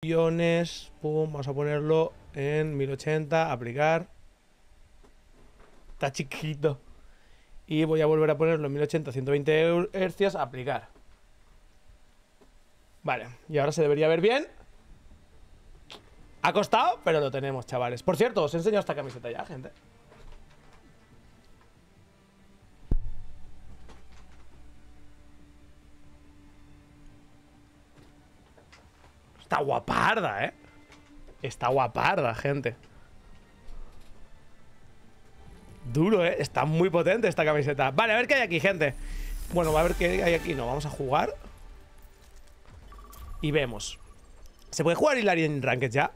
millones. Pum, vamos a ponerlo en 1080, aplicar. Está chiquito. Y voy a volver a ponerlo en 1080, 120 Hz, aplicar. Vale, y ahora se debería ver bien. Ha costado, pero lo tenemos, chavales. Por cierto, os he enseñado esta camiseta ya, gente. Está guaparda, ¿eh? Está guaparda, gente. Duro, ¿eh? Está muy potente esta camiseta. Vale, a ver qué hay aquí, gente. Bueno, a ver qué hay aquí. No, vamos a jugar. Y vemos. ¿Se puede jugar Hilari en Ranked ya?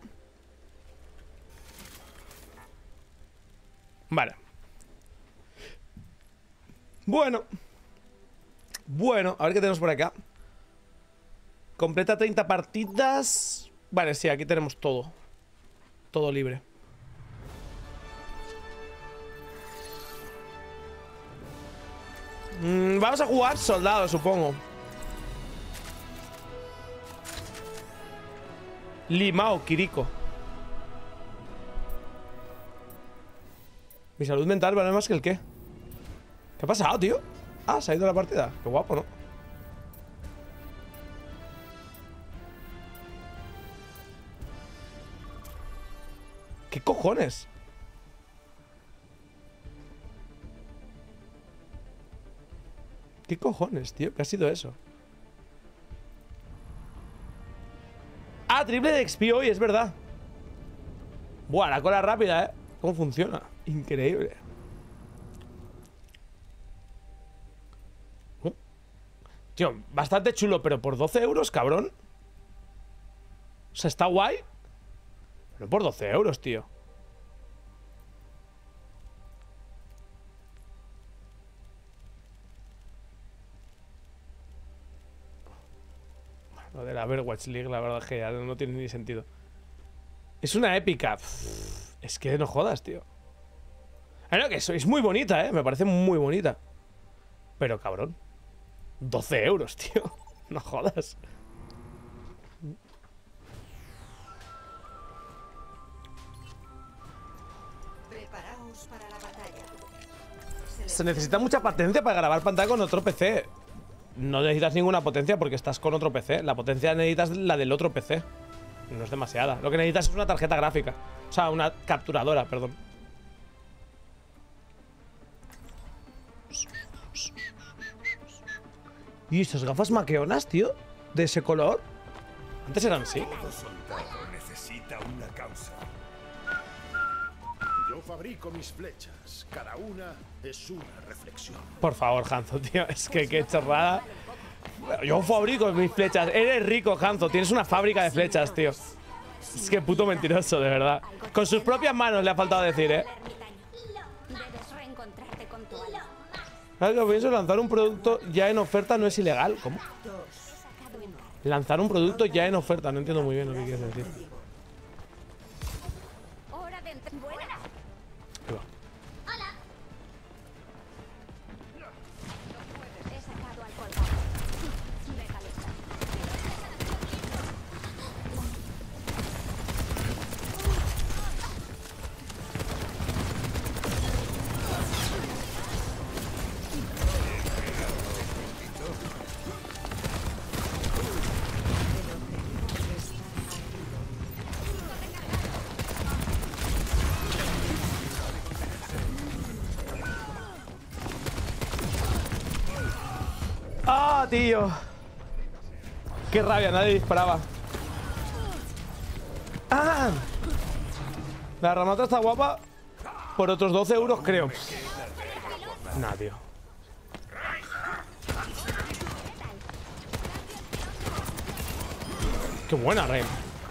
Vale. Bueno. Bueno, a ver qué tenemos por acá. Completa 30 partidas. Vale, sí, aquí tenemos todo. Todo libre. Vamos a jugar soldado, supongo. Limao, Kiriko. Mi salud mental vale más que el qué. ¿Qué ha pasado, tío? Ah, se ha ido la partida. Qué guapo, ¿no? ¿Qué cojones? ¿Qué cojones, tío? ¿Qué ha sido eso? Ah, triple de XP hoy, es verdad. Buah, la cola rápida, ¿eh? ¿Cómo funciona? Increíble. Tío, bastante chulo, pero por 12 euros, cabrón. O sea, está guay. Pero por 12 euros, tío. Lo de la Overwatch League, la verdad es que ya no tiene ni sentido. Es una épica. Es que no jodas, tío. No, que es muy bonita, me parece muy bonita. Pero cabrón, 12 euros, tío. No jodas. Preparaos para la batalla. Se necesita mucha potencia para grabar pantalla con otro PC. No necesitas ninguna potencia porque estás con otro PC. La potencia necesitas la del otro PC. No es demasiada. Lo que necesitas es una tarjeta gráfica. O sea, una capturadora, perdón. ¿Y esas gafas maqueonas, tío? ¿De ese color? Antes eran así. Todo soldado necesita una causa. Yo fabrico mis flechas. Cada una es una reflexión. Por favor, Hanzo, tío. Es que qué chorrada. Yo fabrico mis flechas. Eres rico, Hanzo. Tienes una fábrica de flechas, tío. Es que puto mentiroso, de verdad. Con sus propias manos le ha faltado decir, ¿eh? Algo que pienso, lanzar un producto ya en oferta no es ilegal. ¿Cómo? Lanzar un producto ya en oferta. No entiendo muy bien lo que quieres decir. Ahí va. ¡Ah, tío! ¡Qué rabia! Nadie disparaba. ¡Ah! La ramata está guapa. Por otros 12 euros, creo. Nah, tío. ¡Qué buena, Rey!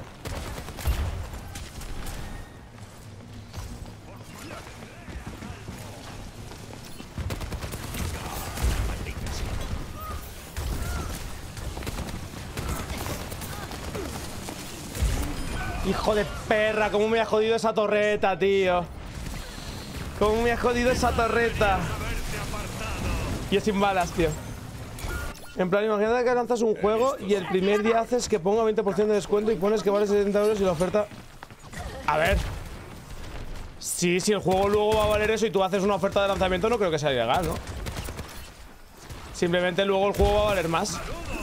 Hijo de perra, cómo me ha jodido esa torreta, tío. Cómo me ha jodido esa torreta. Y es sin balas, tío. En plan, imagínate que lanzas un juego y el primer día haces que ponga 20% de descuento y pones que vale 70 euros y la oferta... A ver. Sí, si el juego luego va a valer eso y tú haces una oferta de lanzamiento, no creo que sea ilegal, ¿no? Simplemente luego el juego va a valer más.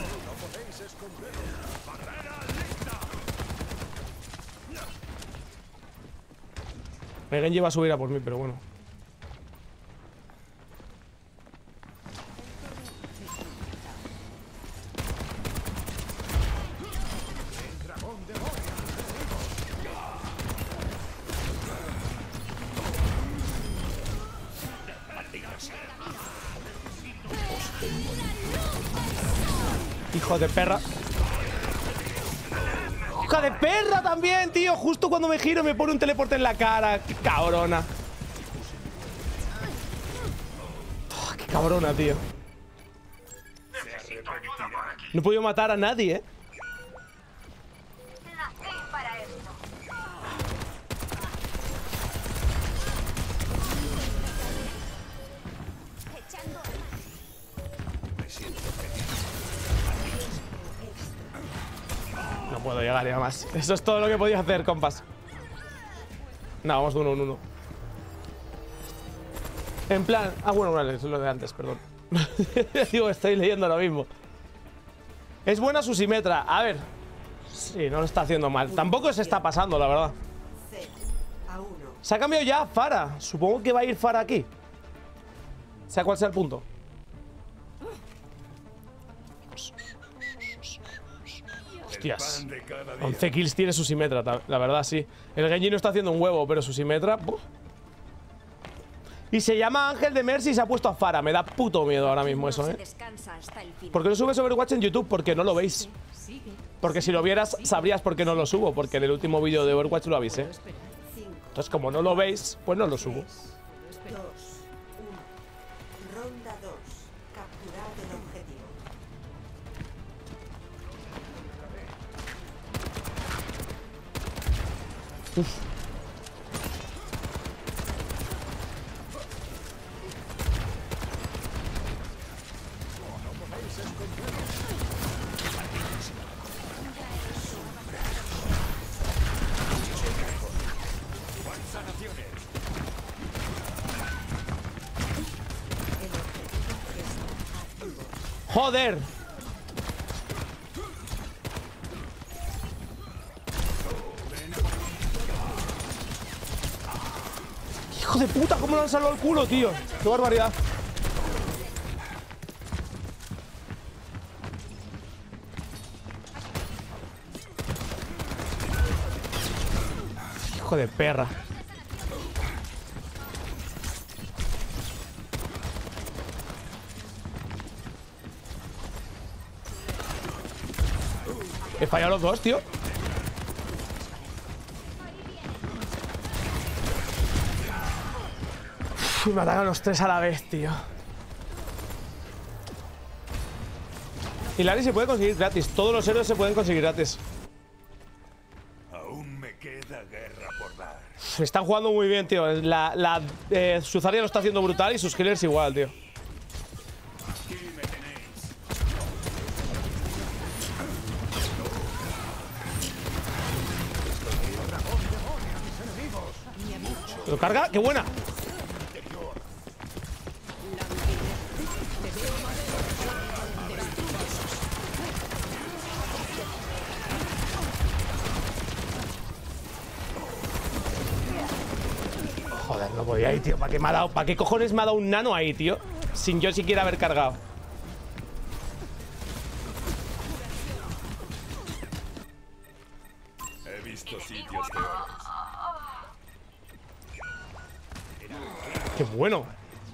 El Genji va a subir a por mí, pero bueno. Hijo de perra. ¡Hija de perra también, tío! Justo cuando me giro me pone un teleporte en la cara. ¡Qué cabrona! Oh, ¡qué cabrona, tío! No he podido matar a nadie, ¿eh? No puedo llegar ya más. Eso es todo lo que podía hacer, compas. No, vamos de 1 en 1. En plan... Ah, bueno, vale, eso es lo de antes, perdón. Digo, estoy leyendo lo mismo. Es buena su Symmetra. A ver. Sí, no lo está haciendo mal. Tampoco se está pasando, la verdad. Se ha cambiado ya Pharah. Supongo que va a ir Pharah aquí. Sea cual sea el punto. Hostias. 11 kills tiene su Symmetra, la verdad, sí. El Genji no está haciendo un huevo, pero su Symmetra... Y se llama Ángel de Mercy y se ha puesto a Pharah. Me da puto miedo ahora mismo eso, ¿eh? ¿Por qué no subes Overwatch en YouTube? Porque no lo veis. Porque si lo vieras, sabrías por qué no lo subo. Porque en el último vídeo de Overwatch lo avisé. Entonces, como no lo veis, pues no lo subo. 2, 1. Ronda 2. Capturar el objetivo. Uf. ¡Joder! ¡Hijo de puta! ¿Cómo le han salvado el culo, tío? ¡Qué barbaridad! ¡Hijo de perra! He fallado los dos, tío. Uf, me atacan los tres a la vez, tío. Y Larry se puede conseguir gratis. Todos los héroes se pueden conseguir gratis. Aún me queda guerra por dar. Están jugando muy bien, tío. Su Zarya lo está haciendo brutal y sus killers igual, tío. ¿Lo carga? ¡Qué buena! Joder, no podía ir, tío. ¿Para qué me ha dado? ¿Para qué cojones me ha dado un nano ahí, tío? Sin yo siquiera haber cargado. He visto sitios peores. ¡Qué bueno!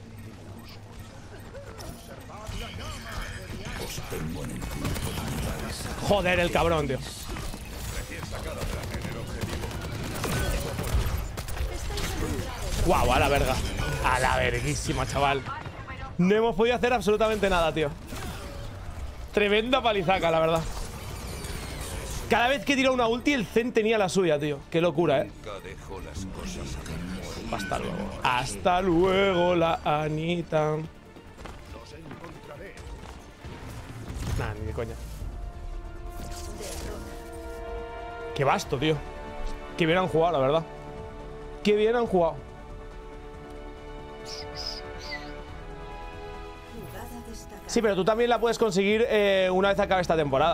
Joder, el cabrón, tío. Guau, a la verga. A la verguísima, chaval. No hemos podido hacer absolutamente nada, tío. Tremenda palizaca, la verdad. Cada vez que tira una ulti, el Zen tenía la suya, tío. Qué locura, ¿eh? Hasta luego. Hasta luego, la Anita. Nah, ni de coña. Qué vasto, tío. Qué bien han jugado, la verdad. Qué bien han jugado. Sí, pero tú también la puedes conseguir una vez acabe esta temporada.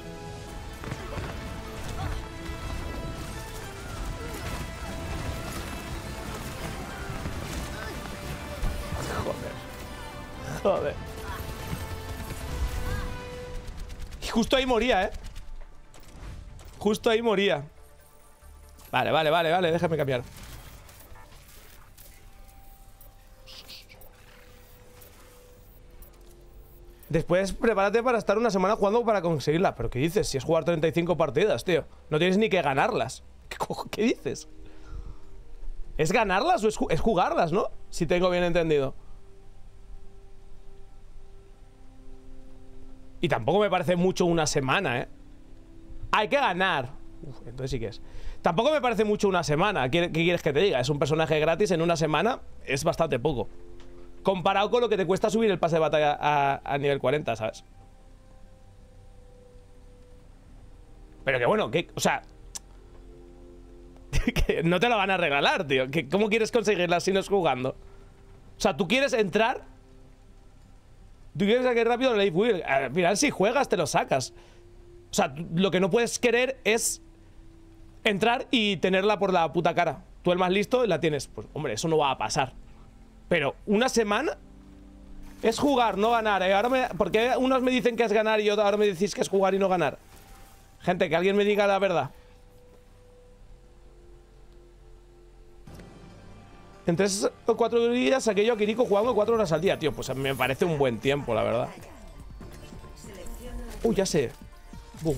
Joder. Y justo ahí moría, ¿eh? Justo ahí moría. Vale, déjame cambiar. Después prepárate para estar una semana jugando para conseguirla. ¿Pero qué dices? Si es jugar 35 partidas, tío. No tienes ni que ganarlas. ¿Qué dices? ¿Es ganarlas o es jugarlas, no? Si tengo bien entendido. Y tampoco me parece mucho una semana, ¿eh? Hay que ganar. Uf, entonces sí que es. Tampoco me parece mucho una semana. ¿Qué quieres que te diga? Es un personaje gratis en una semana. Es bastante poco. Comparado con lo que te cuesta subir el pase de batalla a nivel 40, ¿sabes? Pero que bueno, que, o sea... que no te lo van a regalar, tío. ¿Cómo quieres conseguirla si no es jugando? O sea, tú quieres entrar... Tú quieres sacar rápido el Life Wheel. Al final, si juegas, te lo sacas. O sea, lo que no puedes querer es entrar y tenerla por la puta cara. Tú el más listo la tienes. Pues, hombre, eso no va a pasar. Pero una semana es jugar, no ganar. ¿Por qué unos me dicen que es ganar y ahora me decís que es jugar y no ganar? Gente, que alguien me diga la verdad. En 3 o 4 días saqué yo a Kiriko jugando 4 horas al día. Tío, pues me parece un buen tiempo, la verdad. Uy, ya sé. Boom.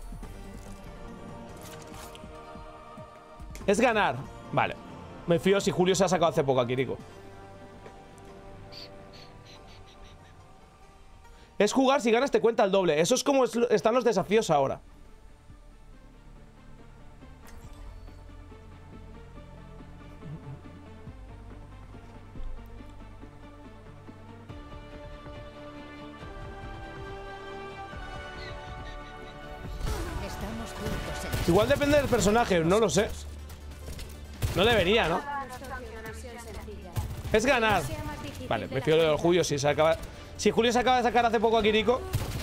Es ganar. Vale. Me fío si Julio se ha sacado hace poco a Kiriko. Es jugar, si ganas te cuenta el doble. Eso es como están los desafíos ahora. Igual depende del personaje, no lo sé. No debería, ¿no? Es ganar. Vale, me fío de Julio si se acaba... Si Julio se acaba de sacar hace poco a Kiriko.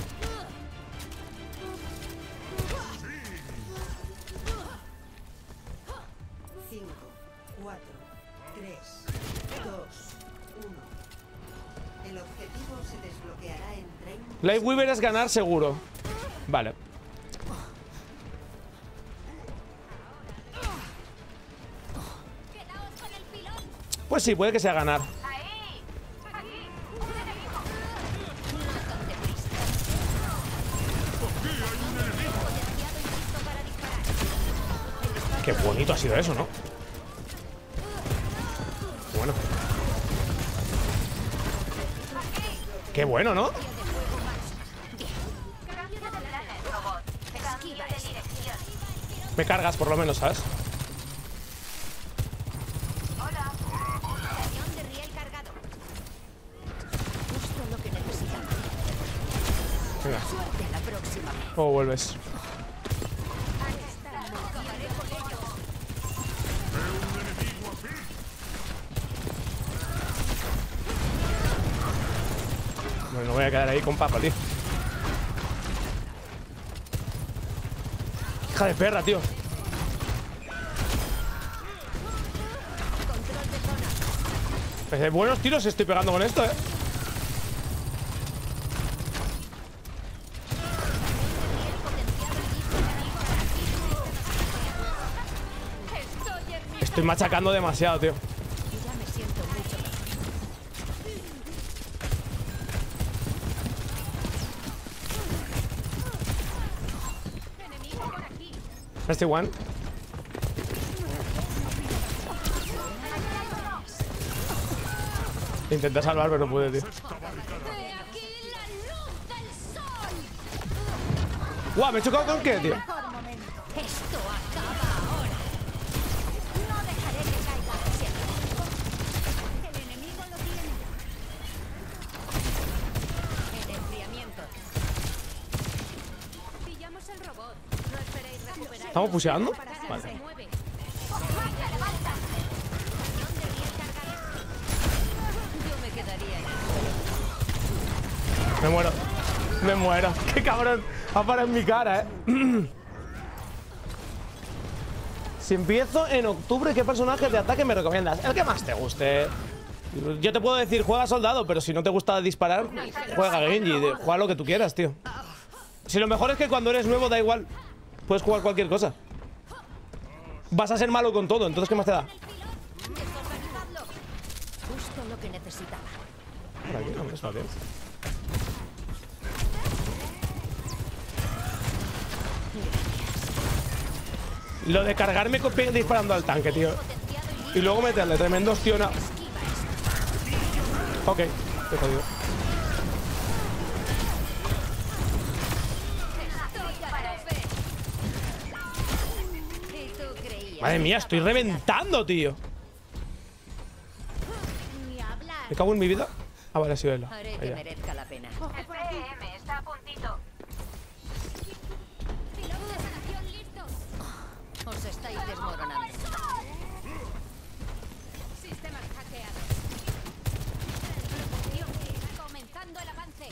Lightweaver es ganar seguro. Vale. Pues sí, puede que sea ganar. Qué bonito ha sido eso, ¿no? Bueno. Qué bueno, ¿no? Me cargas por lo menos, ¿sabes? Venga. ¿Cómo vuelves? Bueno, no voy a quedar ahí con papa, tío. Hija de perra, tío. Pues buenos tiros estoy pegando con esto, Estoy machacando demasiado, tío. Este one. Intenta salvar, pero no puede, tío. ¡Guau! ¿Me he chocado con qué, tío? Esto acaba ahora. No dejaré que caiga siempre. El enemigo lo tiene. El enfriamiento. ¿Estamos pusheando? Se Vale. mueve. ¡Vaya, levanta! ¿Dónde voy a cargar esto? Yo me quedaría ahí. Me muero. Me muero. ¡Qué cabrón! Ha parado en mi cara, Si empiezo en octubre, ¿qué personaje de ataque me recomiendas? El que más te guste. Yo te puedo decir, juega soldado, pero si no te gusta disparar, juega Genji. Juega lo que tú quieras, tío. Si lo mejor es que cuando eres nuevo da igual. Puedes jugar cualquier cosa. Vas a ser malo con todo, entonces ¿qué más te da? Desorganizadlo. Justo lo que necesitaba. Por aquí, hombre, está bien. Lo de cargarme disparando al tanque, tío. Y luego meterle tremendo ostión a... Ok, te jodido. Madre mía, estoy reventando, tío. Ni hablar. Me cago en mi vida. Ah, vale, ha sido él. Haré Ahí que ya. merezca la pena. El PM está a puntito. ¡Pilotos de sanación listos! Os estáis desmoronando. Sistemas hackeados. Comenzando el avance.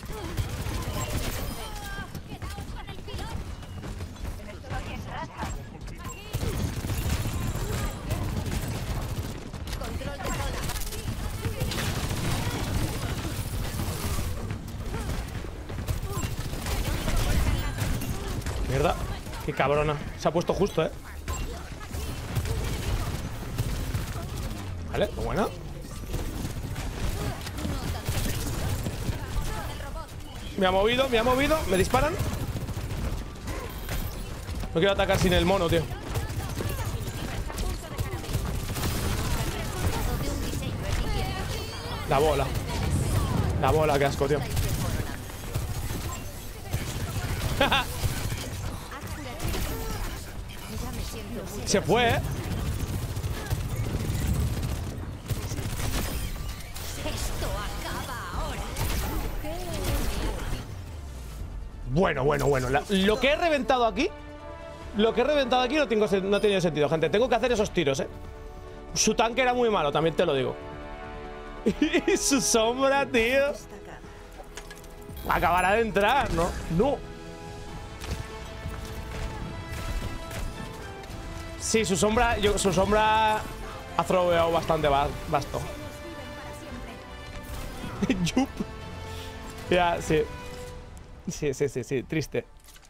Quedaos con el pilón. Estoy en raza. Control de zona. Mierda. Qué cabrona. Se ha puesto justo, Vale, muy buena. Me ha movido, me disparan. No quiero atacar sin el mono, tío. La bola. La bola, qué asco, tío. Se fue, Esto acaba ahora. Bueno. Lo que he reventado aquí. Lo que he reventado aquí no ha tenido sentido, gente. Tengo que hacer esos tiros, Su tanque era muy malo, también te lo digo. Y su sombra, tío. Acabará de entrar, ¿no? No. Sí, su sombra ha throweado bastante vasto. Yup. Ya, sí. Sí, triste.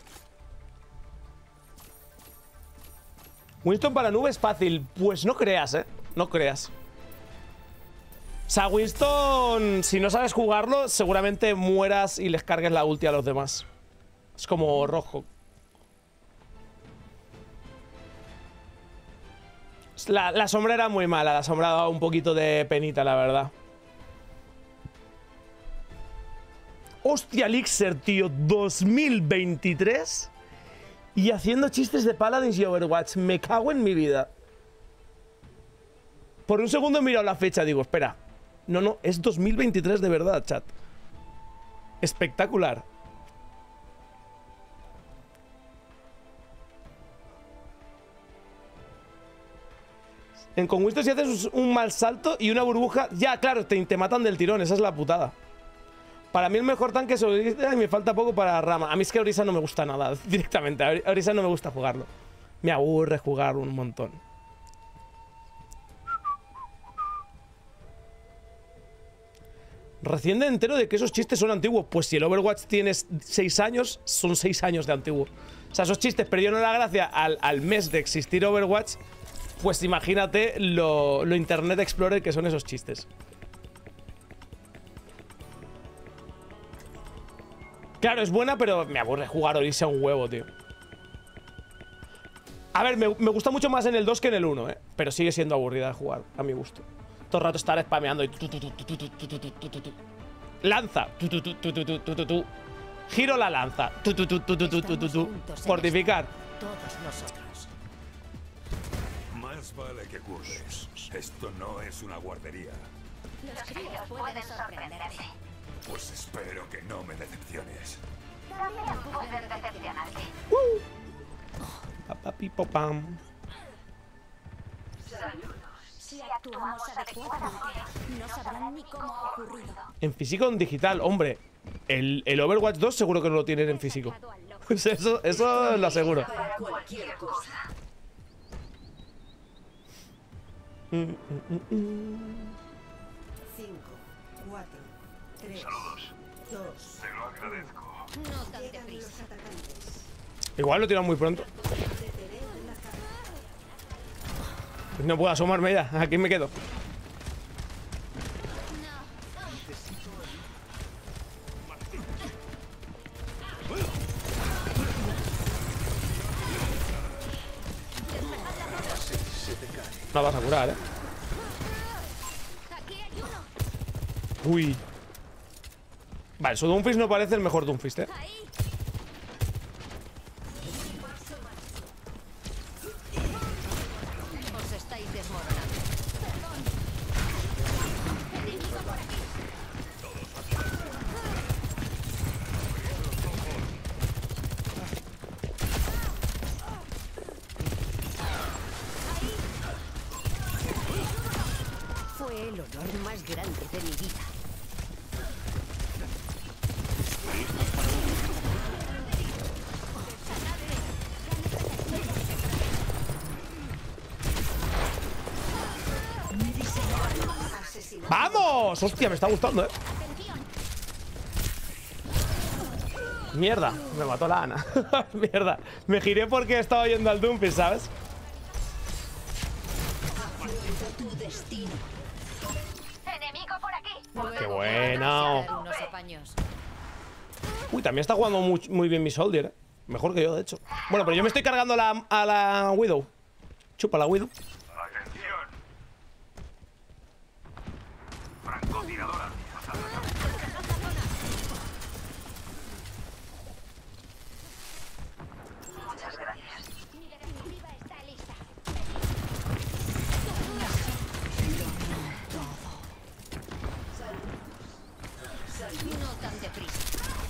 Winston para nube es fácil. Pues no creas, no creas. O sea, Winston, si no sabes jugarlo, seguramente mueras y les cargues la ulti a los demás. Es como rojo. La sombra era muy mala. La sombra daba un poquito de penita, la verdad. Hostia, Elixir, tío. 2023. Y haciendo chistes de Paladins y Overwatch. Me cago en mi vida. Por un segundo he mirado la fecha. Digo, espera. No, es 2023 de verdad, chat. Espectacular. Con Winston si haces un mal salto y una burbuja... Ya, claro, te matan del tirón. Esa es la putada. Para mí el mejor tanque es Orisa y me falta poco para Rama. A mí es que Orisa no me gusta nada, directamente. A Orisa no me gusta jugarlo. Me aburre jugar un montón. Recién de entero de que esos chistes son antiguos. Pues si el Overwatch tiene 6 años, son 6 años de antiguo. O sea, esos chistes perdieron la gracia al mes de existir Overwatch. Pues imagínate lo Internet Explorer que son esos chistes. Claro, es buena, pero me aburre jugar Orisa un huevo, tío. A ver, me gusta mucho más en el 2 que en el 1, pero sigue siendo aburrida de jugar, a mi gusto. Todo el rato estar spameando y... Lanza. Giro la lanza. Fortificar. Todos nosotros. Más vale que curses. Esto no es una guardería. Los críos pueden sorprenderte. Pues espero que no me decepciones. También pueden decepcionarte. Papapipopam. Si actuamos adecuadamente, no sabrán ni cómo ha ocurrido. En físico o en digital, hombre. El Overwatch 2 seguro que no lo tienen en físico. Pues eso lo aseguro. Para cualquier cosa. 5, 4, 3, 2. Te lo agradezco. No tan Llegan deprisa. los atacantes. Igual lo tiran muy pronto. Detener la carga. No puedo asomarme ya. Aquí me quedo. No vas a curar, Aquí hay uno. Uy. Vale, su Doomfist no parece el mejor Doomfist, Ahí. Os estáis desmoronando. Enemigo por aquí. Fue el honor más grande de mi vida. ¡Vamos! Hostia, me está gustando, Mierda, me mató la Ana. Mierda, me giré porque estaba yendo al Doomfist, ¿sabes? Enemigo por aquí. ¡Qué bueno! Unos apaños. Uy, también está jugando muy bien mi Soldier, Mejor que yo, de hecho. Bueno, pero yo me estoy cargando a la Widow. Chupa la Widow. Atención. Francotiradora. Mi definitiva está lista. No tan deprisa.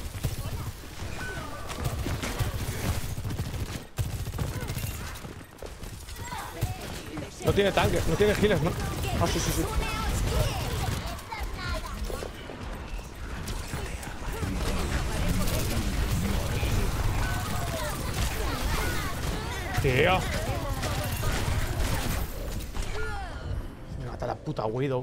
No tiene tanque, no tiene healers, ¿no? Ah, sí, sí, sí. Tío. Me mata la puta Widow.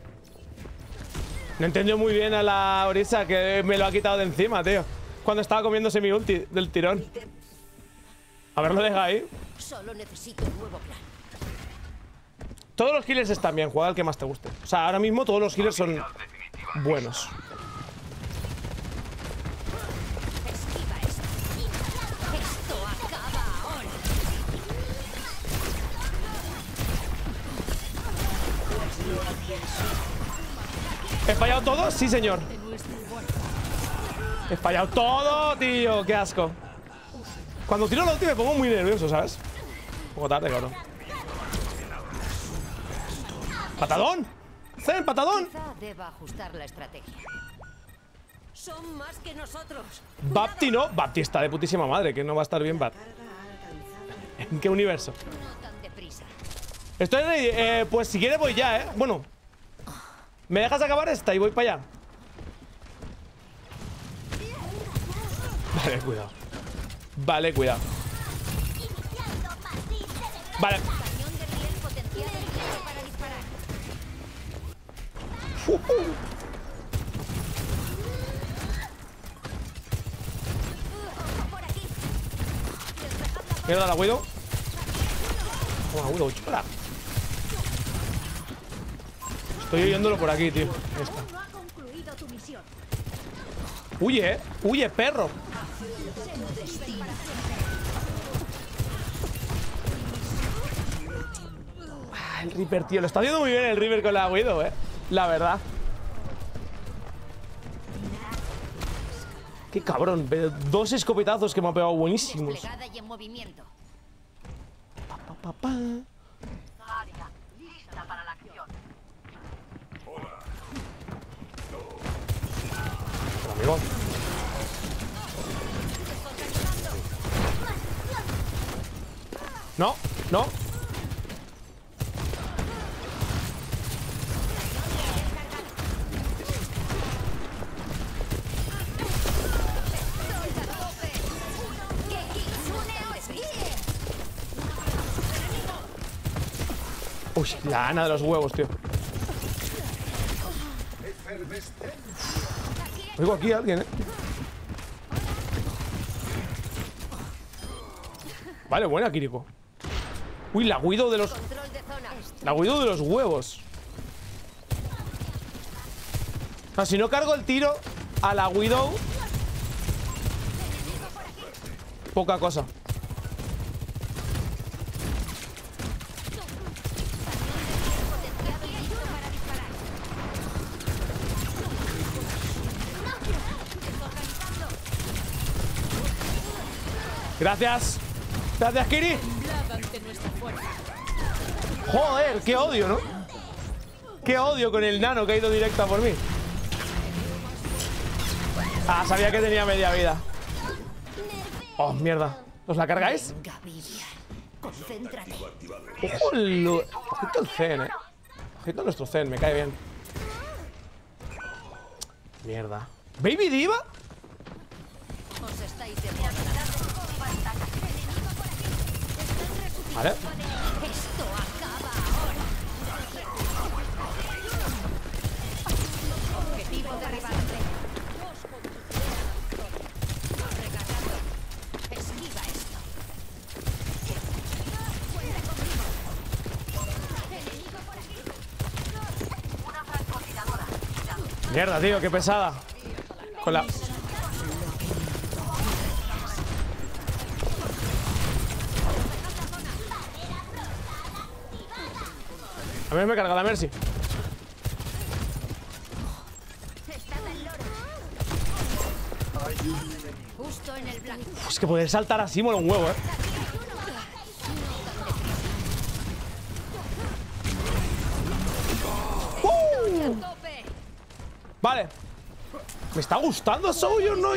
No entendió muy bien a la Orisa, que me lo ha quitado de encima, tío. Cuando estaba comiéndose mi ulti del tirón. A ver, lo deja ahí. Solo necesito un nuevo plan. Todos los healers están bien, juega el que más te guste. O sea, ahora mismo todos los healers son buenos. Esquiva esto. Esto acaba ahora. ¿He fallado todo? Sí, señor. He fallado todo, tío. Qué asco. Cuando tiro la ulti me pongo muy nervioso, ¿sabes? Un poco tarde, cabrón. ¡Patadón! ¡Zen, patadón! Quizá deba ajustar la estrategia. Son más que nosotros. Bapti no. Bapti está de putísima madre, que no va a estar bien Bat. ¿En qué universo? No tan deprisa. Estoy ready. Pues si quieres voy ya, Bueno. ¿Me dejas acabar esta y voy para allá? Vale, cuidado. Vale, cuidado. Vale. Cañón de riel potenciado y listo para disparar. Ojo por aquí. Mierda la Widow. Toma, Widow, chúpala. Estoy oyéndolo por aquí, tío. Ahí está. No ha concluido tu misión. Huye, huye, perro. El Reaper, tío. Lo está haciendo muy bien el Reaper con la Widow, La verdad. Qué cabrón. Dos escopetazos que me ha pegado buenísimos. Desplegada y en movimiento. Pa. Área lista para la acción. Hola, amigo. No, no. Uy, la Ana de los huevos, tío. Oigo aquí a alguien, ¿eh? Vale, buena, Kiriko. Uy, la Widow de los... La Widow de los huevos. No, si no cargo el tiro a la Widow... Poca cosa. Gracias. Gracias, Kiri. Joder, qué odio, ¿no? Qué odio con el nano que ha ido directa por mí. Ah, sabía que tenía media vida. Oh, mierda. ¿Os la cargáis? Concéntrate. Ojo, ojito el Zen, ojito a nuestro Zen, me cae bien. Mierda. ¿Baby Diva? Os estáis demorando. Vale. Esto acaba ahora. Objetivo derribado. Recargando. Esquiva esto. Cuenta conmigo. Enemigo por aquí. Una francotiradora. Mierda, tío, qué pesada. Con la... A mí me carga la Mercy. Justo en el blanco. Es que poder saltar así mola un huevo, Tope. Vale. Me está gustando Sojourn, ¿no?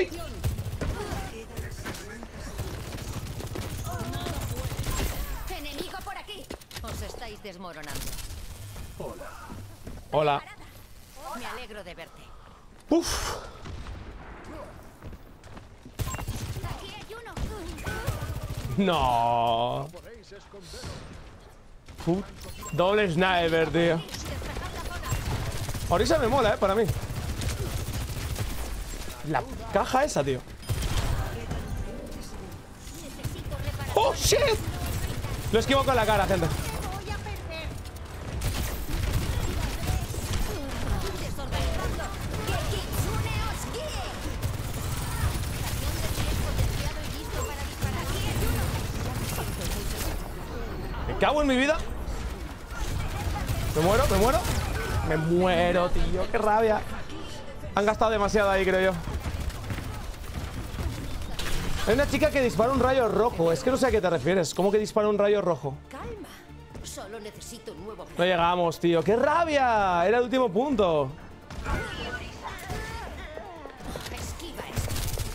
Enemigo por aquí. Os estáis desmoronando. Hola. Me alegro de verte. Uf. Aquí hay uno. No. Doble sniper, tío. Orisa me mola, para mí. La caja esa, tío. ¡Oh, shit! Lo esquivo con la cara, gente. Voy a perder. Desorganizando. Que Kitsune os guíe. Estación de pies potenciado y listo para disparar. Aquí hay uno. Me cago en mi vida. Me muero, me muero. Me muero, tío. Qué rabia. Han gastado demasiado ahí, creo yo. Hay una chica que dispara un rayo rojo. Es que no sé a qué te refieres. ¿Cómo que dispara un rayo rojo? Calma. Solo necesito un nuevo No llegamos, tío. ¡Qué rabia! Era el último punto. Esquiva esto.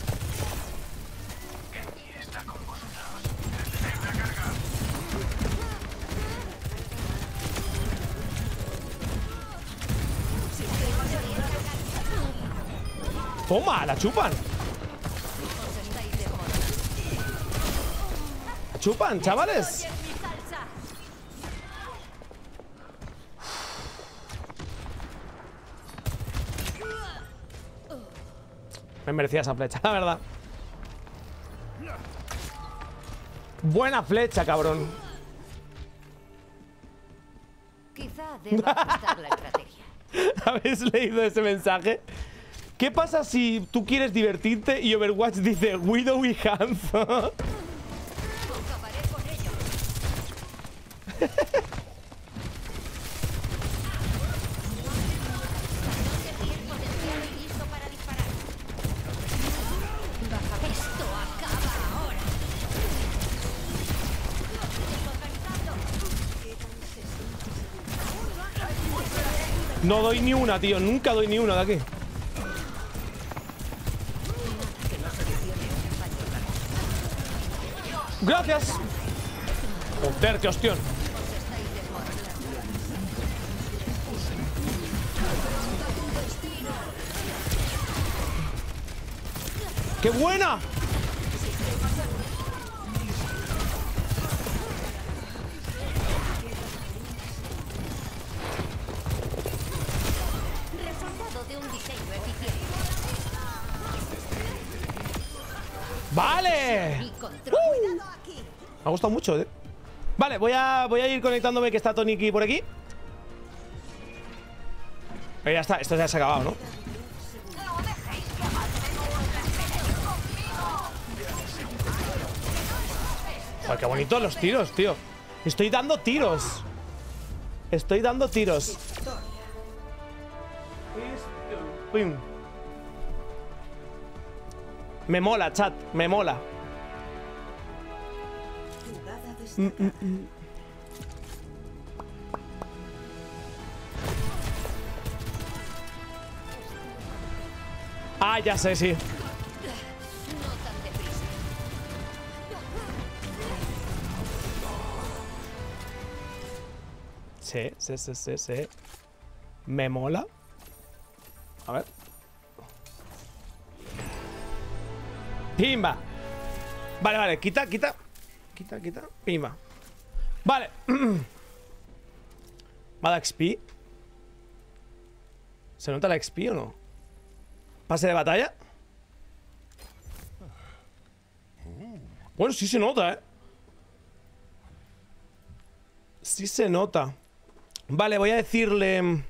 Toma, la chupan. Os estáis desmoronando. La chupan, chavales. Es mi salsa. Me merecía esa flecha, la verdad. Buena flecha, cabrón. Quizá deba ajustar la estrategia. ¿Habéis leído ese mensaje? ¿Qué pasa si tú quieres divertirte y Overwatch dice Widow y Hanzo? Acabaré con ello. Cañón de pies potenciado y listo para disparar. Esto acaba ahora. Desorganizando. No doy ni una, tío. Nunca doy ni una de aquí. Gracias. Joder, qué hostión. ¡Qué buena! Resultado de un diseño eficiente. ¡Vale! Y control. Cuidado aquí. Me ha gustado mucho, ¿eh? Vale, voy a ir conectándome, que está Toniki por aquí. Pero ya está, esto ya se ha acabado, ¿no? Joder, qué bonitos los tiros, tío. Estoy dando tiros. Estoy dando tiros. Pum. Me mola, chat, me mola. Jugada destacada. Ah, ya sé, sí. No tan deprisa. Sí. Me mola. A ver. Pimba. Vale, quita. Pimba. Vale. ¿Va a dar XP? ¿Se nota la XP o no? ¿Pase de batalla? Bueno, sí se nota, ¿eh? Sí se nota. Vale, voy a decirle...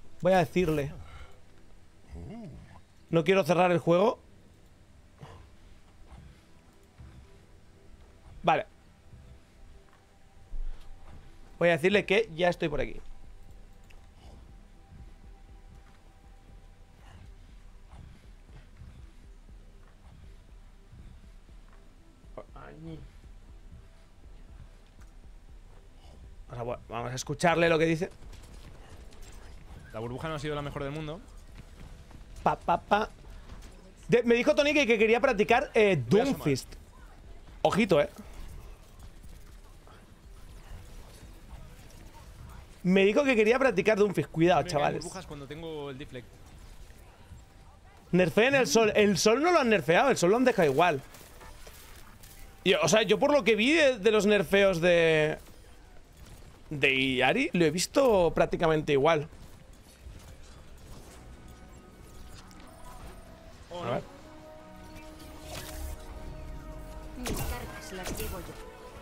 No quiero cerrar el juego. Vale. Voy a decirle que ya estoy por aquí. Vamos a escucharle lo que dice. La burbuja no ha sido la mejor del mundo. Me dijo Tony que quería practicar Doomfist. Ojito, Me dijo que quería practicar Doomfist. Cuidado, Mira que hay chavales. burbujas cuando tengo el deflect. Nerfeen el sol. El sol no lo han nerfeado, el sol lo han dejado igual. Y, o sea, yo por lo que vi de los nerfeos de Iari, lo he visto prácticamente igual. Oh, A ver. Mis cargas las llevo yo.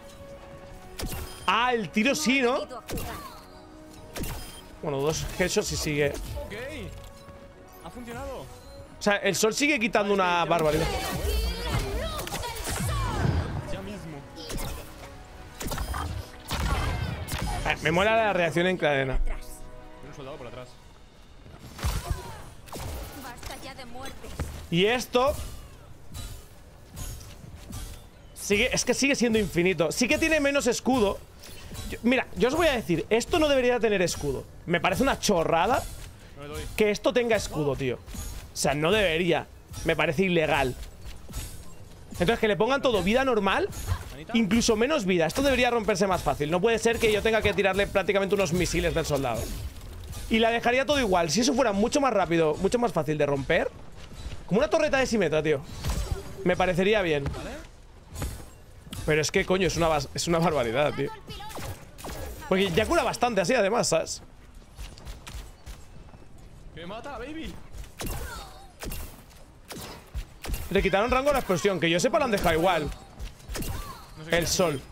Ah, el tiro sí, ¿no? Ido a jugar. Bueno, 2 headshots y sigue. Ok. Ha funcionado. O sea, el sol sigue quitando una barbaridad. Ya mismo. Me mola la reacción en cadena. Atrás. Tiene un soldado por atrás. Basta ya de muertes. Y esto es que sigue siendo infinito. Sí que tiene menos escudo. Mira, yo os voy a decir, esto no debería tener escudo. Me parece una chorrada No le doy. que esto tenga escudo, tío. O sea, no debería. Me parece ilegal. Entonces, que le pongan todo vida normal, Manita. incluso menos vida. Esto debería romperse más fácil. No puede ser que yo tenga que tirarle prácticamente unos misiles del soldado. Y la dejaría todo igual. Si eso fuera mucho más rápido, mucho más fácil de romper. Como una torreta de Symmetra, tío. Me parecería bien. Pero es que, coño, es una barbaridad, tío. Porque ya cura bastante así, además, ¿sabes? ¡Que me mata, baby! Le quitaron rango a la explosión. Que yo sepa, lo han dejado igual. No sé qué El sol.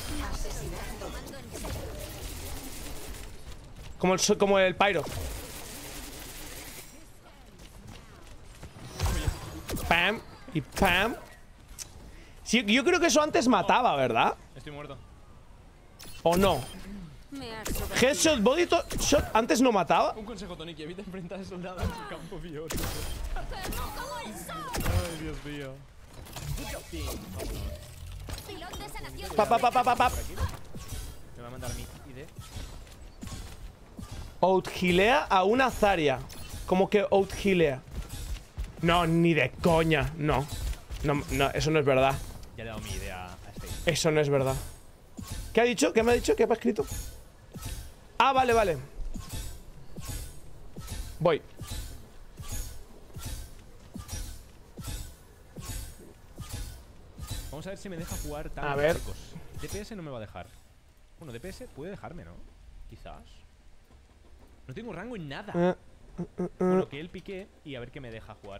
Como el pyro. Pam y pam. Sí, yo creo que eso antes mataba, ¿verdad? Estoy muerto. ¿O no? Me has sobrevivido. Headshot, body shot antes no mataba. Un consejo, Tony, que evita enfrentar a soldados en su campo biótico. Ay, Dios mío. Pilón de sanación. Pa. Me va a mandar mi ID. Outgilea a una Zarya. ¿Cómo que outgilea? No, ni de coña. No, eso no es verdad. Ya le he dado mi idea a este. Eso no es verdad. ¿Qué ha dicho? ¿Qué me ha dicho? ¿Qué me ha escrito? Ah, vale, vale. Voy. Vamos a ver si me deja jugar tan A ver. chicos. DPS no me va a dejar. Bueno, DPS puede dejarme, ¿no? Quizás. No tengo rango en nada. Bueno, que él pique y a ver qué me deja jugar.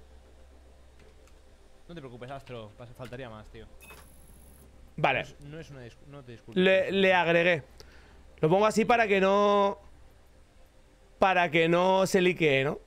No te preocupes, Astro. Faltaría más, tío. Vale. No es una no te disculpes. Le agregué. Lo pongo así para que no... Para que no se liquee, ¿no?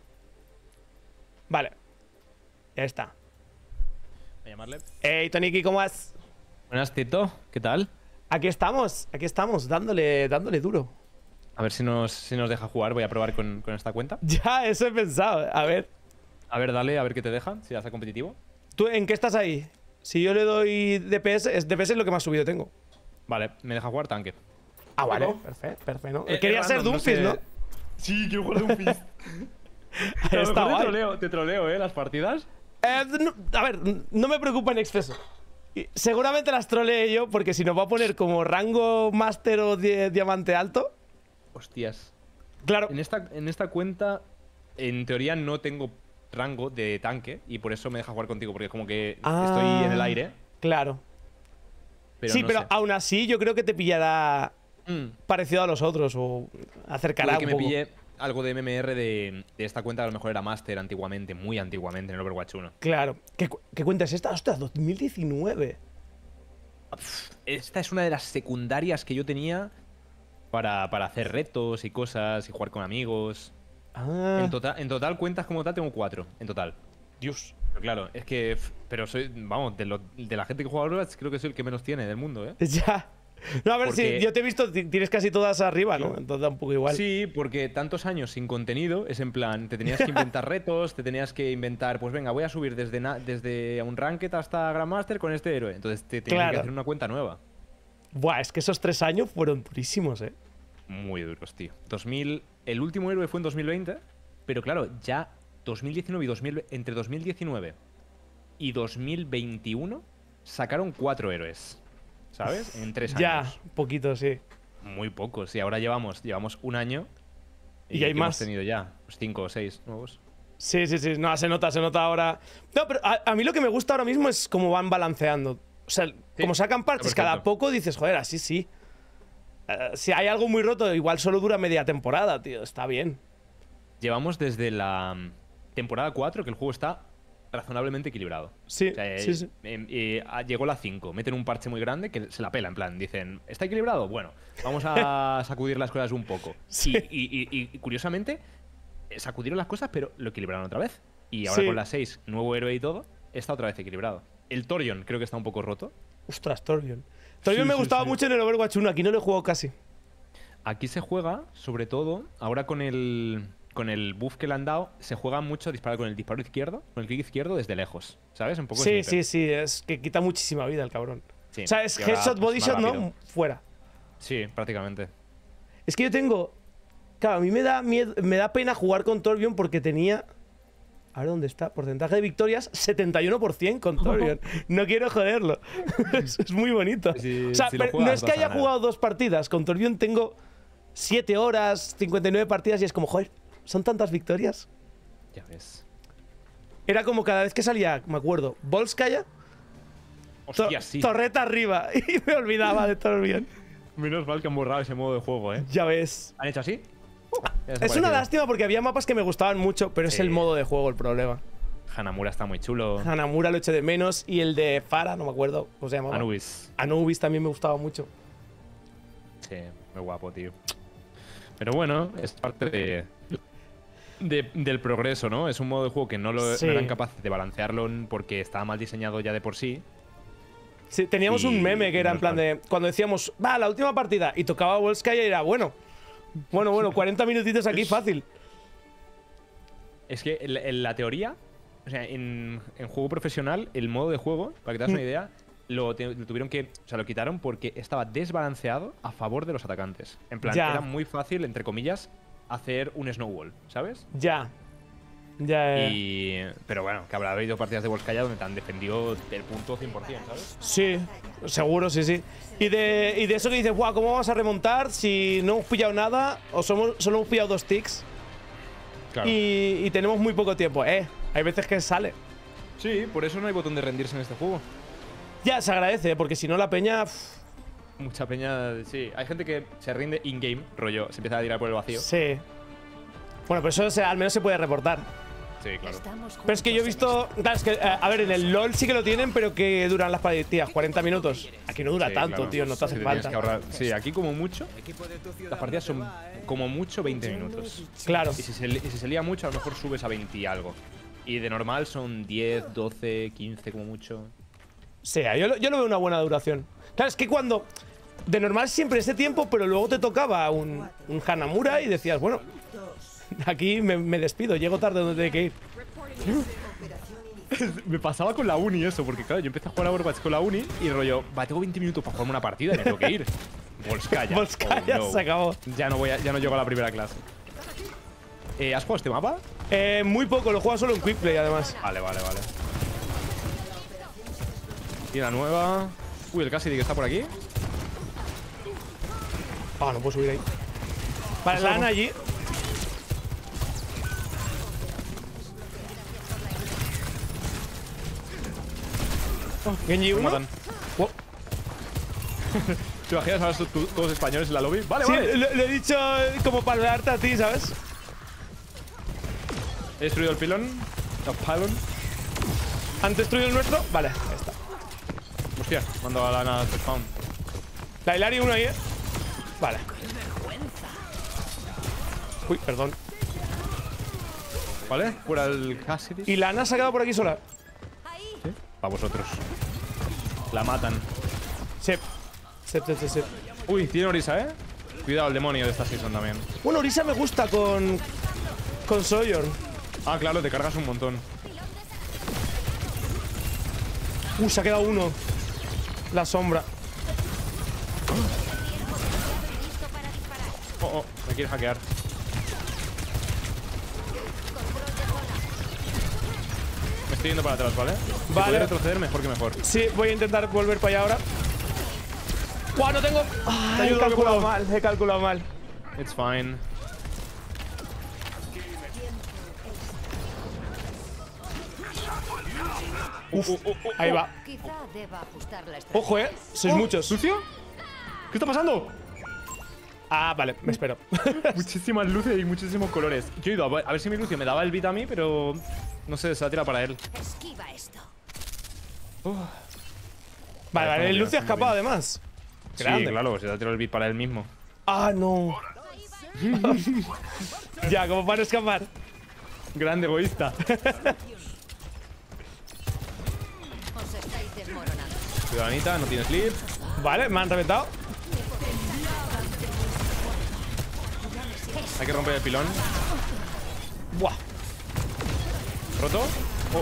Vale. Ya está. Voy a llamarle. Hey, Toniki, ¿cómo vas? Buenas, Tito. ¿Qué tal? Aquí estamos, dándole duro. A ver si nos deja jugar. Voy a probar con esta cuenta. Ya, eso he pensado. A ver, Dale, a ver qué te deja. Si hace competitivo. ¿tú en qué estás ahí? Si yo le doy DPS, DPS es lo que más subido tengo. Vale, me deja jugar tanque. Ah, vale, perfecto, ¿no? Es Quería ser random, Doomfist, ¿no? Sí, quiero jugar Doomfist. Está guay. te troleo, las partidas. A ver, no me preocupa en exceso. Seguramente las troleé yo, porque si nos va a poner como rango máster o diamante alto. Hostias. Claro. En esta cuenta, en teoría, no tengo rango de tanque y por eso me deja jugar contigo, porque como que estoy en el aire. Claro. Pero sí, no pero sé. aún así yo creo que te pillará parecido a los otros o acercará Puede que un me poco. pille algo de MMR de esta cuenta, que a lo mejor era Master antiguamente, muy antiguamente, en el Overwatch 1. Claro. ¿Qué cuenta es esta? ¡Ostras! 2019. Esta es una de las secundarias que yo tenía para hacer retos y cosas y jugar con amigos. Ah. En total, cuentas como tal, tengo 4. En total. Dios. Pero claro, es que. Pero soy. Vamos, de la gente que juega a Overwatch, creo que soy el que menos tiene del mundo, ¿eh? Ya. No, a ver, Porque- si yo te he visto, tienes casi todas arriba, ¿no? Entonces da un poco igual. Sí, porque tantos años sin contenido es en plan, te tenías que inventar retos, te tenías que inventar, pues venga, voy a subir desde un Ranked hasta Grandmaster con este héroe. Entonces te tenías Claro. que hacer una cuenta nueva. Buah, es que esos 3 años fueron durísimos, ¿eh? Muy duros, tío. El último héroe fue en 2020, pero claro, ya 2019 y entre 2019 y 2021 sacaron 4 héroes. ¿Sabes? En 3 Ya, años. poquito, sí. Muy pocos. Y ahora llevamos un año. Y hay ¿qué más. hemos tenido ya? Pues 5 o 6 nuevos. Sí. No, se nota ahora. No, pero a mí lo que me gusta ahora mismo es cómo van balanceando. O sea, como sacan parches perfecto. cada poco, dices, joder, así sí. Si hay algo muy roto, igual solo dura media temporada, tío. Está bien. Llevamos desde la temporada 4 que el juego está razonablemente equilibrado. Sí, O sea, sí. llegó la 5, meten un parche muy grande que se la pela, en plan, dicen, ¿está equilibrado? Bueno, vamos a sacudir las cosas un poco. Sí. Y curiosamente, sacudieron las cosas, pero lo equilibraron otra vez. Y ahora Sí. con la 6, nuevo héroe y todo, está otra vez equilibrado. El Torion creo que está un poco roto. Ostras, Torbjorn. Torbjorn Sí, me sí, gustaba sí. mucho en el Overwatch 1. Aquí no lo he jugado casi. Aquí se juega, sobre todo, ahora con el buff que le han dado, se juega mucho a disparar con el disparo izquierdo, con el clic izquierdo desde lejos. ¿Sabes? Un poco Sí, sniper. sí. Es que quita muchísima vida el cabrón. Sí. O sea, es Y ahora, headshot, pues, body más shot, ¿no? rápido. Fuera. Sí, prácticamente. Es que yo tengo. Claro, a mí me da pena jugar con Torbjorn porque tenía. A ver dónde está. Porcentaje de victorias: 71% con Torbjorn. No quiero joderlo. es muy bonito. Si- o sea, si lo pero juegas, no es que vas a haya ganar. jugado 2 partidas. Con Torbjorn tengo 7 horas, 59 partidas y es como, joder, ¿son tantas victorias? Ya ves. Era como cada vez que salía, me acuerdo, Volskaya, Hostia, sí. torreta arriba. Y me olvidaba de Torbjorn. Menos mal que han borrado ese modo de juego, ¿eh? Ya ves. ¿Han hecho así? Ya Es desaparecido. una lástima porque había mapas que me gustaban mucho, pero es Sí. el modo de juego el problema. Hanamura está muy chulo. Hanamura lo eché de menos y el de Farah, no me acuerdo cómo se llamaba. Anubis. Anubis también me gustaba mucho. Sí, muy guapo, tío. Pero bueno, es parte del progreso, ¿no? Es un modo de juego que no Sí. eran capaces de balancearlo porque estaba mal diseñado ya de por sí. Sí, teníamos Y un meme que era en menos plan mal. de. Cuando decíamos, va, la última partida, y tocaba Volskaya y era, bueno, 40 minutitos aquí fácil. Es que en la teoría, o sea, en juego profesional, el modo de juego, para que te hagas una idea, lo tuvieron que. O sea, lo quitaron porque estaba desbalanceado a favor de los atacantes. En plan, Ya. era muy fácil, entre comillas, hacer un snowball, ¿sabes? Ya. Ya. Pero bueno, que habrá habido partidas de Volskaya donde te han defendido el punto 100%, ¿sabes? Sí, seguro, sí, sí. Y de eso que dices, guau, ¿cómo vamos a remontar si no hemos pillado nada o solo hemos pillado 2 ticks Claro. y tenemos muy poco tiempo? Hay veces que sale. Sí, por eso no hay botón de rendirse en este juego. Ya se agradece, porque si no la peña… Mucha peña, sí. Hay gente que se rinde in-game, rollo, se empieza a tirar por el vacío. Sí. Bueno, pues eso al menos se puede reportar. Sí, claro. Pero es que yo he visto… Claro, es que, a ver, en el LoL sí que lo tienen, pero que duran las partidas 40 minutos. Aquí no dura Sí, tanto, claro. tío, no te hace Sí, tienes falta. que ahorrar. Sí, aquí como mucho, las partidas son como mucho 20 minutos. Claro. Y si se lía mucho, a lo mejor subes a 20 y algo. Y de normal son 10, 12, 15 como mucho. Sí, yo lo veo una buena duración. Claro, es que cuando… De normal siempre ese tiempo, pero luego te tocaba un Hanamura y decías, bueno, aquí me despido, llego tarde donde tengo que ir. Me pasaba con la uni eso, porque claro, yo empecé a jugar a Overwatch con la uni y rollo, tengo 20 minutos para jugarme una partida y me tengo que ir. Volskaya. Volskaya se acabó. Ya no llego a la primera clase. ¿Has jugado este mapa? Muy poco, lo juego solo en Quickplay además. Vale. Y la nueva… Uy, el Cassidy que está por aquí. Ah, no puedo subir ahí. Vale, la Ana allí. Genji Me 1. matan. Oh. ¿Te imaginas ahora todos españoles en la lobby? Vale, Sí, vale. lo he dicho como para darte a ti, ¿sabes? He destruido el pilón. El pylon. ¿Han destruido el nuestro? Vale, ahí está. Hostia, mando a la Ana to spawn. La Hilari 1 ahí, Vale. Uy, perdón. ¿Vale? Fuera el Cassidy. Y la Ana se ha quedado por aquí sola. ¿Sí? Para vosotros. La matan. Sí. Sí. Uy, tiene Orisa, ¿eh? Cuidado, el demonio de esta season también. Bueno, Orisa me gusta con Sojourn. Ah, claro, te cargas un montón. Se ha quedado uno. La sombra. Oh, me quiere hackear. Me estoy yendo para atrás, ¿vale? Si Vale. puedo retroceder, mejor que mejor. Sí, voy a intentar volver para allá ahora. ¡Guau, no tengo! He calculado mal. It's fine. Ahí va. Quizá deba ajustar la estrategia. Ojo, sois muchos. ¿Sucio? ¿Qué está pasando? Ah, vale, me espero. Muchísimas luces y muchísimos colores. Yo he ido a ver si mi Lucio me daba el beat a mí, pero no sé, se la tira para él. Esquiva esto. Vale, el Lucio ha está muy escapado bien. además. Sí, Grande. claro, se la tirado el beat para él mismo. Ah, no. Ya, como para no escapar. Grande egoísta. Os estáis desmoronando. Cuidado, Anita, no tienes lead. Vale, me han reventado. Hay que romper el pilón. Buah. ¿Roto? Oh.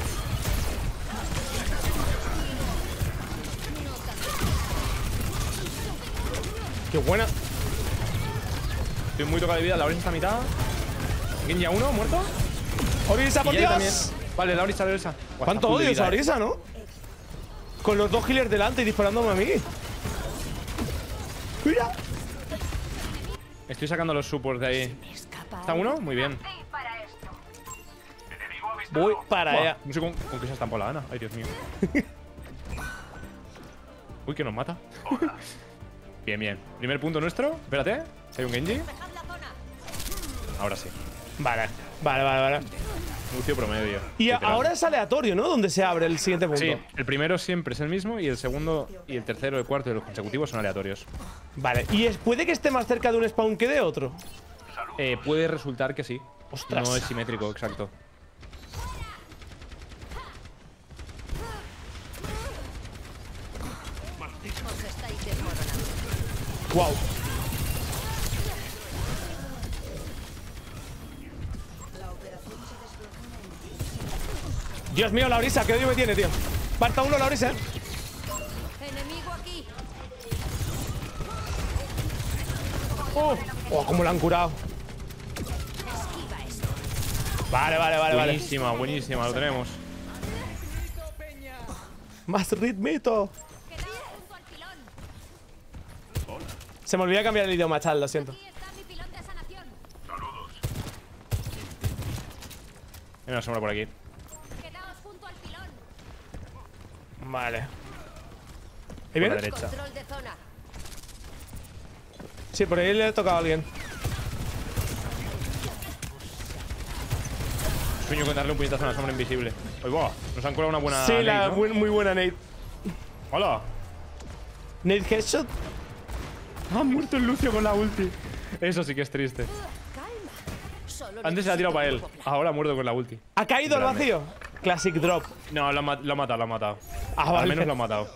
Qué buena. Estoy muy tocado de vida, la Orisa está a mitad. Genji a uno, muerto. Orisa, por Y Yari Dios. también. Vale, la Orisa, la Orisa. Buah, ¿Cuánto está full de odio esa vida, Orisa, no? Con los dos healers delante y disparándome a mí. Mira. Estoy sacando los supports de ahí. Escapa. ¿Está uno? Muy bien. Y para esto. Voy para Buah, allá. no sé con qué se estampó la Ana. Ay, Dios mío. Uy, que nos mata. Bien, bien. Primer punto nuestro. Espérate. Hay un Genji. Ahora sí. Vale. Lucio promedio. Y literal. ahora es aleatorio, ¿no? Donde se abre el siguiente punto. Sí, el primero siempre es el mismo y el segundo y el tercero, el cuarto y los consecutivos son aleatorios. Vale. ¿Y puede que esté más cerca de un spawn que de otro? Puede resultar que sí. Ostras. No es simétrico, exacto. Os estáis desmoronando. Wow. Dios mío, la Orisa, qué odio me tiene, tío. Falta uno la Orisa, Enemigo aquí. Oh, cómo la han curado. Esquiva esto. Vale, vale, vale, vale. Buenísima, buenísima, lo tenemos. Más ritmito. Quedaos junto al pilón. Se me olvidó cambiar el idioma, chal, lo siento. Aquí está mi pilón de sanación. Hay una sombra por aquí. Quedaos junto al pilón. Vale. ¿Y Por la bien? derecha. Control de zona. Sí, por ahí le he tocado a alguien. Sueño con darle un puñetazo a una sombra invisible. ¡Ay, va! Nos han colado una buena. Sí, nade, ¿no? muy buena Nate. ¡Hola! Nate Headshot. Ha muerto el Lucio con la ulti. Eso sí que es triste. Solo Antes se la ha tirado para él. necesito un poco Ahora ha muerto con la ulti. ¿Ha caído al Grande. vacío? Classic drop. No, lo ha matado, lo ha matado. Ah, Al vale. menos lo ha matado.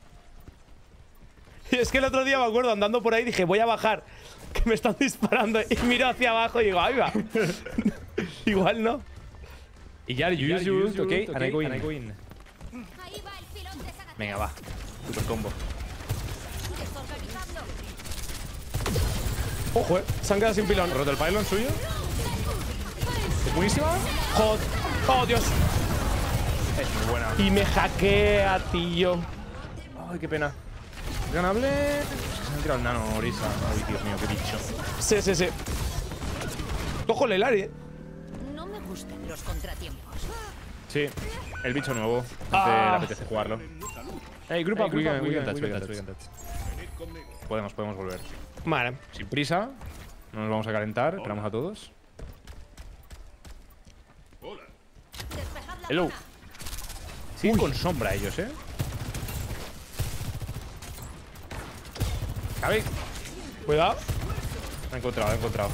Es que el otro día me acuerdo, andando por ahí, dije, voy a bajar. Que me están disparando. Y miro hacia abajo y digo, ahí va. Igual no. Y ya, you use your ult, okay? And I go in. Ahí va el pilón de sanación. Venga, va. Super combo. Desorganizando. Ojo, se han quedado sin pilón. ¿Roto el pylon suyo? ¿Buenísima? Joder. Oh, Dios. Es muy buena. Y me hackea, tío. Ay, qué pena. ¿Ganable? Es que se han tirado el nano, Orisa. Ay, Dios mío, qué bicho. Sí, sí, sí. Cojo el Hilari, No me gustan los contratiempos. Sí, el bicho nuevo. Ah. Le apetece jugarlo. Hey, group up, we can touch. Podemos volver. Vale. Sin prisa. No nos vamos a calentar. Esperamos a todos. Despejad la Hello. zona. Siguen con sombra ellos, ¿eh? Cabe. Cuidado. Lo he encontrado, lo he encontrado.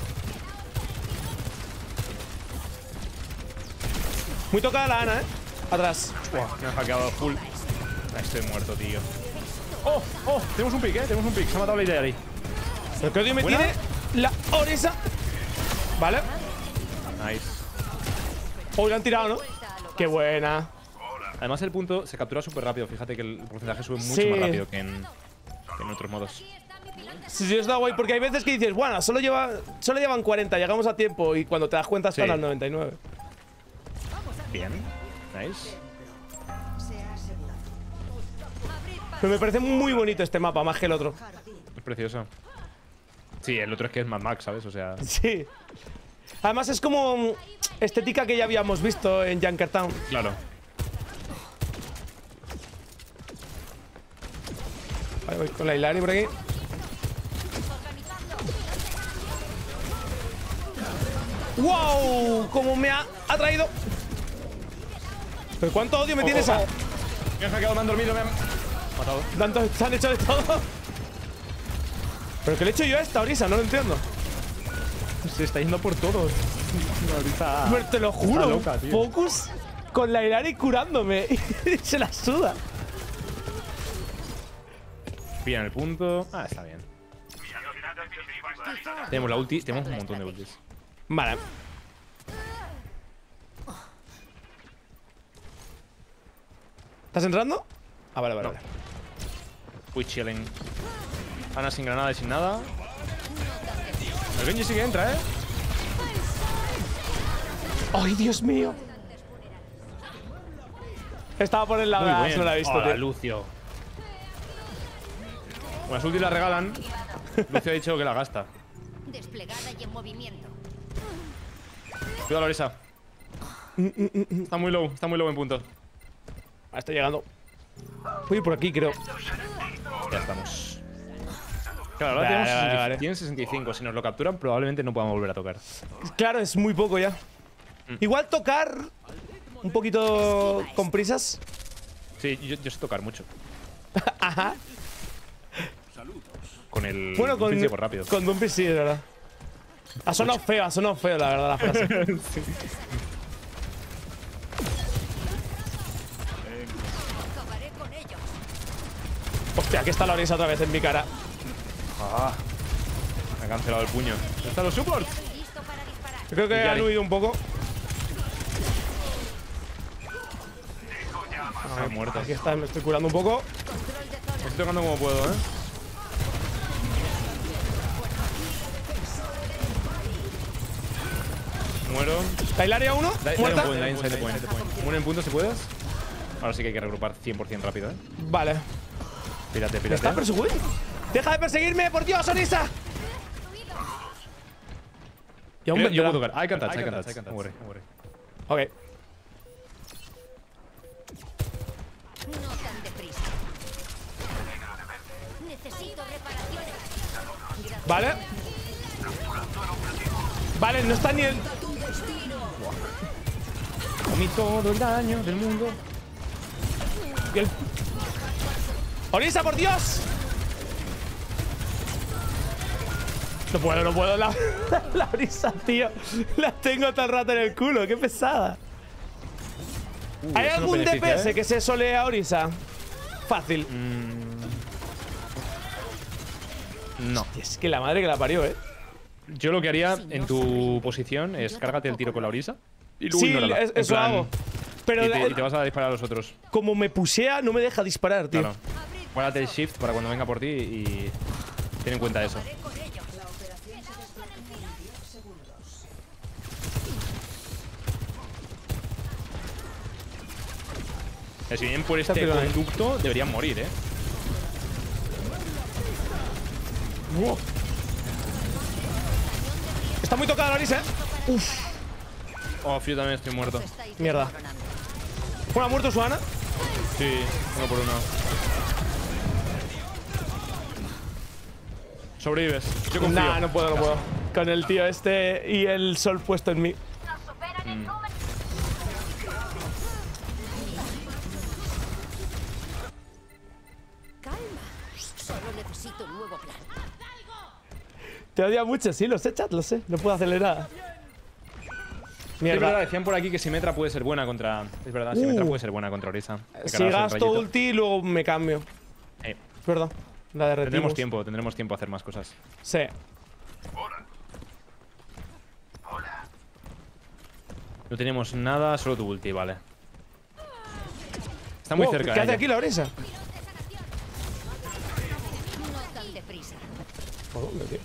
Muy tocada la Ana, Atrás. Buah, me han hackeado full. Estoy muerto, tío. ¡Oh! ¡Oh! Tenemos un pick, ¿eh? Tenemos un pick. Se ha matado la idea ahí. Pero que odio me ¿Buena? tiene la Orisa. Vale. Nice. Hoy lo han tirado, ¿no? Qué buena. Además, el punto se captura súper rápido. Fíjate que el porcentaje sube mucho Sí. más rápido que en otros modos. Sí, sí, está guay, porque hay veces que dices, bueno, solo llevan 40, llegamos a tiempo y cuando te das cuenta están Sí. al 99. Bien. Nice. Pero me parece muy bonito este mapa, más que el otro. Es precioso. Sí, el otro es que es Mad Max, ¿sabes? O sea… Sí. Además es como estética que ya habíamos visto en Junkertown. Claro. Vale, voy con la Hilari por aquí. ¡Wow! Como me ha atraído. ¿Pero cuánto odio me tienes a? Me han hackeado, me han dormido, me han matado. Tanto se han hecho de todo. ¿Pero qué le he hecho yo a esta Orisa? No lo entiendo. Se está yendo por todos. Ahorita… Pero te lo juro, Está loca, tío. Focus con la Hilari curándome. Y se la suda. Bien, el punto… Ah, está bien. Tenemos la ulti, tenemos un montón de ultis. Vale. ¿Estás entrando? Ah, vale, vale, No. vale. Uy, chilling. Ana sin granada y sin nada. El Genji sí que entra, ¿eh? ¡Ay, Dios mío! Estaba por el lado de Ash, no la he visto, Hola, tío. Lucio. Las ultis la regalan. Lucio ha dicho que la gasta. Desplegada y en movimiento. Cuidado, Lorisa. Está muy low en punto. Ah, está llegando. Voy por aquí, creo. Ya estamos. Claro, ahora Vale, tenemos vale, vale. tienen 65. Si nos lo capturan, probablemente no podamos volver a tocar. Claro, es muy poco ya. Igual tocar un poquito con prisas. Sí, yo sé tocar mucho. Ajá. Con el… Bueno, con principio rápido. Con Dumpy sí, de verdad. Ha sonado feo, la verdad, la frase. Acabaré con ellos. Hostia, aquí está la Orisa otra vez en mi cara. Ah, me ha cancelado el puño. ¿Dónde están los supports? Estoy listo para disparar. Yo creo que Hilari. han huido un poco. Está muerto. Aquí está, me estoy curando un poco. Control de zona. Estoy tocando como puedo, ¿eh? muero. Tailaria 1, Dale muerta. un point, dale inside the point. Muere en punto si puedes. Ahora sí que hay que regrupar 100% rápido, Vale. Pírate, ¿Me pírate. está persiguiendo? ¡Deja de perseguirme, por Dios, Orisa! Y aún Yo vendrá. puedo tocar. I can touch. Don't worry. Ok. No tan deprisa. Necesito reparaciones. Vale. Vale, no está ni el... Comí todo el daño del mundo. y el- ¡Orisa, por Dios! No puedo. La Orisa, tío. La tengo todo el rato en el culo. ¡Qué pesada! ¿Hay eso no algún beneficia, DPS que se solea a Orisa? Fácil. No. Y es que la madre que la parió, ¿eh? Yo lo que haría en tu posición es cárgate el tiro con la Orisa y luego Sí, ignórala. En eso plan, hago. Pero y te vas a disparar a los otros. como me pusea, no me deja disparar, tío. Claro. Guárdate el shift para cuando venga por ti y ten en cuenta eso. Si vienen por este Está bien. conducto, deberían morir, ¿eh? Wow. Está muy tocada la Orisa, ¿eh? Uf, Oh, yo también estoy muerto. mierda. ¿Una muerto su Ana? Sí, uno por uno. Sobrevives. Yo confío. Nah, no puedo. Con el tío este y el sol puesto en mí. Nos superan en número. Calma. Solo necesito un nuevo plan. Te odia mucho, sí, lo sé, chat, lo sé. No puedo hacerle nada. Sí, es verdad, Mierda. decían por aquí que Symmetra puede ser buena contra. Es verdad, Symmetra puede ser buena contra Orisa. De Si cara a hacer gasto rayito. ulti y luego me cambio. Perdón. La derretimos. Tendremos tiempo a hacer más cosas. Sí. No tenemos nada, solo tu ulti, vale. Está muy Wow, cerca. ¿Qué hace ella. aquí la Orisa? No tan deprisa. ¿Por dónde, tío?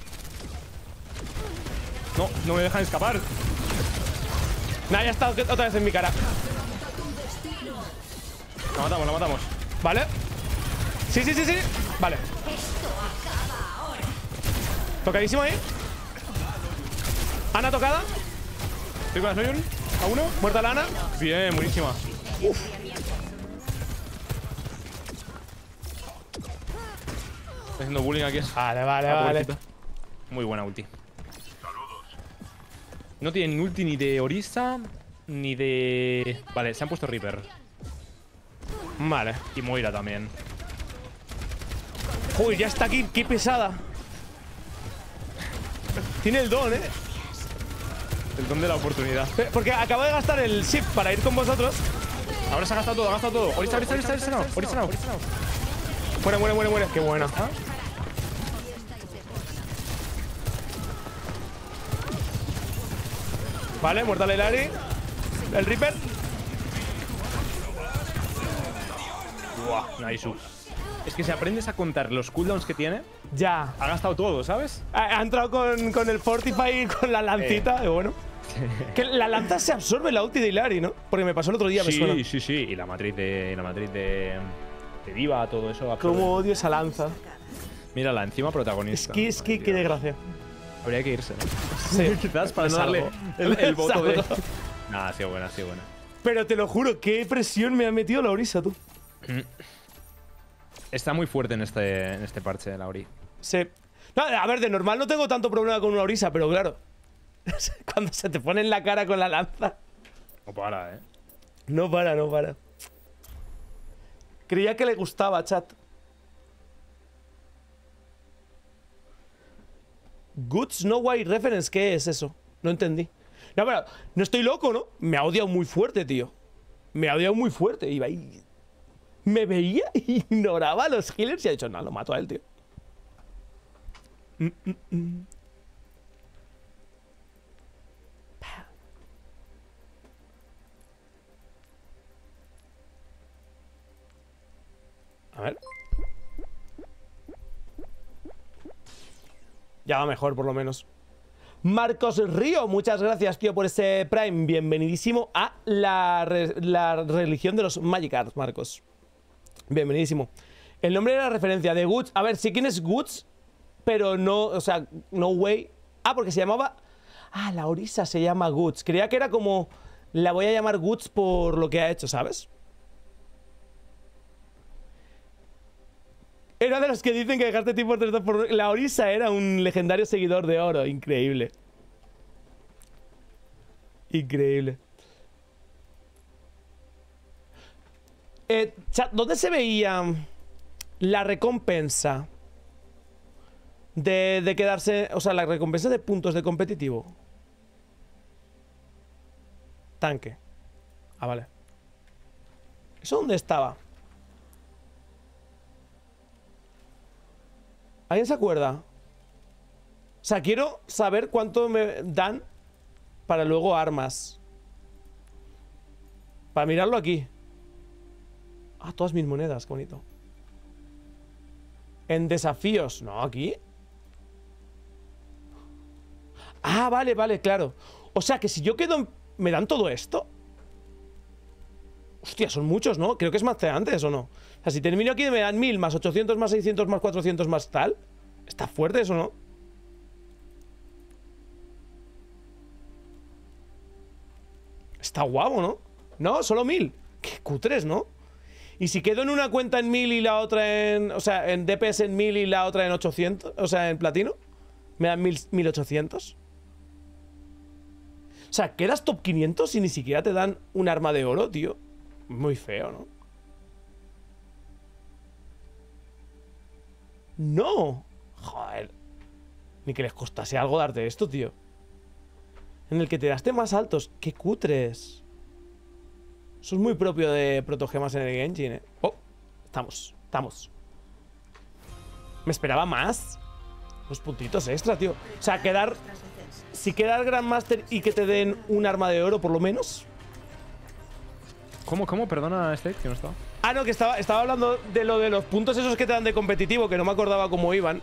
No me dejan escapar. Nah, ya está otra vez en mi cara. La matamos. ¿Vale? Sí. Vale. Tocadísimo ahí. Ana tocada. Estoy con la Soyun. A uno. Muerta la Ana. Bien, buenísima. Estoy haciendo bullying aquí. Vale. Pobrecita. Muy buena ulti. No tienen ulti ni de Orisa ni de. Vale, se han puesto Reaper. Vale. Y Moira también. Uy, ya está aquí. Qué pesada. Tiene el don, El don de la oportunidad. Porque acabo de gastar el shift para ir con vosotros. Ahora se ha gastado todo, Orisa no. Muere. Qué buena. Vale, muerta la Hilari. El Reaper. Buah, nice. Es que si aprendes a contar los cooldowns que tiene, Ya. ha gastado todo, ¿sabes? Ha entrado con el Fortify y con la lancita. Y bueno. Que la lanza se absorbe la ulti de Hilari, ¿no? Porque me pasó el otro día, me suena. Sí. Y la matriz de Diva, todo eso. absorbe. Cómo odio esa lanza. Mírala, encima protagonista. Es que qué desgracia. Habría que irse, ¿no? Sí. Quizás para Es no darle algo. el Es voto de. algo. Nah, ha sido buena. Pero te lo juro, qué presión me ha metido la Orisa, tú. Está muy fuerte en este parche, la Ori. Sí. No, a ver, de normal no tengo tanto problema con una Orisa, pero claro. Cuando se te pone en la cara con la lanza. No para, ¿eh? No para. Creía que le gustaba, chat. Good Snow White Reference, ¿qué es eso? No entendí. No, pero no estoy loco, ¿no? Me ha odiado muy fuerte, tío. Me ha odiado muy fuerte. Iba ahí. Me veía, ignoraba a los healers y ha dicho, no, lo mato a él, tío. A ver. Ya va mejor, por lo menos. Marcos Río, muchas gracias, tío, por ese Prime. Bienvenidísimo a la religión de los Magikarps, Marcos. Bienvenidísimo. El nombre de la referencia de Guts. A ver, sí, ¿quién es Guts? Pero no, o sea, no way. Ah, porque se llamaba... Ah, la Orisa se llama Guts. Creía que era como... La voy a llamar Guts por lo que ha hecho, ¿sabes? Era de los que dicen que dejaste tipo 3-2 por... La Orisa era un legendario seguidor de oro. Increíble. Increíble. Chat, ¿dónde se veía la recompensa de quedarse... O sea, la recompensa de puntos de competitivo? Tanque. Ah, vale. ¿Eso dónde estaba? ¿Alguien se acuerda? O sea, quiero saber cuánto me dan para luego armas. Para mirarlo aquí. Ah, todas mis monedas, qué bonito. En desafíos. No, aquí. Ah, vale, vale, claro. O sea, que si yo quedo en... ¿Me dan todo esto? Hostia, son muchos, ¿no? Creo que es más que antes, ¿o no? O sea, si termino aquí me dan 1000 más 800 más 600 más 400 más tal. ¿Está fuerte eso, no? Está guapo, ¿no? No, solo 1000. Qué cutres, ¿no? Y si quedo en una cuenta en 1000 y la otra en... O sea, en DPS en 1000 y la otra en 800... O sea, en platino, me dan 1800. O sea, quedas top 500 y ni siquiera te dan un arma de oro, tío. Muy feo, ¿no? ¡No! Joder. Ni que les costase algo darte esto, tío. En el que te daste más altos. ¡Qué cutres! Eso es muy propio de protogemas en el Genshin, ¿eh? Oh, estamos. Me esperaba más. Unos puntitos extra, tío. O sea, quedar... Si quedar Grandmaster y que te den un arma de oro, por lo menos. ¿Cómo? Perdona, Slade, que no estaba. Ah, no, que estaba hablando de lo de los puntos esos que te dan de competitivo, que no me acordaba cómo iban.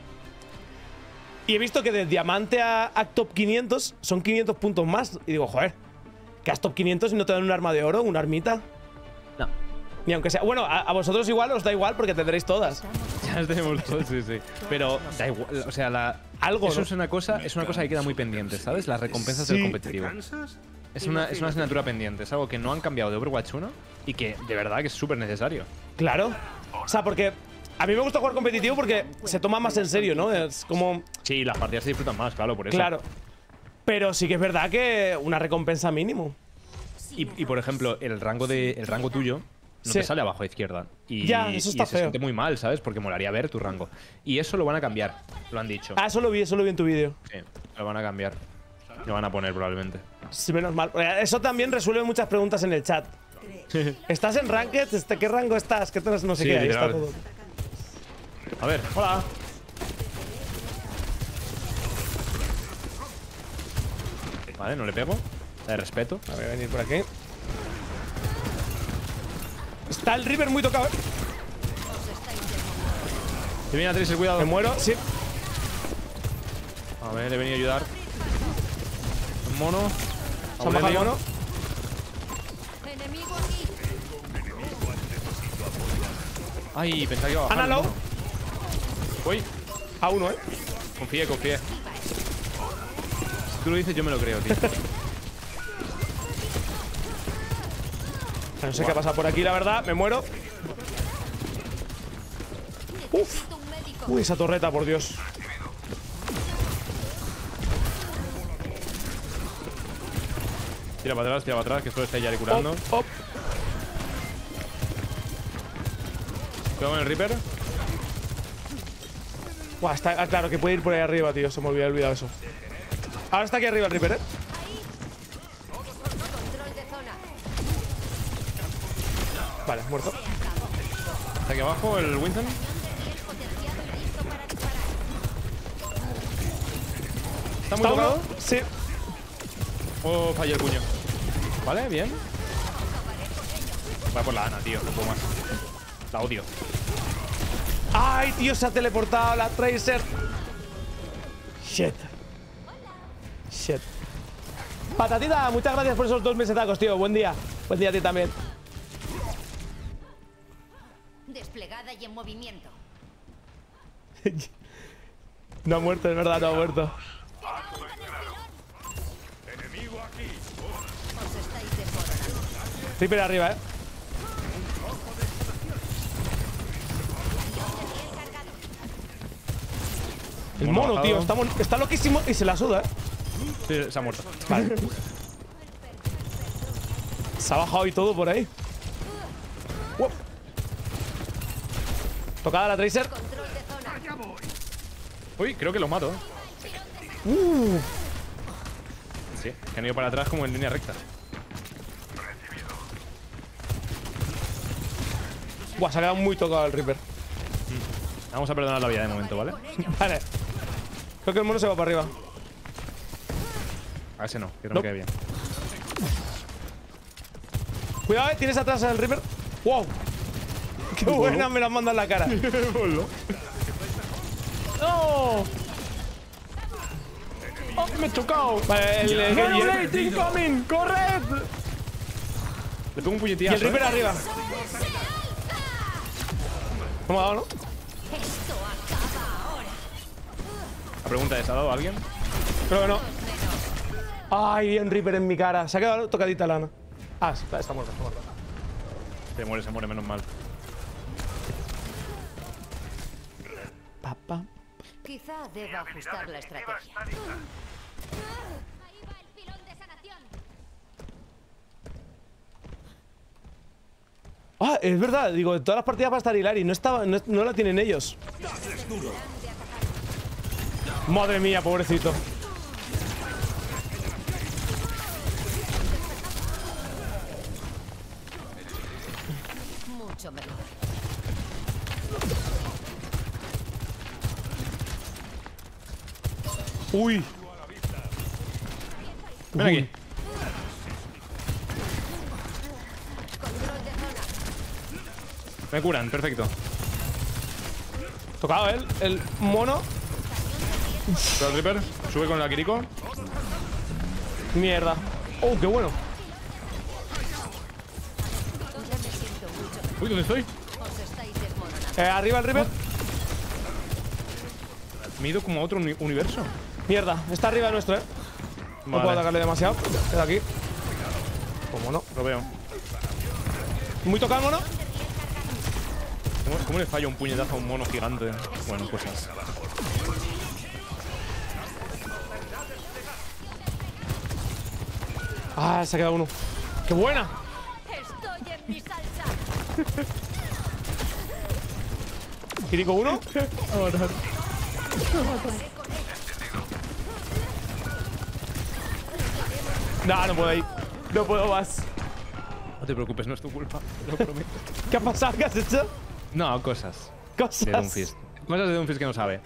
Y he visto que de diamante a top 500 son 500 puntos más. Y digo, joder, que has top 500 y no te dan un arma de oro, una armita. No. Ni aunque sea... Bueno, a vosotros igual os da igual porque tendréis todas. Ya las tenemos todas, sí. Pero da igual, o sea, Algo, eso ¿no? es una cosa que queda muy pendiente, ¿sabes? Las recompensas del competitivo. Es una asignatura pendiente, es algo que no han cambiado de Overwatch 1 y que de verdad que es súper necesario. Claro. O sea, porque a mí me gusta jugar competitivo porque se toma más en serio, ¿no? Es como... Sí, las partidas se disfrutan más, claro, por eso. Claro. Pero sí que es verdad que una recompensa mínimo. Y por ejemplo, el rango tuyo no Sí. te sale abajo a izquierda. Y, Ya, eso está se feo. siente muy mal, ¿sabes? Porque molaría ver tu rango. Y eso lo van a cambiar, lo han dicho. Ah, eso lo vi en tu vídeo. Sí, lo van a cambiar. Lo van a poner probablemente. Sí, menos mal. Eso también resuelve muchas preguntas en el chat. ¿Estás en Ranked? ¿Qué rango estás? ¿Qué tal? No sé Sí, qué. Ahí está literal. todo. A ver, Hola. vale, no le pego. De respeto. A ver, voy a venir por aquí. Está el River muy tocado, ¿eh? Que viene a Tracer, cuidado. Me muero, sí. A ver, he venido a ayudar. Un mono. Se ha bajado el mono. Enemigo aquí. Ay, pensaba que iba a bajar. Ana low. Voy. A uno, ¿eh? Confíe. Si tú lo dices, yo me lo creo, tío. No sé qué ha pasado por aquí, la verdad. Me muero. Uf. Necesito un médico. Uy, esa torreta, por Dios. Tira para atrás, que solo está Yari curando. Op. Cuidado con el Reaper. Buah, está claro que puede ir por ahí arriba, tío. Se me había olvidado eso. Ahora está aquí arriba el Reaper, ¿eh? Control de zona. Vale, muerto. Está aquí abajo el Winston. Potenciado y listo para disparar. Está muy ¿Está uno? tocado. Sí. Oh, falló el puño. Vale, bien. Va por la Ana, tío. No puedo más. La odio. ¡Ay, tío! Se ha teleportado la Tracer. Shit. Shit. Patatita, muchas gracias por esos 2 mesetacos, tío. Buen día. Buen día a ti también. Desplegada y en movimiento. No ha muerto, es verdad, no ha muerto. ¡Enemigo aquí! Os estáis desmoronando. Reaper arriba, El mono, bajado. tío, está loquísimo y se la suda, Sí, se ha muerto. Vale. Se ha bajado y todo por ahí. Wow. Tocada la Tracer. Control de zona. Uy, creo que los mato. Sí, que han ido para atrás como en línea recta. Buah, se ha quedado muy tocado el Reaper. Vamos a perdonar la vida de momento, ¿vale? Vale. Creo que el mono se va para arriba. A ese no, que no No. me quede bien. Cuidado, tienes atrás al Reaper. ¡Wow! ¡Qué buena me la manda en la cara! ¡No! ¡Oh, me he chocado! Vale, incoming! ¡Corred! Le pego un y puñetillazo. el Reaper arriba. ¿No me ha dado, no? Esto acaba ahora. La pregunta es, ¿ha dado alguien? Creo que no. ¡Ay, un Reaper en mi cara! Se ha quedado tocadita Lana. Ah, está muerto, está muerto. Se muere, menos mal. Papá. Quizá deba ajustar la estrategia. Ahí va el pilón de sanación. Ah, es verdad, digo, en todas las partidas va a estar Hilari, no la tienen ellos. Madre mía, pobrecito. Mucho mejor. Uy. Ven aquí. Control de zona. Me curan, perfecto. Tocado el mono. Pero el Reaper sube con la Kiriko. Mierda. Oh, qué bueno. Ya me siento mucho mejor. Uy, ¿dónde estoy? Os estáis desmoronando. Arriba el Reaper. Me he ido como a otro universo. Mierda, está arriba nuestro, No Vale. puedo atacarle demasiado. Queda aquí. ¿Cómo no? Lo veo. Muy tocado el mono. ¿Cómo le falla un puñetazo a un mono gigante? Bueno, pues nada. Ah, se ha quedado uno. ¡Qué buena! Estoy en mi salsa. Kiriko uno. No puedo ir. No puedo más. No te preocupes, no es tu culpa. Te lo prometo. ¿Qué ha pasado? ¿Qué has hecho? No, cosas. Cosas. De Doomfist. Cosas de Doomfist que no sabe.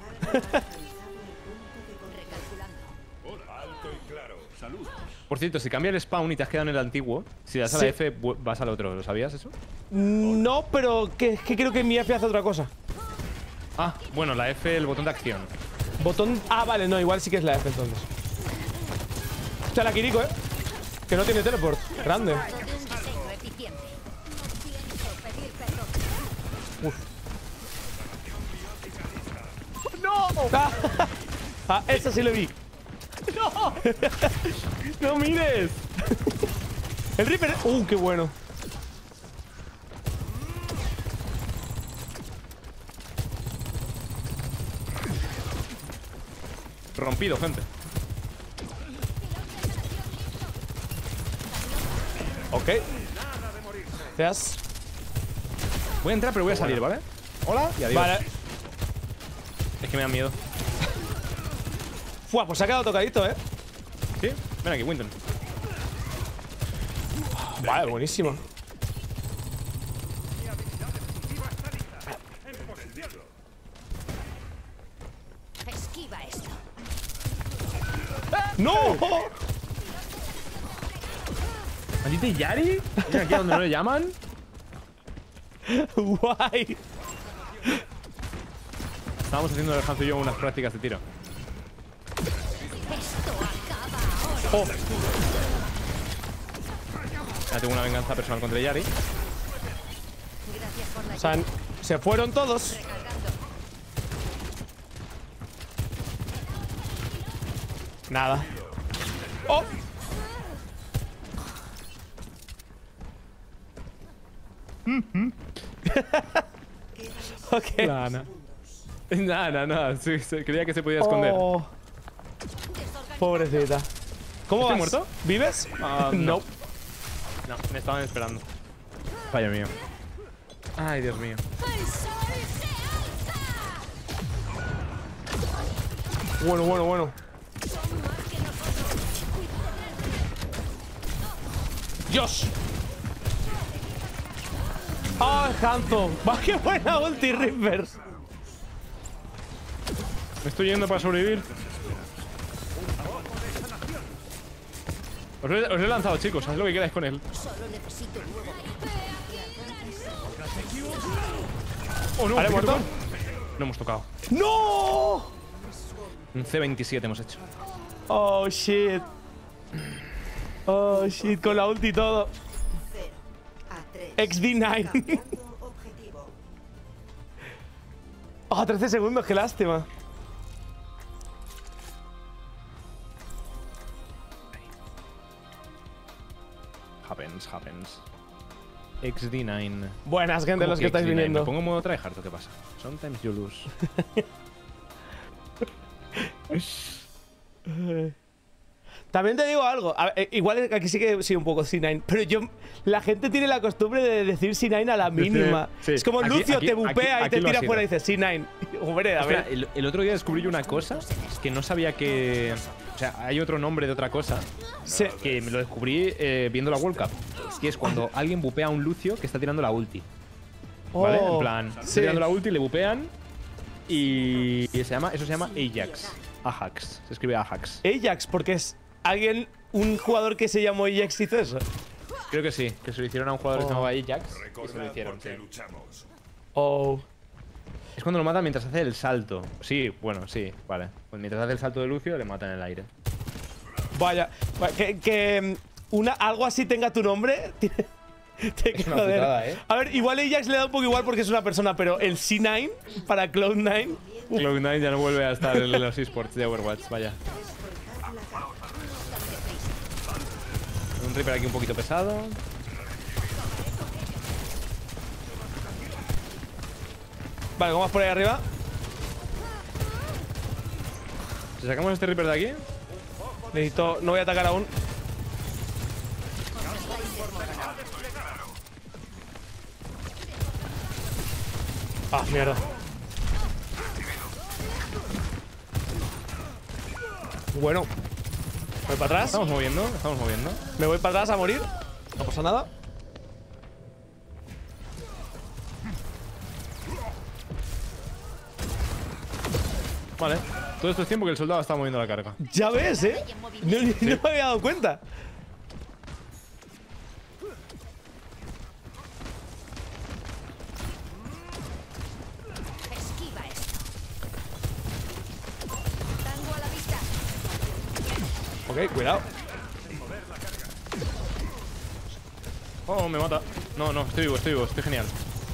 Alto y claro. Salud. Por cierto, si cambia el spawn y te has quedado en el antiguo, si das a la Sí. F, vas al otro. ¿Lo sabías eso? No, pero que creo que mi F hace otra cosa. Ah, bueno, la F, el botón de acción. Botón. Ah, vale, no, igual sí que es la F entonces. O sea, la Kiriko, que no tiene teleport. Grande. De un diseño eficiente. No pienso pedir perdón. ¡No! Ah, eso sí lo vi. ¡No! ¡No mires! El Reaper. Qué bueno. Rompido, gente. Ok. Gracias. Voy a entrar, pero voy a salir, ¿vale? Hola y adiós. Vale. Es que me da miedo. Fua, pues se ha quedado tocadito, ¿Sí? Ven aquí, Winton. Vale, buenísimo. Esquiva esto. ¡No! ¿Maldito Yari? Mira aquí a donde no le llaman. Guay. Estábamos haciendo Alejandro y yo unas prácticas de tiro. Esto acaba Oh, Ya tengo una venganza personal contra Yari. Gracias por la o sea, se fueron todos. recargando. Nada. Oh. Ok. Nada. Sí, creía que se podía esconder. Oh. Pobrecita. ¿Cómo ¿Estoy vas? muerto? ¿Vives? Ah, no. No, me estaban esperando. Fallo mío. Ay, Dios mío. ¡El sol se alza! Bueno. ¡Dios! ¡Ah, Hanzo! ¡Va, qué buena ulti, Reaper! Me estoy yendo para sobrevivir. Os lo he lanzado, chicos. Haz lo que queráis con él. Solo necesito un nuevo. Oh, no, ¿Vale, muerto? No hemos tocado. ¡No! Un C27 hemos hecho. Oh, shit. Oh, shit, con la ulti y todo. 0 a 3. XD9. Cambiando objetivo. Oh, 13 segundos, qué lástima. Happens. XD9. Buenas, gente, ¿Cómo los que estáis XD9? viniendo. ¿Me pongo en modo tryhard o qué pasa? Sometimes you lose. También te digo algo. A ver, igual aquí sí que sí un poco C9. Pero la gente tiene la costumbre de decir C9 a la mínima. sí. Es como Aquí- Lucio aquí- te bupea y aquí te lo ha tira sido. fuera y dice C9. Hombre, a Espera, ver. el otro día descubrí yo una cosa que no sabía que... O sea, hay otro nombre de otra cosa Sí. que me lo descubrí viendo la World Cup. Que es cuando alguien bupea a un Lucio que está tirando la ulti. ¿Vale? Oh, En plan, está sí. tirando la ulti, le bupean y eso se llama Ajax. Ajax. Se escribe Ajax. Ajax, porque es alguien, un jugador que se llamó Ajax hizo eso. Creo que sí, que se lo hicieron a un jugador que se Oh. llamaba Ajax y se lo Recordad hicieron. por qué Sí. luchamos. Oh. Es cuando lo matan mientras hace el salto. Sí, bueno, sí, vale. Pues mientras hace el salto de Lucio le matan en el aire. Vaya. Que algo así tenga tu nombre. Te Es una joder. putada, ¿eh? A ver, igual Ajax le da un poco igual porque es una persona, pero el C9 para Cloud9. Cloud9 ya no vuelve a estar en los esports de Overwatch, vaya. Un Reaper aquí un poquito pesado. Vale, ¿cómo vas por ahí arriba? Si sacamos a este Reaper de aquí, Necesito. No voy a atacar aún. Ah, mierda. Bueno. Voy para atrás. estamos moviendo. Me voy para atrás a morir. No pasa nada. Vale. Todo esto es tiempo que el soldado está moviendo la carga. Ya ves, ¿eh? No me había dado cuenta. Esquiva esto. Tango a la vista. Ok, cuidado. Oh, me mata. No, estoy vivo, estoy genial.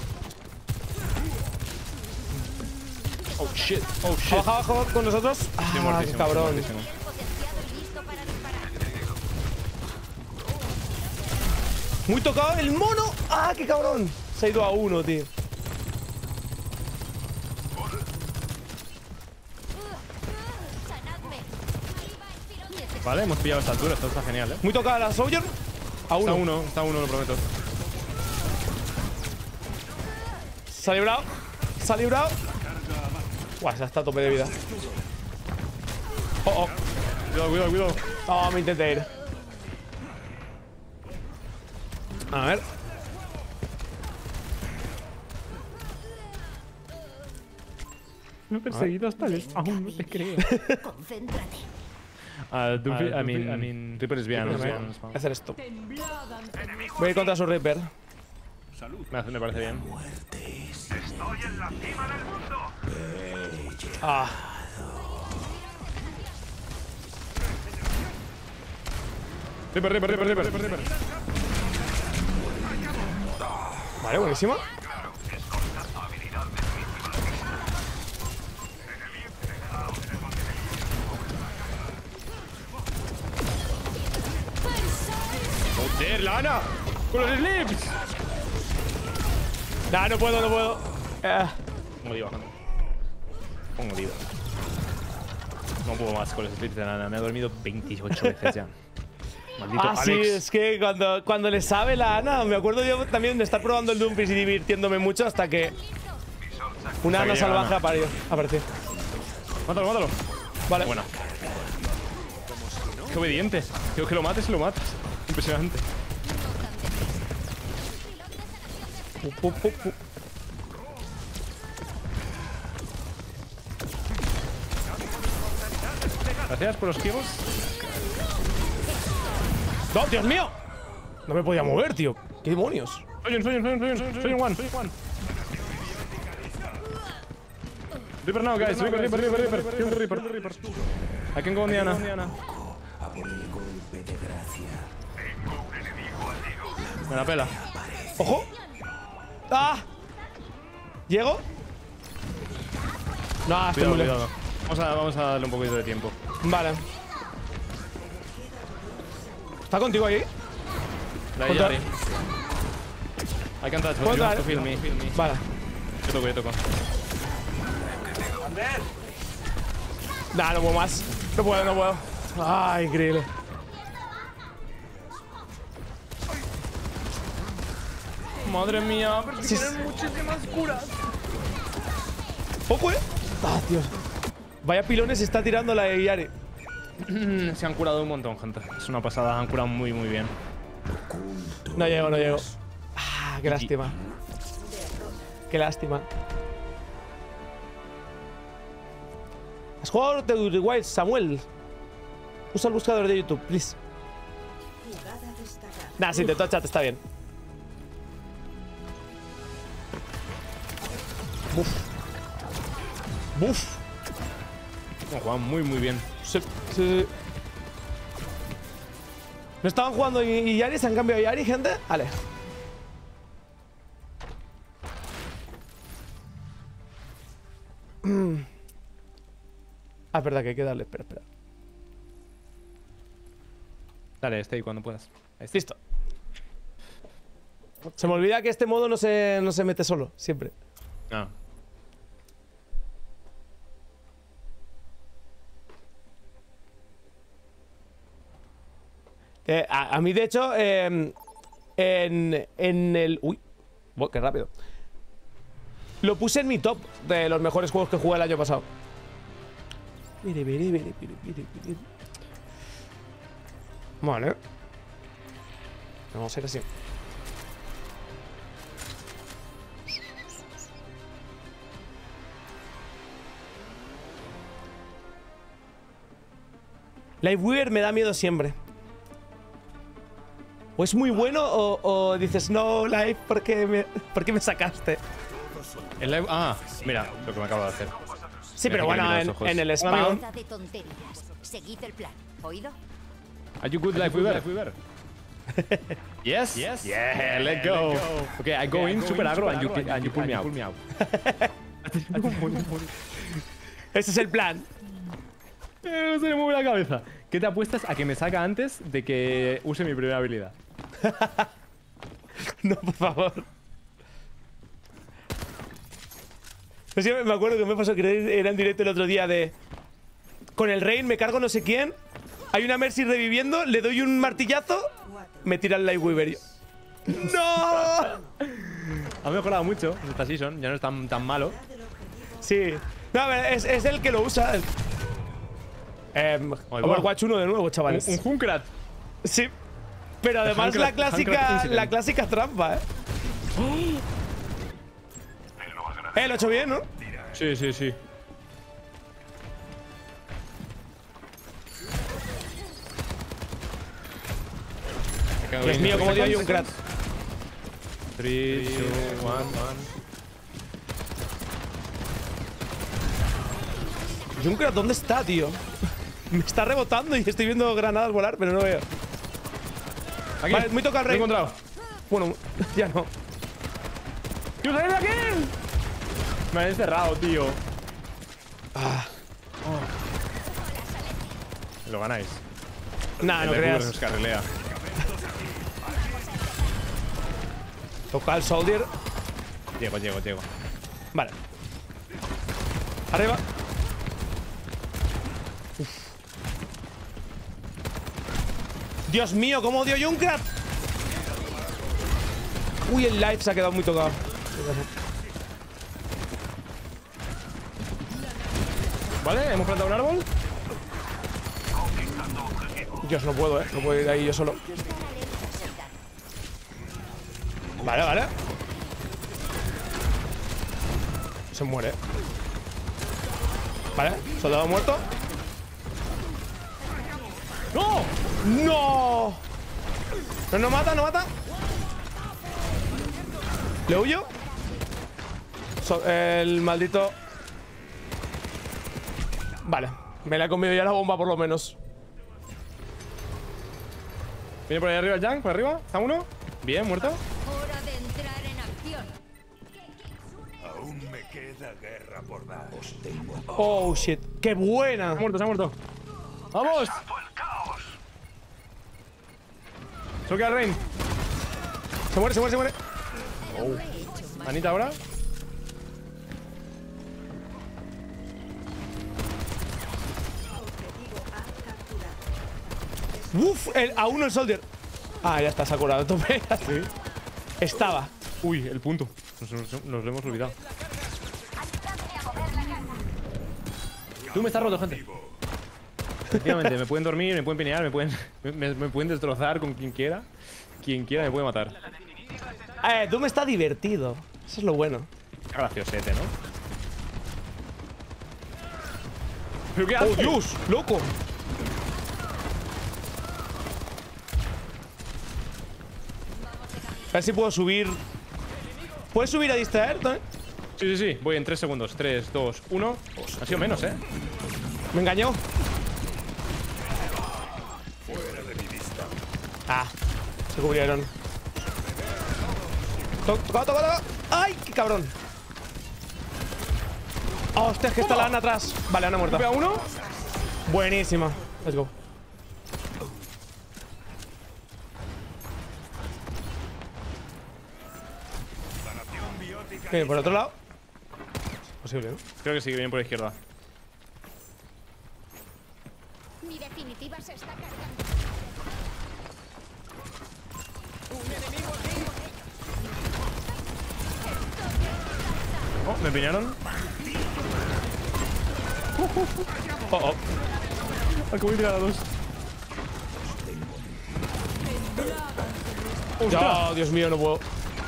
Oh shit. Abajo, abajo con nosotros. Estoy Ah, qué muertísimo, cabrón. estoy muertísimo. Potenciado y listo para disparar. Muy tocado el mono. Ah, qué cabrón. Se ha ido a uno, tío. Sanadme. Vale, hemos pillado esta altura, esto está genial, Muy tocada la Soldier. A uno. Está uno, lo prometo. Se ha librado. Se ha librado. Guau, ya está a tope de vida. Oh, oh. Cuidado. Oh, me intenté ir. A ver. Me he perseguido hasta el aún no te creo. Concéntrate. I mean, Reaper is behind us. Voy a hacer esto. Voy a ir contra su Reaper. Me parece bien. Ah. Reaper. Vale, buenísimo. ¡Joder, la Ana! ¡Con los slips! Nah, no puedo. Pongo diva, bajando. Pongo diva. No puedo más con los slips de la Ana. Me he dormido 28 veces ya. Maldito Alex. Sí, es que cuando le sabe la Ana, me acuerdo yo también de estar probando el Doomfist y divirtiéndome mucho hasta que una Ana salvaje apareció. Mátalo. Vale. Buena. Qué obediente. Digo que lo mates y lo matas. Impresionante. Gracias por los kibos. ¡No, Dios mío! No me podía mover, tío. ¿Qué demonios? Soy un one. Reaper now, guys. Reaper. I can go on Diana. Me la pela. ¡Ojo! ¡Ah! ¿Llego? No, estoy muy lejos. Cuidado. Vamos a darle un poquito de tiempo. Vale. ¿Está contigo ahí? La Yari. I can touch, but you have to feel me. Vale. Yo toco. Nah, no puedo más. No puedo. Ay, increíble. Madre mía, pero Sí, tienen muchísimas curas. Poco, Ah, Dios. Vaya pilones está tirando la de Yari. Se han curado un montón, gente. Es una pasada, han curado muy bien. No llego. Ah, qué lástima. Qué lástima. ¿Has jugado The Outer Wilds, Samuel? Usa el buscador de YouTube, please. Nah, sí, de todo chat está bien. Buf. Han jugado muy bien. Sí. ¿No estaban jugando y Yari? ¿Se han cambiado Yari, gente? Vale. Ah, es verdad que hay que darle. Espera. Dale, stay cuando puedas. Ahí está. Listo. Se me olvida que este modo no se mete solo, siempre. Ah. A mí, de hecho, en el... Uy, qué rápido. Lo puse en mi top de los mejores juegos que jugué el año pasado. Vale. Vamos a ir así. Lightweaver me da miedo siempre. O es muy bueno o dices, no, Live, ¿por qué me sacaste? El live. Ah, mira lo que me acabo de hacer. Sí, pero bueno, en el spawn. Nada de tonterías. Seguid el plan. ¿Oído? Are you good, Lightweaver? Yes? Yeah, let's go. Okay, I go in super aggro and you pull me out. Ese es el plan. Se me mueve la cabeza. ¿Qué te apuestas a que me saca antes de que use mi primera habilidad? No, por favor. Es que me acuerdo que me pasó que era en directo el otro día de... Con el Rain me cargo no sé quién. Hay una Mercy reviviendo, le doy un martillazo, me tira el Lightweaver. ¡No! Ha mejorado mucho esta season, ya no es tan malo. Sí. No, a ver, es el que lo usa. Overwatch 1 de nuevo, chavales. Un Junkrat. Sí. Pero además la clásica trampa, lo he hecho bien, ¿no? Sí. Dios mío, como dio ahí un crack. 3, 2, 1. Junkrat, ¿dónde está, tío? Me está rebotando y estoy viendo granadas volar, pero no veo. Aquí. Vale, me toca el Lo he rey. encontrado. Bueno, ya no. ¡Quiero salir de aquí! Me han encerrado, tío. Lo ganáis. Nah, no El de Google creas. nos carrilea. Toca el soldier. Llego. Vale. Arriba. Uf. Dios mío, cómo odio Junkrat. Uy, el live se ha quedado muy tocado. Vale, hemos plantado un árbol. Dios, no puedo, no puedo ir ahí yo solo. Vale. Se muere. Vale, soldado muerto. ¡No! ¡No! No mata. ¿Le huyo? El maldito... Vale, me la he comido ya la bomba por lo menos. Viene por ahí arriba el Junk, por arriba. ¿Está uno? Bien, muerto. Hora de entrar en acción. Aún me queda guerra por dar. Oh, shit. ¡Qué buena! Se ha muerto. ¡Vamos! Solo queda el Rain. Se muere. Anita ahora. ¡Uf! A uno el soldier. Ah, ya está, se ha curado. Tope. Sí. Estaba. Uy, el punto. Nos lo hemos olvidado. Tú me estás roto, gente. Efectivamente, me pueden dormir, me pueden pinear, me pueden destrozar con quien quiera. Quien quiera me puede matar. Doom está divertido. Eso es lo bueno. Graciosete, ¿no? ¿Pero qué ¡Oh, hace? Dios! ¡Loco! A ver si puedo subir. ¿Puedes subir a distraer, ¿no? Sí. Voy en 3 segundos. 3, 2, 1. Ha sido menos, ¿eh? Me engañó. Ah, se cubrieron. Toca. ¡Ay, qué cabrón! Oh, hostia, es que está la Ana atrás. Vale, Ana muerta. ¿Pega uno? Buenísima. Let's go. Por otro lado. Posible, ¿no? Creo que sí, que viene por la izquierda. Mi definitiva se está cargando. Oh, me piñaron. Oh. Acabo de tirar a 2. Ya, Dios mío, no puedo.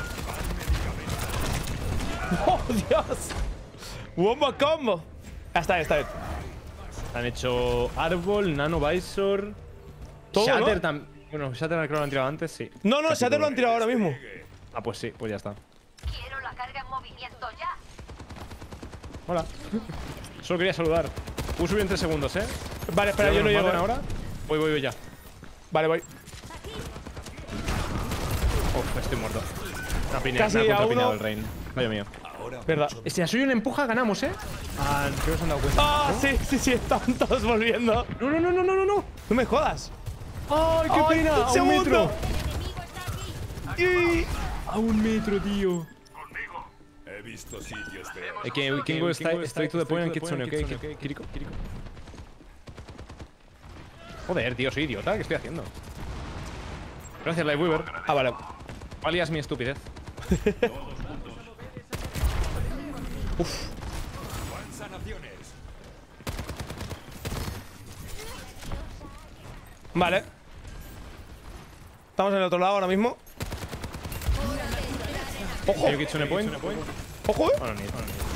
¡Oh, Dios! ¡Wombo combo! Está bien. Han hecho árbol, nano visor. Todo, Shatter ¿no? también. Bueno, Shatter creo que lo han tirado antes, sí. No, Casi Shatter lo todo. han tirado ahora mismo. Ah, pues sí, pues ya está. Quiero la carga en movimiento ya. Hola. Solo quería saludar. Puedo subir en 3 segundos, ¿eh? Vale, espera, yo no llego ahora. Voy ya. Vale, voy. Estoy muerto. Casi me ha a contrapineado uno. el Rain. Vaya mío. Verdad. Si a Suyo le empuja, ganamos, ¿eh? Ah, creo que se han dado cuenta. ¡Ah, sí! Están todos volviendo. No. No me jodas. ¡Ay, qué ¡Ay, pena! un ¡A un segundo! metro! El enemigo está aquí. Y... ¡A un metro, tío! He visto sitios peores. We can go straight to the point and Kitsune, ¿ok? Kiriko. Joder, tío, soy idiota. ¿Qué estoy haciendo? Gracias, Lightweaver. Ah, vale. Alias mi estupidez. Sanaciones. Vale. Estamos en el otro lado ahora mismo. ¡Ojo! Hay un Kitsune point. ¡Ojo! Bueno, ni.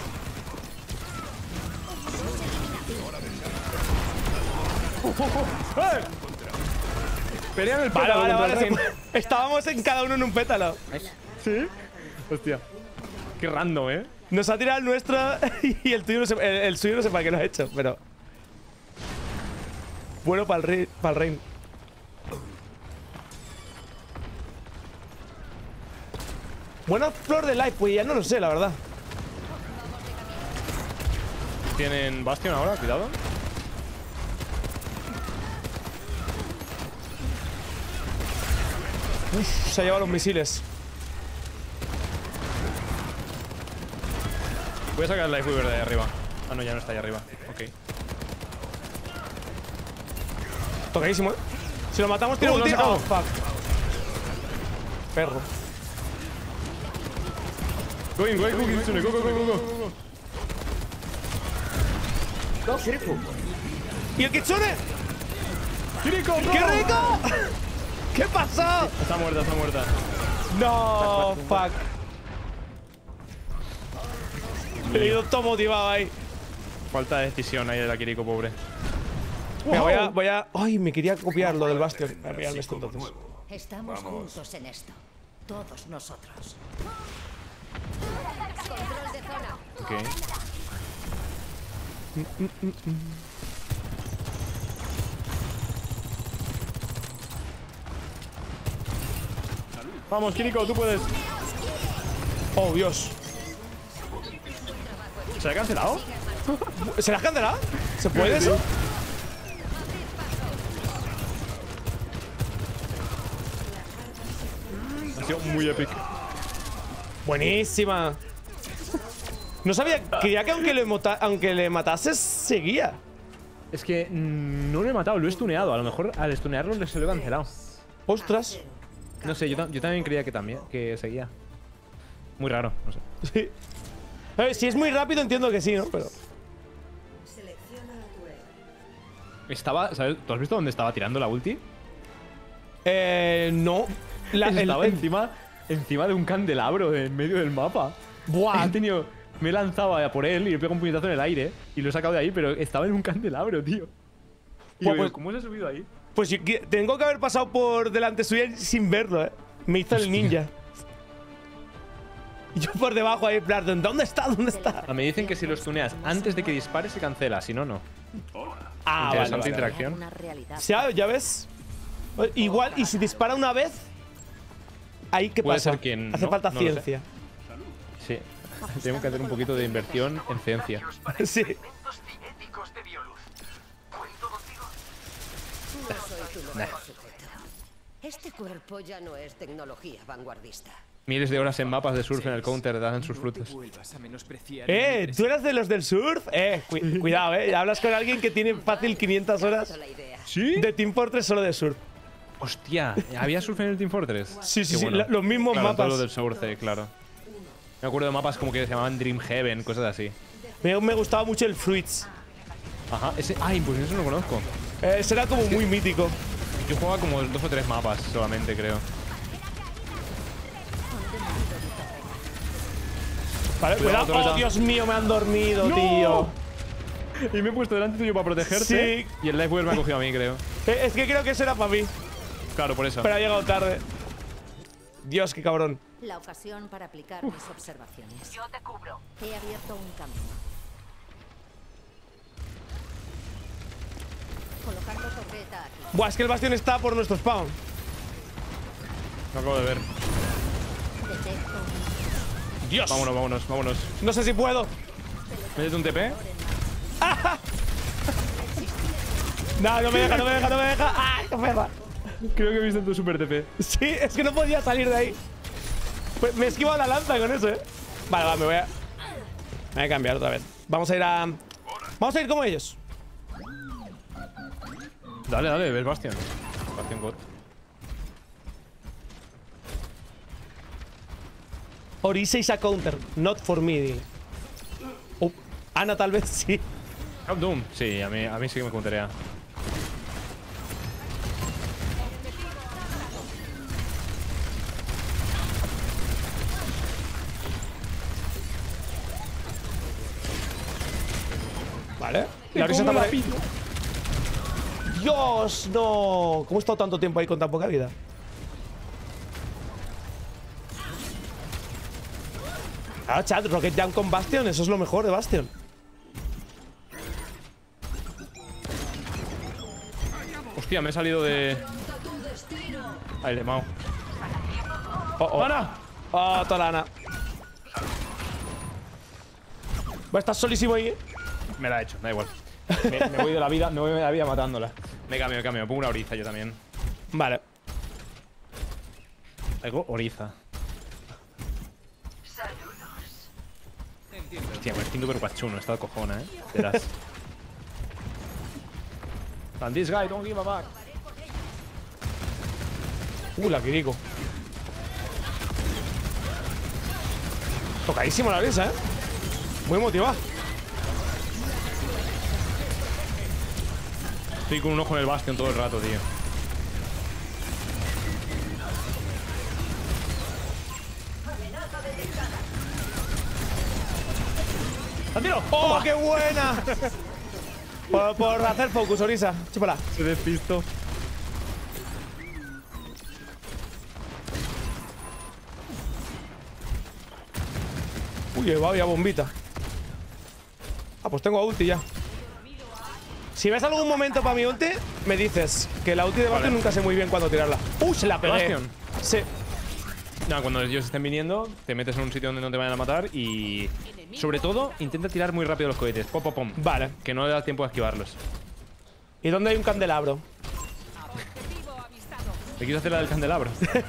¡Eh! Pelean el pétalo contra el Rain. Estábamos en cada uno en un pétalo. ¿Sí? Hostia. Qué random, ¿eh? Nos ha tirado el nuestro y el tuyo no sé, el suyo no sé para qué lo ha hecho, pero... Bueno para el Rain. Buena flor de life, pues ya no lo sé, la verdad. Tienen Bastion ahora, cuidado. Uf, se ha llevado los misiles. Voy a sacar el Lifeweaver de ahí arriba. Ah, no, ya no está ahí arriba. Ok. Tocadísimo, ¿eh? Si lo matamos, tiene ulti. Oh, fuck. Perro. Go, Kitsune, go. ¿Y el Kitsune? ¡Kiriko, ¡Qué rico! ¿Qué pasó? Está muerta. No, fuck. He ido todo motivado ahí. Falta de decisión ahí de la Kiriko, pobre. Mira, voy a... Ay, me quería copiar lo del Bastion. Voy a pillarme esto entonces. Estamos juntos en esto. Todos nosotros. Control de zona. Ok. Vamos, Kiriko, tú puedes. Oh, Dios. ¿Se ha cancelado? ¿Se la has cancelado? ¿Se puede eso? Ha sido muy épico. Buenísima. No sabía, creía que aunque le matases, seguía. Es que no lo he matado, lo he stuneado. A lo mejor al stunearlo se lo he cancelado. Ostras. No sé, yo también creía que seguía. Muy raro, no sé. Sí. A ver, si es muy rápido entiendo que sí, ¿no? Pero... Selecciona a tu héroe. Estaba, ¿sabes? ¿Tú has visto dónde estaba tirando la ulti? No. Estaba encima de un candelabro en medio del mapa. Buah. Me he lanzado a por él y le pego un puñetazo en el aire y lo he sacado de ahí, pero estaba en un candelabro, tío. Y Buah, yo, pues- ¿cómo se ha subido ahí? Pues tengo que haber pasado por delante suya sin verlo, ¿eh? Me hizo el ninja. Y yo por debajo ahí, en plan, ¿dónde está? ¿Dónde está? Me dicen que si lo stuneas antes de que dispare se cancela, si no, no. Ah, Interesante vale. interacción. Una realidad. ¿Ya ves? Igual, y si dispara una vez, ahí qué Puede pasa. ser quien Hace no, falta no lo sé. ciencia. Sí. Tenemos que hacer un poquito de inversión en ciencia. Sí. Experimentos cinéticos de Bioluz. ¿Cuento contigo? No soy tu lugar sujeto. Este cuerpo ya no es tecnología vanguardista. Miles de horas en mapas de surf en el counter dan sus frutos. Vuelvas a menospreciar. ¿Tú eras de los del surf? Cuidado, hablas con alguien que tiene fácil 500 horas La idea. ¿Sí? de Team Fortress solo de surf. Hostia, ¿había surf en el Team Fortress? Sí, Qué sí, bueno. los mismos Claro, mapas. todo lo del Source, claro. Me acuerdo de mapas como que se llamaban Dream Heaven, cosas así. Me gustaba mucho el Fruits. Ajá, ese. Ay, pues eso no lo conozco. Ese era como muy mítico. Yo jugaba como 2 o 3 mapas solamente, creo. Vale, Cuidado, cuidado. torreta. Oh, Dios mío, me han dormido, ¡No! tío. Y me he puesto delante tuyo para protegerte. Sí. Y el Lifeweaver me ha cogido a mí, creo. Es que creo que ese era para mí, Claro, por eso. pero ha llegado tarde. Dios, qué cabrón. La ocasión para aplicar mis observaciones. Yo te cubro. He abierto un camino. Colocando torreta aquí. Buah, es que el bastión está por nuestro spawn. No acabo de ver. Detecto un Dios. Vámonos. No sé si puedo. Métete un TP. No, no me deja. ¡Ay, qué perra! Creo que he visto tu super TP. Sí, es que no podía salir de ahí. Pues me he esquivado la lanza con eso, Vale, va, me voy a cambiar otra vez. Vamos a ir como ellos. Dale, ves Bastion. Bastion God. Orisei is a counter, not for me. Oh, Ana tal vez sí. Count Doom. Sí, a mí sí que me counterea. Vale. La risa está por ahí. Dios, no. ¿Cómo he estado tanto tiempo ahí con tan poca vida? Ah, chat, Rocket Jump con Bastion, eso es lo mejor de Bastion. Hostia, me he salido de. Ay, de Mao. Oh, oh. ¡Ana! Oh, Tolana. Va a estar solísimo ahí. Me la he hecho, da igual. Me voy de la vida, me voy de la vida matándola. Me cambio. Me pongo una oriza yo también. Vale. Algo oriza. Hostia, me estoy súper guachuno, está de cojona, Verás. And this guy don't give a fuck. La Kiriko. Tocadísimo la brisa, Muy motivada. Estoy con un ojo en el Bastion todo el rato, tío. ¡La tiro! ¡Oh, qué buena! por hacer focus, Orisa. Chúpala. Se despisto. Uy, había bombita. Ah, pues tengo ulti ya. Si ves algún momento para mi ulti, me dices que la ulti de Bastion nunca sé muy bien cuándo tirarla. Se la pegué. Bastion? Sí. No, cuando ellos estén viniendo, te metes en un sitio donde no te vayan a matar y… Sobre todo, intenta tirar muy rápido los cohetes. Pom, pom, pom. Vale. Que no le da tiempo a esquivarlos. ¿Y dónde hay un candelabro? ¿Te quieres hacer la del candelabro?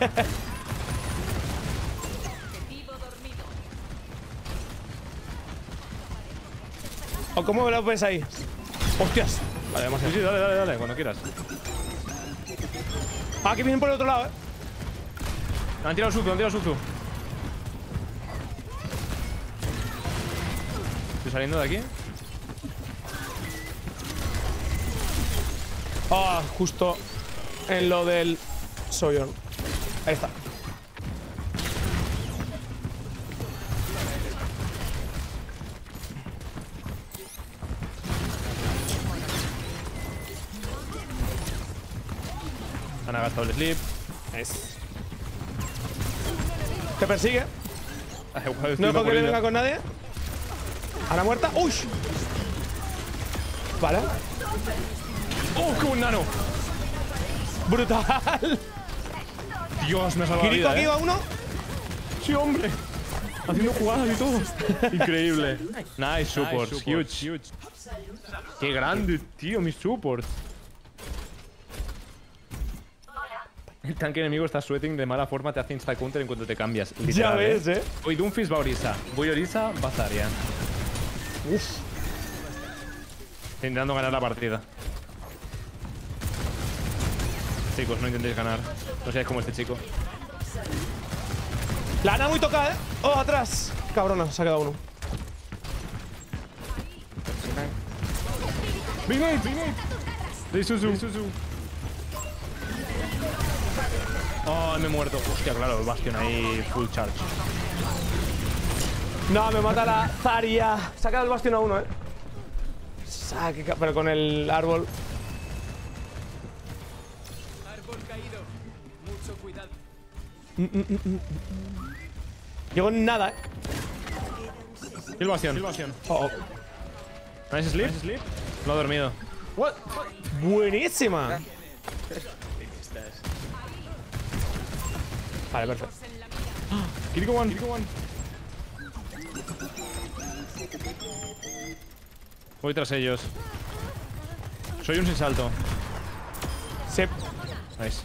¿O cómo me lo ves ahí? ¡Hostias! Vale, demasiado. Sí, dale, cuando quieras. Ah, que vienen por el otro lado, Han tirado Suzu, Estoy saliendo de aquí. Ah, justo en lo del Sojourn. Ahí está. Han gastado el sleep. Te persigue. No dejo que le venga con nadie. A la muerta. ¡Uy! Vale. ¡Oh, qué buen nano! ¡Brutal! Dios, me ha salvado la ¿Kiriko vida, aquí va uno? Sí, hombre. Haciendo jugadas y todo. Increíble. Nice supports. Huge. Qué grande, tío, mis supports. El tanque enemigo está sweating de mala forma, te hace insta-counter en cuanto te cambias. Ya ves, Hoy Doomfist va a Orisa. Voy a Orisa, va a Zarya. Uf. Intentando ganar la partida. Chicos, no intentéis ganar. No seáis como este chico. La Ana muy tocada, ¡Oh, atrás! Cabrona, se ha quedado uno. ¡Big Nate! ¡De Suzu! Oh, me he muerto. Hostia, claro, el Bastion ahí full charge. No, me mata la Zarya. Se ha quedado el Bastion a uno, Pero con el árbol. Árbol caído. Mucho cuidado. Llego en nada, El Bastion. Oh. ¿Nice sleep? Lo ha dormido. What? Buenísima. Vale, perfecto. Kiriko one. Voy tras ellos. Soy un sin salto. Sí. Nice.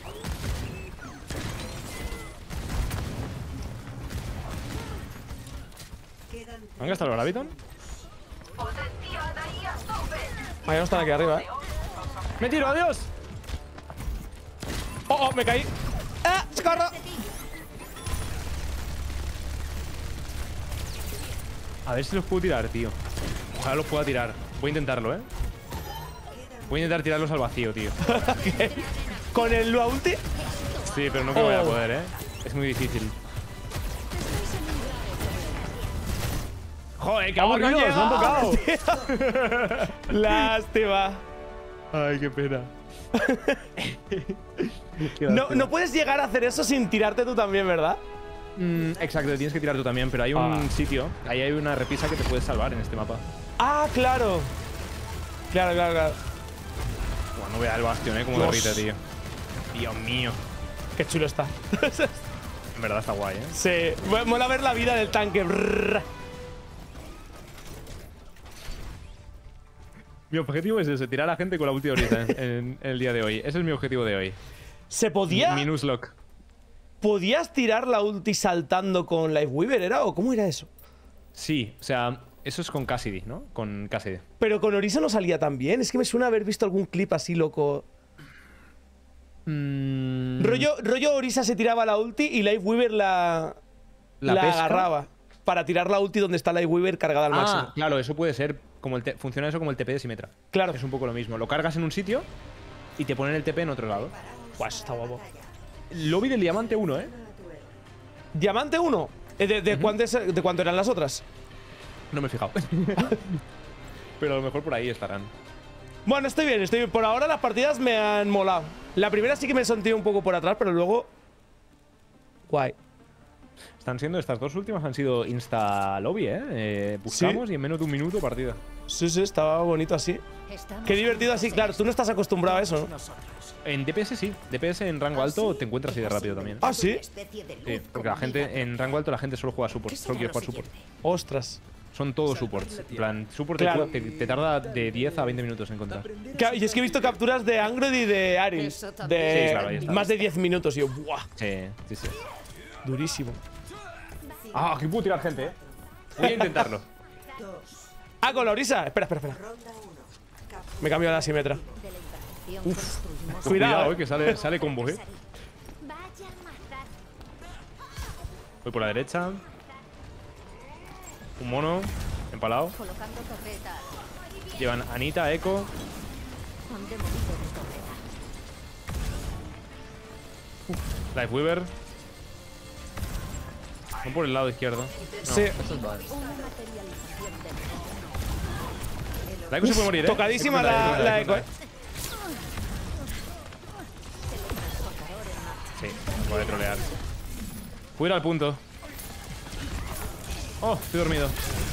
¿Han gastado el Graviton? Vaya, no están aquí arriba, ¡Me tiro! ¡Adiós! Oh, me caí. ¡Ah! ¡Corro! A ver si los puedo tirar, tío. Ojalá los pueda tirar. Voy a intentarlo, Voy a intentar tirarlos al vacío, tío. ¿Qué? ¿Con el ulti? Sí, pero no creo que vaya a poder, Es muy difícil. Joder, qué ¡Oh, aburrido, coño! ¡Se han tocado! Lástima. Ay, qué pena. No puedes llegar a hacer eso sin tirarte tú también, ¿verdad? Exacto, tienes que tirar tú también, pero hay un sitio, ahí hay una repisa que te puede salvar en este mapa. Ah, claro. Claro. Bueno, no vea el Bastion, como Dios. derrite, tío. Dios mío. Qué chulo está. En verdad está guay, ¿eh? Sí, mola ver la vida del tanque. Brrr. Mi objetivo es ese, tirar a la gente con la ulti de Orisa en el día de hoy. Ese es mi objetivo de hoy. ¿Se podía? Mi Nuzlocke. ¿Podías tirar la ulti saltando con Lifeweaver, era? ¿O cómo era eso? Sí, o sea, eso es con Cassidy, ¿no? Con Cassidy. Pero con Orisa no salía tan bien. Es que me suena haber visto algún clip así loco. Rollo Orisa se tiraba la ulti y Lifeweaver la pesca? agarraba. Para tirar la ulti donde está Lifeweaver cargada al máximo. Claro, eso puede ser. Funciona eso como el TP de Symmetra. Claro. Es un poco lo mismo. Lo cargas en un sitio y te ponen el TP en otro lado. Buah, eso está guapo. Lobby del Diamante 1, ¿eh? ¿Diamante 1? ¿De cuánto eran las otras? No me he fijado. Pero a lo mejor por ahí estarán. Bueno, estoy bien. Por ahora las partidas me han molado. La primera sí que me sentí un poco por atrás, pero luego... Guay. Estas dos últimas han sido insta-lobby, ¿eh? Buscamos ¿Sí? y en menos de un minuto partida. Sí, estaba bonito así. Qué divertido así, claro. Tú no estás acostumbrado a eso, ¿no? En DPS sí. DPS en rango alto te encuentras así de rápido también. Ah, ¿sí? Sí, porque la gente en rango alto la gente solo juega support. Solo quiere jugar support. Ostras. Son todos supports. En plan, support Claro. te tarda de 10 a 20 minutos en encontrar. Y es que he visto capturas de Angred y de Ariel. Eso De también. Sí, claro, ahí está. más de 10 minutos. Y yo, ¡buah! Sí. Durísimo. Ah, aquí puedo tirar gente, ¿eh? Voy a intentarlo. Ah, con la Orisa. Espera. Me cambio a la Symmetra. Cuidado, Que sale combo, ¿eh? Vaya mazar. Voy por la derecha. Un mono. Empalado. Colocando torreta. Llevan Anita, Echo. Han demolido mi torreta. Lifeweaver. Van por el lado izquierdo. Sí. La Echo se puede morir, ¿eh? Tocadísima la Echo, ¿eh? Sí, puede trolear. Puedo ir al punto. Oh, estoy dormido.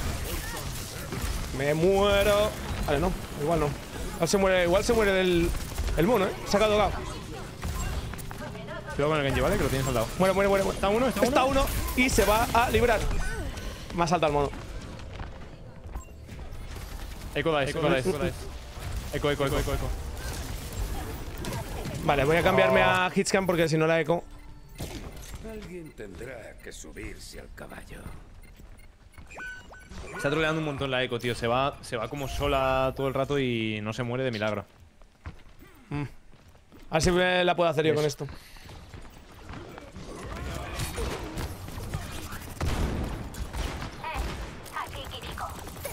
Me muero. Vale, no. Igual no. Igual se muere el mono, ¿eh? Se ha dogado. Cuidado con el Genji, ¿vale? Que lo tienes al lado. Muere. Está uno. Está uno y se va a librar. Más alta el mono. Echo dice. Echo. Vale, voy a cambiarme a Hitscan porque si no la Echo. Alguien tendrá que subirse al caballo. Está troleando un montón la Echo, tío. Se va como sola todo el rato y no se muere de milagro. A ver si la puedo hacer yo con esto. Aquí Kiriko.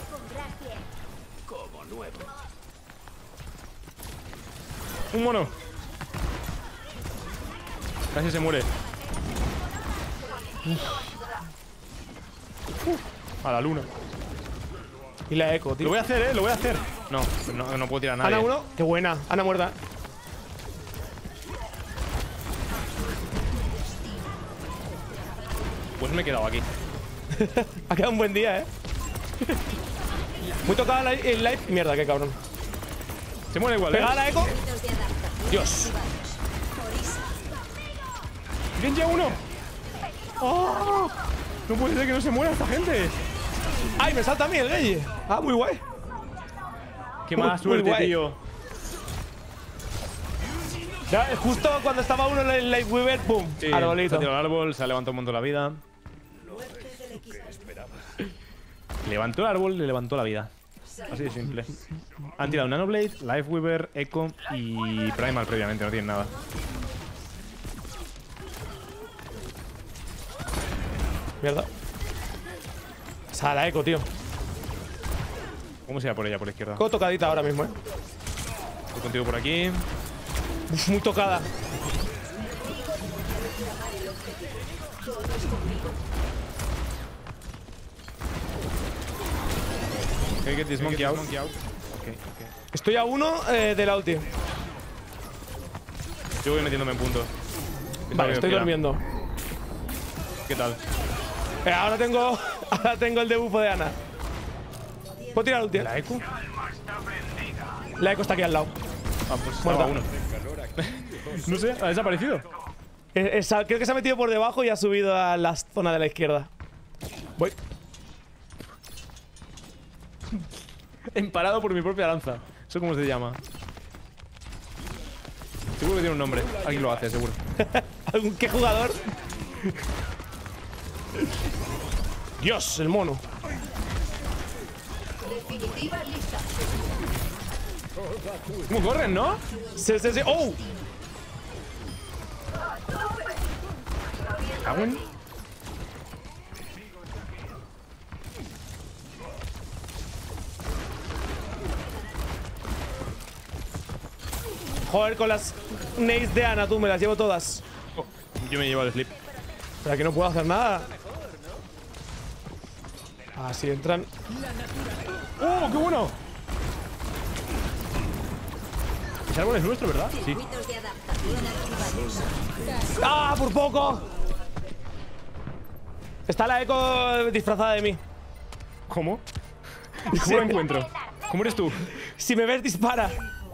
Un mono. Casi se muere. A la luna. Y la Echo, tío. Lo voy a hacer, ¿eh? Lo voy a hacer. No puedo tirar a nadie. Ana 1. Qué buena. Ana muerta. Pues me he quedado aquí. Ha quedado un buen día, ¿eh? Muy tocada el live. Mierda, qué cabrón. Se muere igual, ¿eh? Pegada la Echo. Dios. ¡Genji a uno! ¡Oh! No puede ser que no se muera esta gente. ¡Ay, me salta a mí el Genji! Ah, muy guay. Qué mala Muy suerte, guay. tío. Ya, justo cuando estaba uno en el Lifeweaver, ¡pum! Sí, se Arbolito. ha tirado al árbol, se ha levantado un montón la vida. Levantó el árbol, le levantó la vida. Así de simple. Han tirado Nanoblade, Lifeweaver, Echo y Primal previamente, no tienen nada. Mierda. O sea, la Echo, tío. ¿Cómo se va por ella, por la izquierda? Echo tocadita ahora mismo, ¿eh? Estoy contigo por aquí. Uf, muy tocada. Okay, get this monkey out. Okay. Estoy a 1 de la ulti. Yo voy metiéndome en punto. Vale, estoy durmiendo. ¿Qué tal? Ahora tengo el debuffo de Ana. ¿Puedo tirar la ulti? ¿La Echo? La Echo está aquí al lado. Ah, pues Muerta. estaba uno. No sé, ha desaparecido. Creo que se ha metido por debajo y ha subido a la zona de la izquierda. Voy. Emparado por mi propia lanza. ¿Eso cómo se llama? Seguro que tiene un nombre. Alguien lo hace, seguro. ¿Qué jugador? Dios, el mono. ¿Cómo corren, no? Sí, sí, sí. ¡Oh! ¿Aguen? Joder, con las nades de Ana, tú me las llevo todas. Oh, yo me llevo el slip. Pero aquí no puedo hacer nada. Ah, sí, entran. ¡Oh, qué bueno! Ese árbol es nuestro, ¿verdad? Sí. ¡Ah, por poco! Está la eco disfrazada de mí. ¿Cómo? ¿Cómo la encuentro? ¿Cómo eres tú? Si me ves, dispara.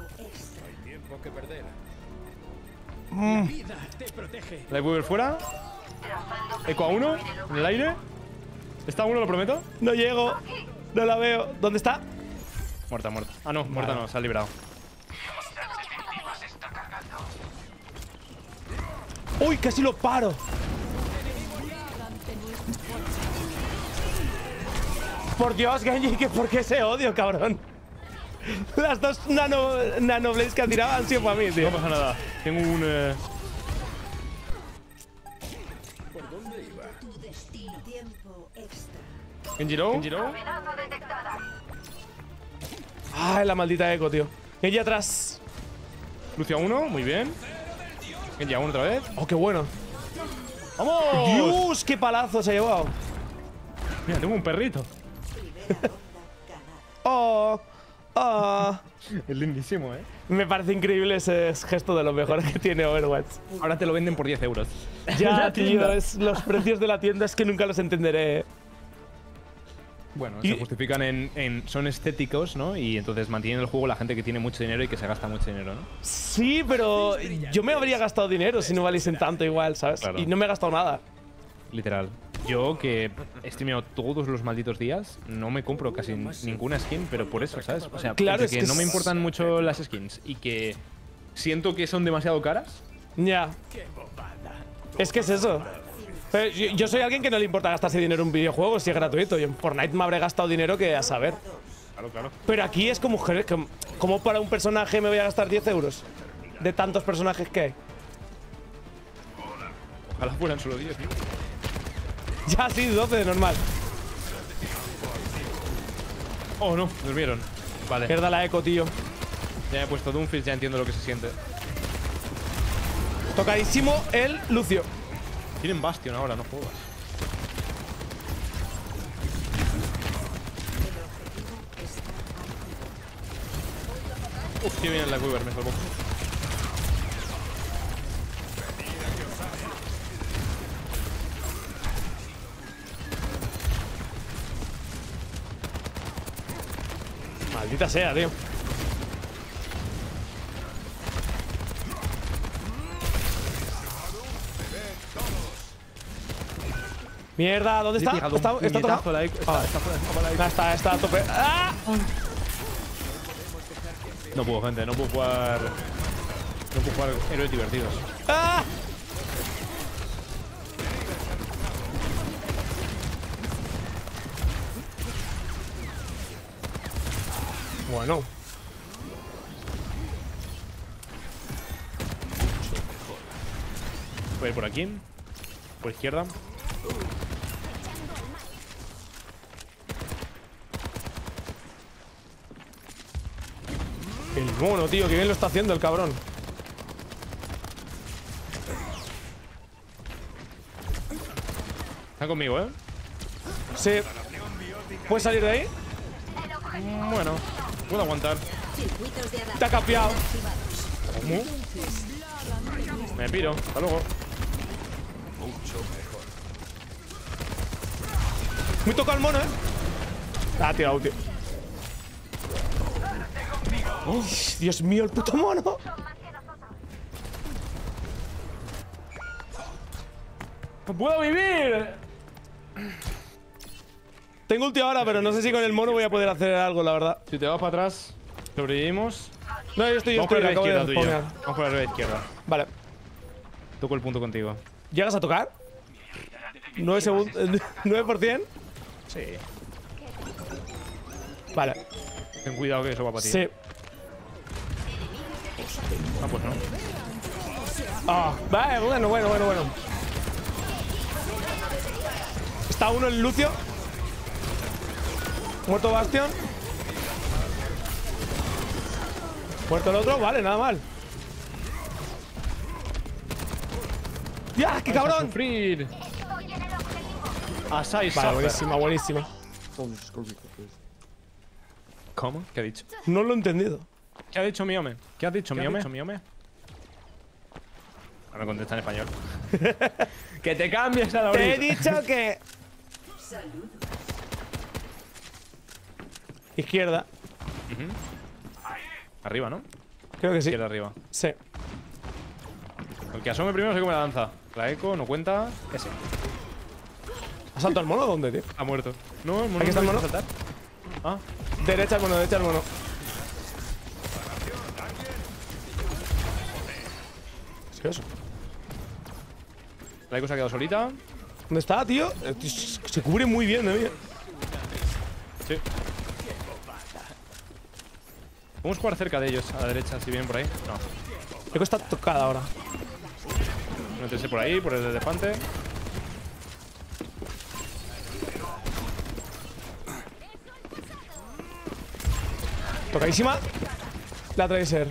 La voy a ver fuera. Eco a uno, en el aire. ¿Está a uno, lo prometo? No llego. No la veo. ¿Dónde está? Muerta, muerta. Ah, no, muerta no, se ha librado. ¡Uy, casi lo paro! Por Dios, Genji, ¿por qué ese odio, cabrón? Las dos nanoblades que han tirado han sido para mí, tío. No pasa nada. Tengo un... Genji low. Genji low. Ay, la maldita eco, tío. Genji atrás. Lucio a uno, muy bien. Genji a uno otra vez. Oh, qué bueno. ¡Vamos! ¡Dios! ¡Qué palazo se ha llevado! Mira, tengo un perrito. ¡Oh! ¡Oh! Es lindísimo, ¿eh? Me parece increíble ese gesto de los mejores que tiene Overwatch. Ahora te lo venden por 10 euros. Ya, tío, los precios de la tienda es que nunca los entenderé. Bueno, se justifican son estéticos, ¿no? Y entonces mantienen el juego la gente que tiene mucho dinero y que se gasta mucho dinero, ¿no? Sí, pero yo me habría gastado dinero si no valiesen tanto igual, ¿sabes? Claro. Y no me he gastado nada. Literal. Yo, que he streameado todos los malditos días, no me compro casi ninguna skin, pero por eso, ¿sabes? O sea, claro, es que no me importan mucho las skins y que siento que son demasiado caras. Ya. Es que es eso. Pero yo soy alguien que no le importa gastarse dinero en un videojuego si es gratuito. Yo en Fortnite me habré gastado dinero que a saber. Claro, claro. Pero aquí es como, como para un personaje me voy a gastar 10 euros. De tantos personajes que hay. Ojalá fueran solo 10, tío. Ya, sí, 12 de normal. Oh, no, durmieron. Vale. Pierda la eco, tío. Ya me he puesto Doomfist, ya entiendo lo que se siente. Tocadísimo el Lucio. Tienen Bastion ahora, no jodas. Uf, qué bien la Quiver, me salvó. Maldita sea, tío. Mierda, ¿dónde está? ¿Está tocado? Está a tope. ¡Ah! No puedo, gente, no puedo jugar. No puedo jugar héroes divertidos. ¡Ah! Bueno. Voy a ir por aquí. Por izquierda. El mono, tío, que bien lo está haciendo el cabrón. Está conmigo, ¿eh? Sí. ¿Puedes salir de ahí? Bueno, puedo aguantar. Te ha capeado. ¿Cómo? Me piro. Hasta luego. Muy tocado el mono, ¿eh? Ah, tirado, tío. Oh, Dios mío, el puto mono. ¡Puedo vivir! Tengo ulti ahora, pero no sé si con el mono voy a poder hacer algo, la verdad. Si te vas para atrás, sobrevivimos. No, yo estoy, Vamos por la acabo de izquierda tú y yo. spawnear. Vamos por la arriba izquierda. Vale. Toco el punto contigo. ¿Llegas a tocar? 9 segundos. 9%. Sí. Vale. Ten cuidado que eso va para ti. Sí. Ah, pues no. Ah, vale, bueno. Está uno en Lucio. Muerto Bastion. Muerto el otro, vale, nada mal. ¡Ya, qué cabrón! ¡Sufrir! Asai Vale, buenísima. ¿Cómo? ¿Qué ha dicho? No lo he entendido. ¿Qué ha dicho Miome? ¿Qué ha dicho Miome? Ahora me contesta en español. ¡Que te cambies a la Te he orilla! dicho que... Izquierda. Arriba, ¿no? Creo que sí. Izquierda arriba. Sí. El que asome primero se come la danza. La eco no cuenta. Ese. ¿Ha saltado el mono o dónde, tío? Ha muerto. No, el mono Aquí está el no mono. puede saltar. Ah, Derecha el mono. ¿Qué es eso? la eco se ha quedado solita. ¿Dónde está, tío? Se cubre muy bien, ¿eh? Sí. Podemos jugar cerca de ellos, a la derecha, si vienen por ahí. No. Creo que está tocada ahora. Métese por ahí, por el elefante. Tocadísima. La Tracer.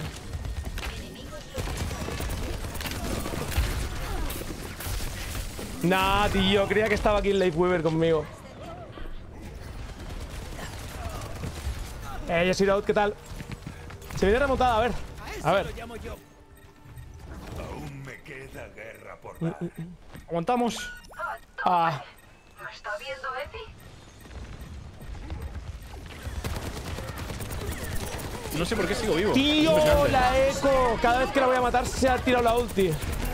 Nah, tío, creía que estaba aquí el Life Weaver conmigo. Yo Out, ¿qué tal? Se viene remontada, a ver. A ver. Aún me queda guerra por dar. Aguantamos. Ah, ¿Lo está viendo Epi? No sé por qué sigo vivo. tío, Impresionante. la eco. Cada vez que la voy a matar se ha tirado la ulti.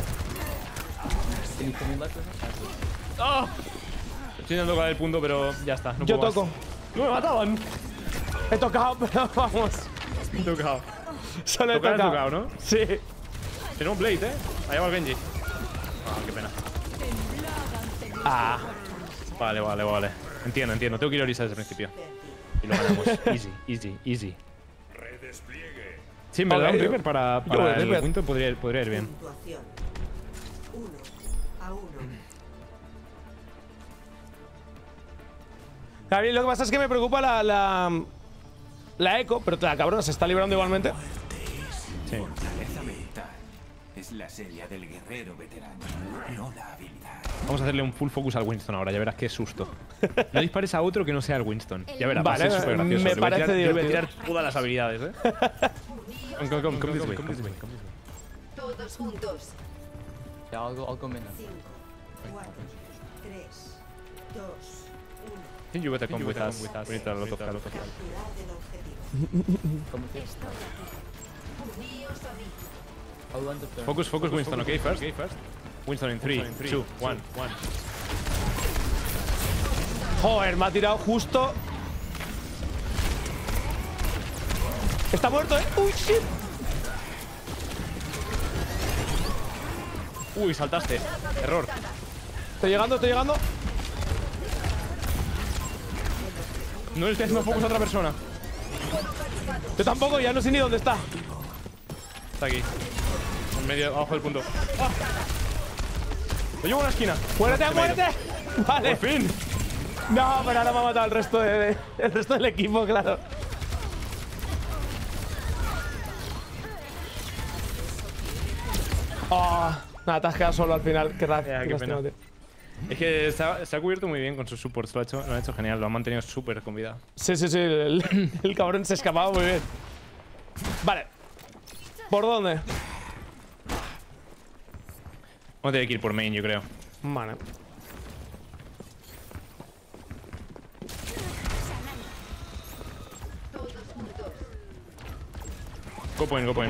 ¡Ah! Estoy intentando tocar el punto, pero ya está. No Yo puedo toco. más. ¡No me mataban! He tocado, pero vamos. He tocado. Solo he Tocar he tocado. tocado, ¿no? Sí. Tenemos Blade, ¿eh? Allá va el Genji. Ah, qué pena. Ah. Vale. Entiendo. Tengo que ir a Orisa desde el principio. Y lo ganamos. Easy. Redespliegue. Sí, en verdad, Ok, un Reaper para yo voy, el Reaper. punto podría ir bien. Puntuación. 1-1. Gabriel, lo que pasa es que me preocupa la eco, pero la cabrona se está librando igualmente. Sí. Fortaleza mental. Es la serie del guerrero veterano, no la habilidad. Vamos a hacerle un full focus al Winston ahora, ya verás qué susto. No dispares a otro que no sea el Winston. Ya verás, Vale, va a ser súper gracioso. me Le voy a parece tirar- yo le voy a divertido. tirar todas las habilidades, ¿eh? Come this way. Todos juntos. Yeah, I'll go mid now. 5, 4, 3, 2, 1. I think you better come with us. We need a lot of help. Capturar el objetivo. Come with me. I'll want the turn. Focus Winston, okay, first. Winston in 3, 2, 1. Joder, me ha tirado justo. Está muerto, ¿eh? Uy, shit. Uy, saltaste. Error. Estoy llegando. No le estoy haciendo focus a otra persona. Yo tampoco, ya no sé ni dónde está. Está aquí. En medio, abajo del punto. ¡Ah! Lo llevo a una esquina. ¡Muérete! Vale. ¡Por fin! No, pero ahora me ha matado el resto el resto del equipo, claro. Oh, nada, te has quedado solo al final. Qué Ya, qué lástima, pena. tío. Es que se ha cubierto muy bien con sus supports. Lo ha hecho genial. Lo ha mantenido súper con vida. Sí. El cabrón se ha escapado muy bien. Vale. ¿Por dónde? Vamos a tener que ir por main, yo creo. Vale. Go point, guys.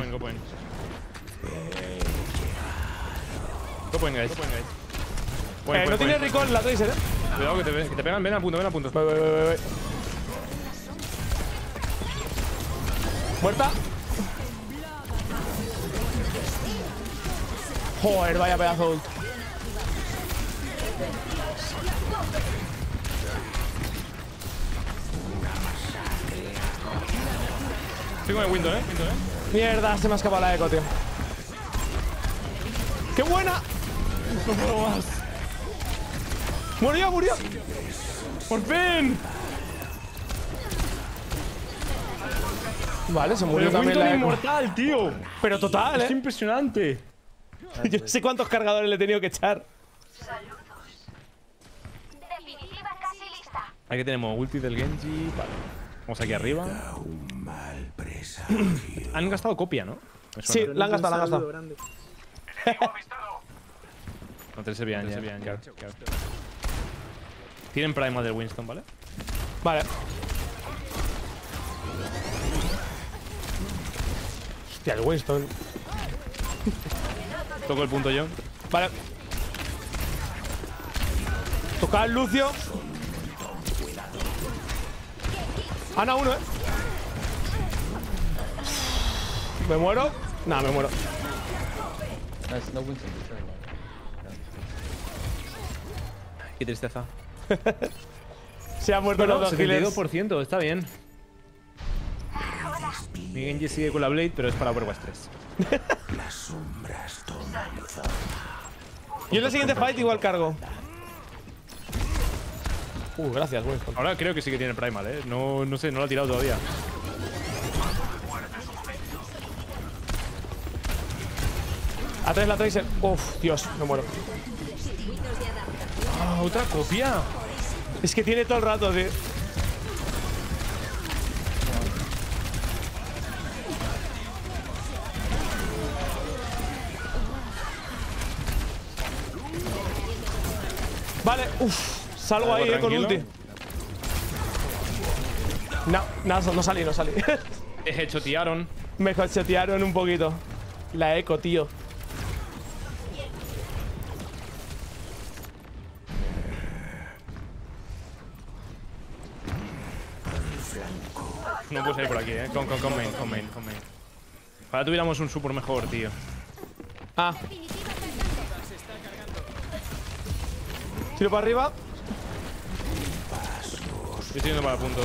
No tiene recall la Tracer, Cuidado que te pegan. Ven a punto, ven a punto. Voy. Muerta. Joder, vaya pedazo de ult. Estoy con el Windows, Mierda, se me ha escapado la eco, tío. ¡Qué buena! ¡Murió! ¡Por fin! Vale, se murió también la eco. Inmortal, tío. Pero total, Es impresionante. Yo no sé cuántos cargadores le he tenido que echar. Definitiva casi lista. Aquí tenemos ulti del Genji. Vale. Vamos aquí arriba. Han gastado copia, ¿no? Sí, la han gastado. No te se vean ya. Claro. Tienen Primal del Winston, ¿vale? Vale. Hostia, el Winston. Toco el punto yo. Vale. Toca al Lucio. Ana 1, ¿Me muero? Nah, me muero. Nice, no Winston. Qué tristeza. Se ha muerto los dos healers. 72%, está bien. Mi Genji sigue con la Blade, pero es para Overwatch 3. Yo en la siguiente fight igual cargo. Gracias, Winston. Ahora creo que sí que tiene Primal, ¿eh? No sé, no lo ha tirado todavía. Atrás la Tracer. Uf, Dios, me muero. ¡Ah, otra copia! Es que tiene todo el rato, tío. Vale, salgo ahí, con ulti. No salí. Te hechotearon. Me hechotearon un poquito. La eco, tío. No puedo salir por aquí, Con main. Ojalá tuviéramos un support mejor, tío. Tiro para arriba. Estoy yendo para punto.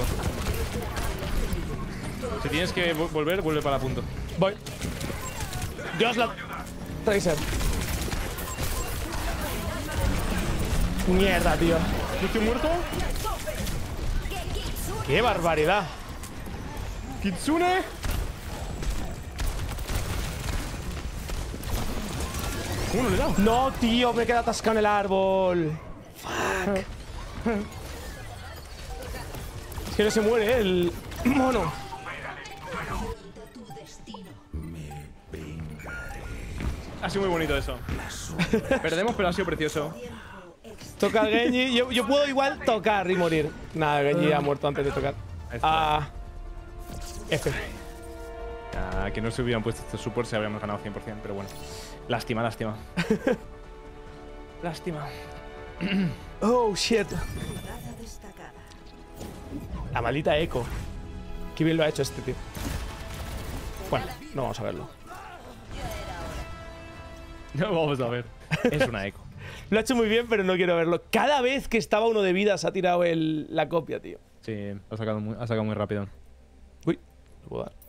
Si tienes que volver, vuelve para punto. Voy. Dios, la Tracer. Mierda, tío. ¿Yo estoy muerto? ¡Qué barbaridad! ¡Kitsune! ¿Cómo no le he dado? No, tío, me he quedado atascado en el árbol. Fuck. Es que no se muere, el mono. Ha sido muy bonito eso. Perdemos, pero ha sido precioso. Toca al Genji. Yo puedo igual tocar y morir. Nada, Genji ha muerto antes de tocar. F. Que no se hubieran puesto estos supports se habríamos ganado 100%, pero bueno. Lástima. Lástima. Oh, shit. La maldita eco. Qué bien lo ha hecho este tío. Bueno, no vamos a verlo. No vamos a ver. Es una eco. Lo ha hecho muy bien, pero no quiero verlo. Cada vez que estaba uno de vida se ha tirado la copia, tío. Sí, ha sacado muy rápido. Uy, lo puedo dar.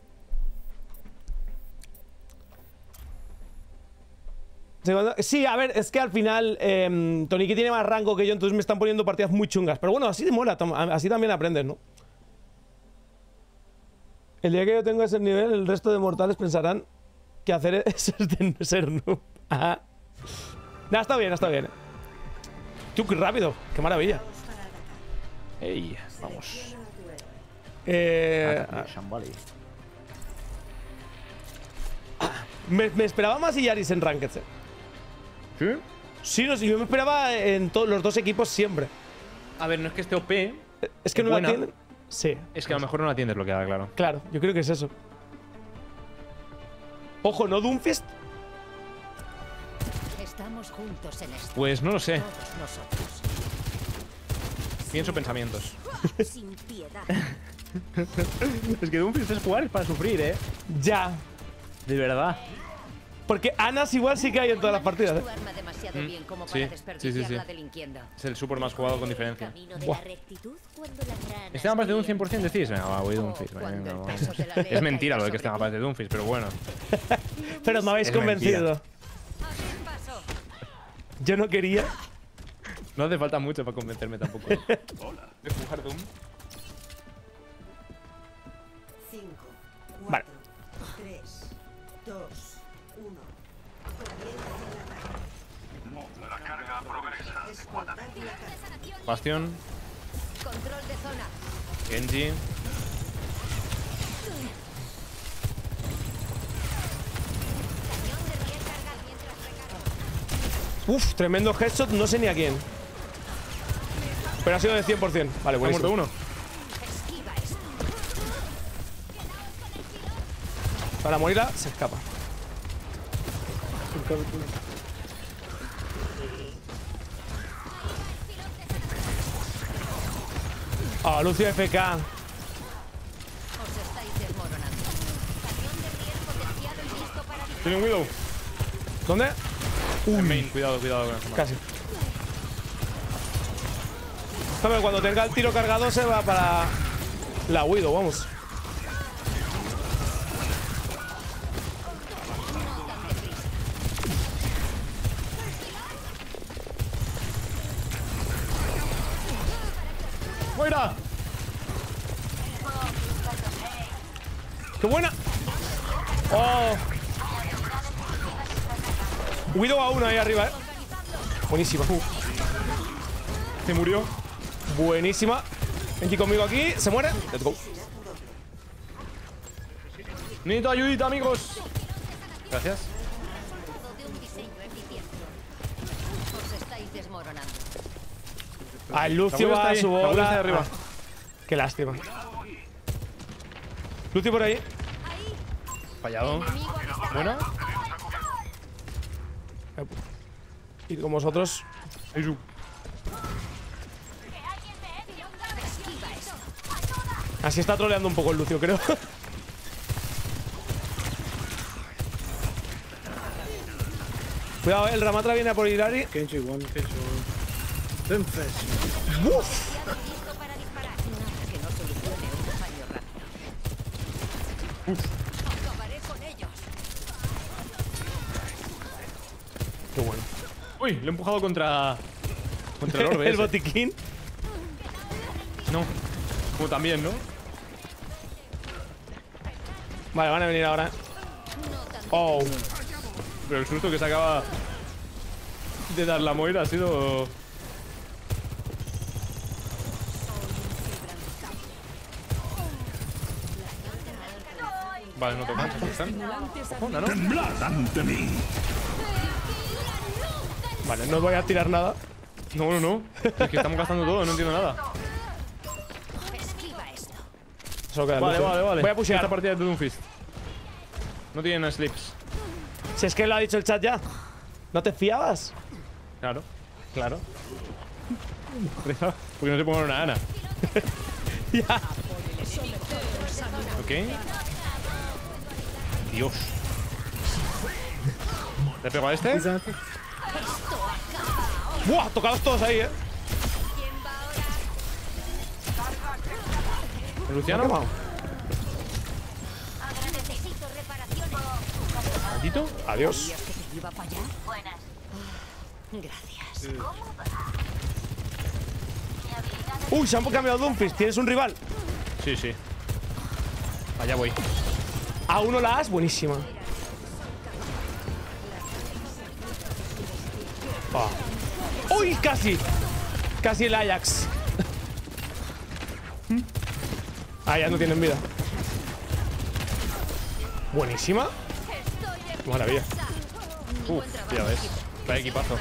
Sí, a ver, es que al final Toniki tiene más rango que yo, entonces me están poniendo partidas muy chungas. Pero bueno, así mola, así también aprendes, ¿no? El día que yo tenga ese nivel, el resto de mortales pensarán que hacer es de ser noob. Ajá. Nah, está bien. Tú, qué rápido, qué maravilla. Ey, vamos. Me esperaba más Yaris en Ranked. ¿Sí? Sí, no, yo me esperaba en los dos equipos siempre. A ver, no es que esté OP. Es que no la tienen. Sí. Es que a lo mejor no la tienes bloqueada, claro. Claro, yo creo que es eso. Ojo, ¿no Doomfist? Estamos juntos en esto. Pues no lo sé. Todos nosotros. Pienso pensamientos. Sin piedad. Es que Doomfist es jugar para sufrir, Ya. De verdad. Porque Anas igual sí que hay en todas las partidas, Tu arma demasiado bien como Sí, para sí, desperdiciarla sí. delinquiendo. Es el super más jugado con diferencia. Camino de Buah. la rectitud cuando las ranas ¿Este mapa es de un brillan. 100% decís? Venga, va, voy Doomfist. Cuando venga, el vamos. peso de la ley Es mentira caiga lo de que este sobre mapa ti. es de Doomfist, pero bueno. Pero me habéis Es convencido. mentira. Yo no quería. No hace falta mucho para convencerme tampoco. Hola. ¿De jugar Doom? 5, Vale. 3, 2, 1. Bastion, Control de zona. Genji. Uf, tremendo headshot, no sé ni a quién. Pero ha sido de 100%. Vale, Ha muerto buenísimo. uno. Esquiva esto. Para morirla, se escapa. Ah, Lucio FK. Os estáis desmoronando. Cañón de riesgo desviado y listo para disparar. Tiene un Widow. ¿Dónde? En main, cuidado, cuidado con eso. Casi. Hombre, cuando tenga el tiro cargado se va para la Widow, vamos. ¡Fuera! ¡Qué buena! ¡Oh! Widow a uno ahí arriba, Buenísima. Se murió. Buenísima. Vení conmigo aquí. Se muere. Let's go. Necesito ayudita, amigos. Gracias. de un diseño eficiente. Os estáis desmoronando. Ah, el Lucio La Widow va está a ahí, su la Widow bola. está ahí arriba. Ah, qué lástima. Lucio por ahí. Fallado. Buena. Y con vosotros. Aizu. Así está troleando un poco el Lucio, creo. Cuidado, el Ramatra viene a por Irari. Kenji one, Kenji one. Doomfist. ¡Uf! Listo para disparar. Nada que no solucione un daño rápido. Acabaré con ellos. Qué bueno. Uy, lo he empujado contra el orbe. El ese. botiquín. No. Como también, ¿no? Vale, van a venir ahora. Oh. Pero el susto que se acaba de dar la Moira ha sido... Vale, no tocan, se asustan. Ojona, ¿no? Vale, no voy a tirar nada. No, no, no. Es que estamos gastando todo, no entiendo nada. Esquiva esto. Solo queda el Vale, Lucio. vale, vale. Voy a pushear. Esta partida es de Doomfist. No tienen slips. Si es que lo ha dicho el chat ya. ¿No te fiabas? Claro, claro. Porque no se pongan una Ana. Ya. Ok. Dios. ¿Le pego a este? ¡Buah! Tocados todos ahí, ¿Luciano? Wow. Necesito reparaciones. ¿Maldito? Adiós. ¿Sabías que te iba a fallar? Buenas. Gracias. Uy, se han cambiado Doomfist. ¿Tienes un rival? Sí, sí. Allá voy. A uno la has, buenísima. Ah. ¡Uy! Casi. Casi el Ajax. Ah, ya no tienen vida. Buenísima. Maravilla. Uf, ya ves. Vaya equipazo.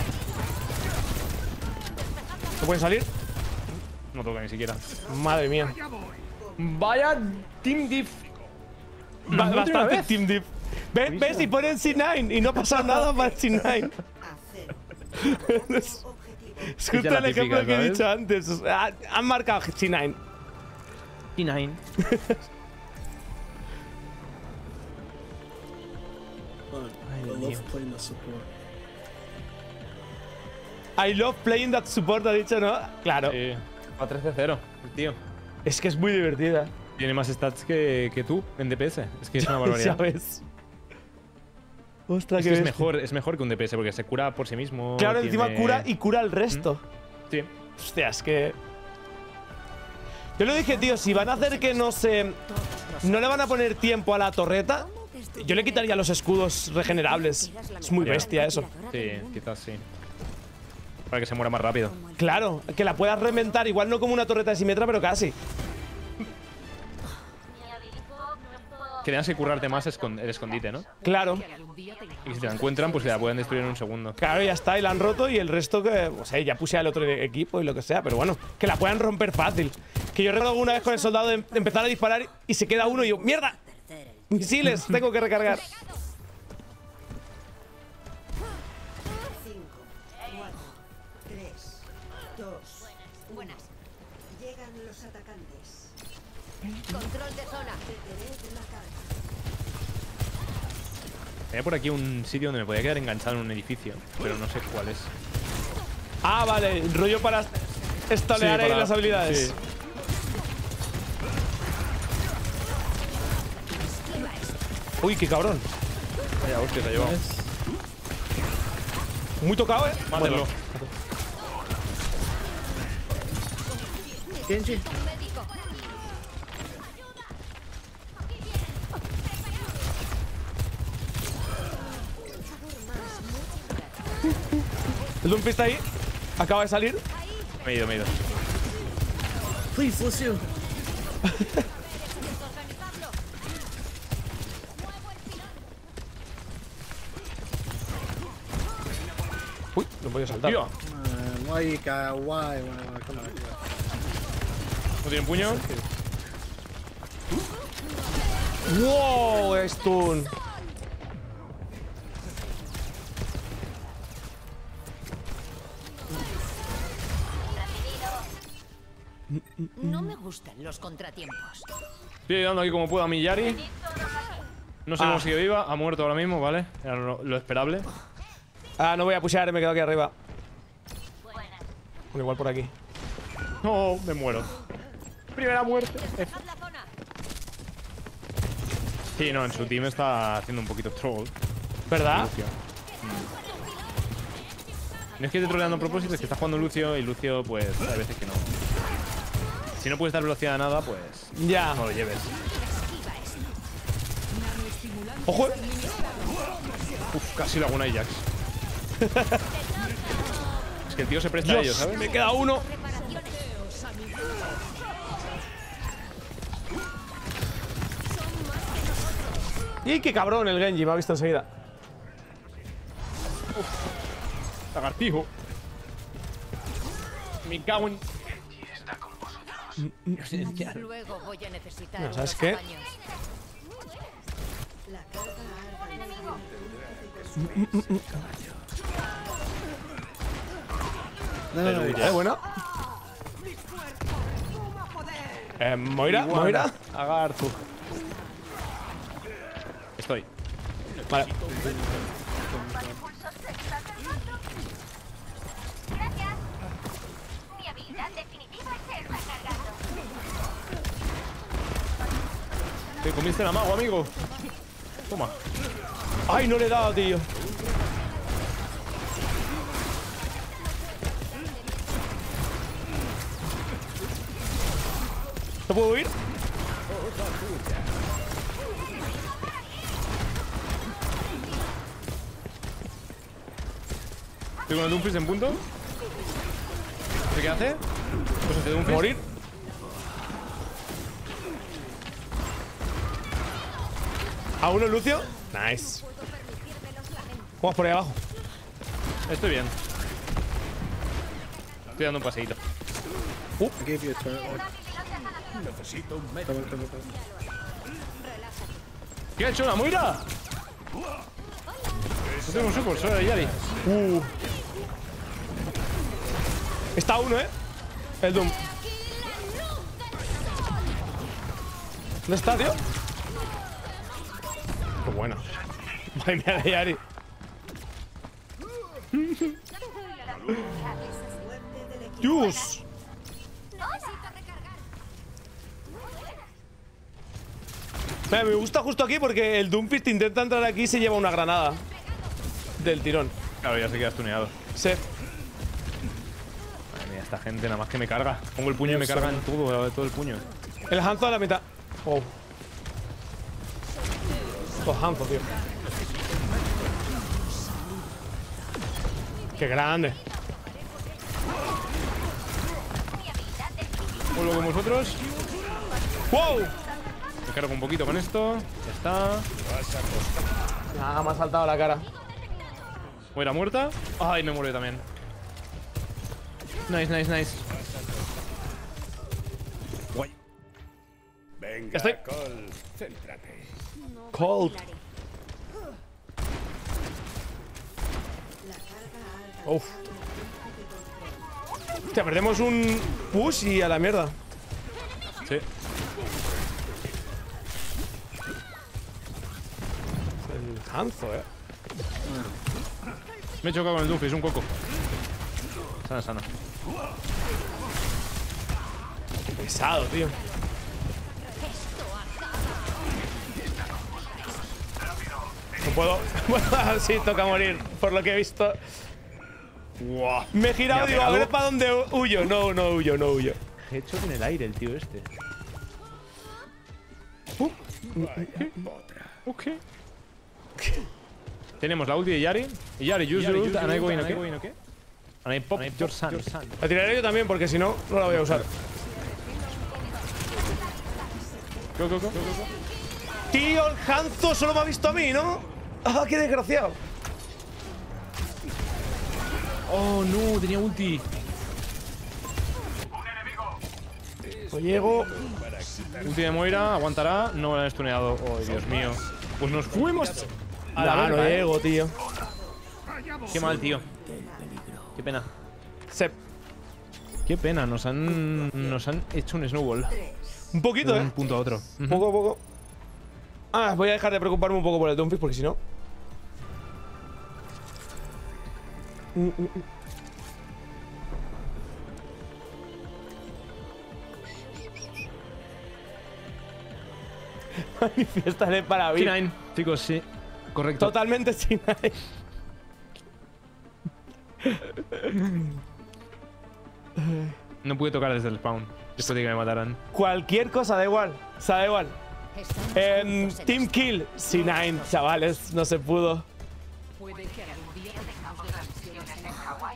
¿No pueden salir? No toca ni siquiera. Madre mía. Vaya Team Diff. Ba- ¿La última Bastante vez? Team Deep. ¿Ves? Y ponen C9 y no pasa nada para el C9. Es justo la el ejemplo típica, que he ¿sabes? dicho antes. O sea, han marcado C9. T9. I love playing that support, ha dicho, ¿no? Claro. Sí. A 13-0, el tío. Es que es muy divertida. Tiene más stats que tú en DPS. Es que es una barbaridad. ¿Sabes? Ostras, Es, qué que bestia. es mejor que un DPS porque se cura por sí mismo. Claro, encima tiene- cura y cura el resto. Sí. Hostia, es que. Yo lo dije, tío, si van a hacer que no se. No le van a poner tiempo a la torreta, yo le quitaría los escudos regenerables. Es muy bestia eso. Sí, quizás sí. Para que se muera más rápido. Claro, que la puedas reventar, igual no como una torreta de Symmetra, pero casi. Que tengas que currarte más el escondite, ¿no? Claro, Y si te la encuentran, pues que la pueden destruir en un segundo. claro, ya está, y la han roto y el resto que. O sea, ya puse al otro equipo y lo que sea, pero bueno, que la puedan romper fácil. Que yo recuerdo una vez con el soldado de empezar a disparar y se queda uno y yo, ¡mierda! Misiles, tengo que recargar. 5, 4, 3, 2. Buenas. Llegan los atacantes. Control de zona. Detened la carga. Tenía por aquí un sitio donde me podía quedar enganchado en un edificio, pero no sé cuál es. Ah, vale, rollo para estolear Sí, ahí para- las habilidades. sí. Uy, qué cabrón. Vaya, hostia, se ha llevado. Muy tocado, ¿eh? Mátelo. Bueno, Genji. el Doomfist está ahí. Acaba de salir. Me he ido, me he ido. Please, Lucio. Uy, no he podido saltar. Tío, Why you got why? Come on. ¿no tienen puño? ¡Wow! Stun. No me gustan los contratiempos. Estoy ayudando aquí como puedo a mi Yari. No sé Ah. cómo sigue viva. Ha muerto ahora mismo, ¿vale? Era lo esperable. Ah, no voy a pushear, me quedo aquí arriba. Bueno, igual por aquí. No, me muero. Primera muerte. Haz la zona. Sí, no, en su team está haciendo un poquito troll. ¿Verdad? Lucio. No es que esté troleando a propósito, es que está jugando Lucio y Lucio, pues, hay veces que no. Si no puedes dar velocidad a nada, pues Ya. no lo lleves. ¡Ojo! Uf, casi lo hago un Ajax. Es que el tío se presta a ello, Dios, ¿sabes? me queda uno. ¡Y qué cabrón el Genji! Me ha visto enseguida. Lagartijo. Me cago en. Luego voy a necesitar No, ¿sabes unos qué? apaños. La carga ha ganado. No. Bueno. Moira, Moira. Agarthu. Estoy. Vale. Gracias. Mi habilidad definitiva se está cargando. Te comiste la mago, amigo. Toma. ¡Ay, no le he dado, tío! ¿No puedo huir? Estoy con el Doomfist en punto. ¿Qué hace? Pues hace Doomfist. ¿Morir? ¿A uno, Lucio? Nice. Vamos por ahí abajo. Estoy bien. Estoy dando un paseíto. I gave you a turret. Necesito un Come on, come on, come on. ¿Qué ha hecho la Moira? No tengo un support, solo de Yari. Está uno, el Doom. ¿Dónde está, tío? Qué bueno. Madre mía de Yari. ¡Dios! Mira, me gusta justo aquí porque el Doomfist intenta entrar aquí y se lleva una granada del tirón. Claro, ya se queda stuneado. Sí. Madre mía, esta gente nada más que me carga. Pongo el puño y me cargan todo el puño. El Hanzo a la mitad. Wow. Los Hanzo, tío. Qué grande. Vuelvo con vosotros. ¡Wow! Me cargo un poquito con esto. Ya está. Nada, me ha saltado la cara. Muera muerta. Ay, me muero también. Nice, nice, nice. Guay. Venga, Estoy. Cole, céntrate. Cold. Uf. Hostia, perdemos un push y a la mierda. Sí. El Hanzo, Me he chocado con el Doomfist, es un coco. Sana, sana. Qué pesado, tío. No puedo. Bueno, sí, toca morir, por lo que he visto. Wow. Me he girado y digo, a ver para dónde huyo. No, no huyo, no huyo. He hecho en el aire el tío este. Ok. Tenemos la ulti de Yari. Y Yari, use your ult and I go in, okay? And I pop your sun. La tiraré yo también porque si no, no la voy a usar. Go, go, go. Tío, el Hanzo solo me ha visto a mí, ¿no? ¡Ah, qué desgraciado! Oh, no, tenía ulti. No llego. Ulti de Moira, aguantará. No me han stuneado. Oh, Dios mío. Pues nos fuimos. A la No verga, llego, tío. Qué mal, tío. Qué pena. Sep. Qué pena, nos han hecho un snowball. Un poquito, De un punto a otro. Poco a poco. Ah, voy a dejar de preocuparme un poco por el Doomfist porque si no. Manifestaré para mí. C9, chicos, sí. Correcto. Totalmente sin nadie. No pude tocar desde el spawn. Después de que me mataran. Cualquier cosa, da igual. O sea, da igual. Team Kill. C9, chavales, no se pudo. Puede que algún día tengamos transmisiones en Hawái.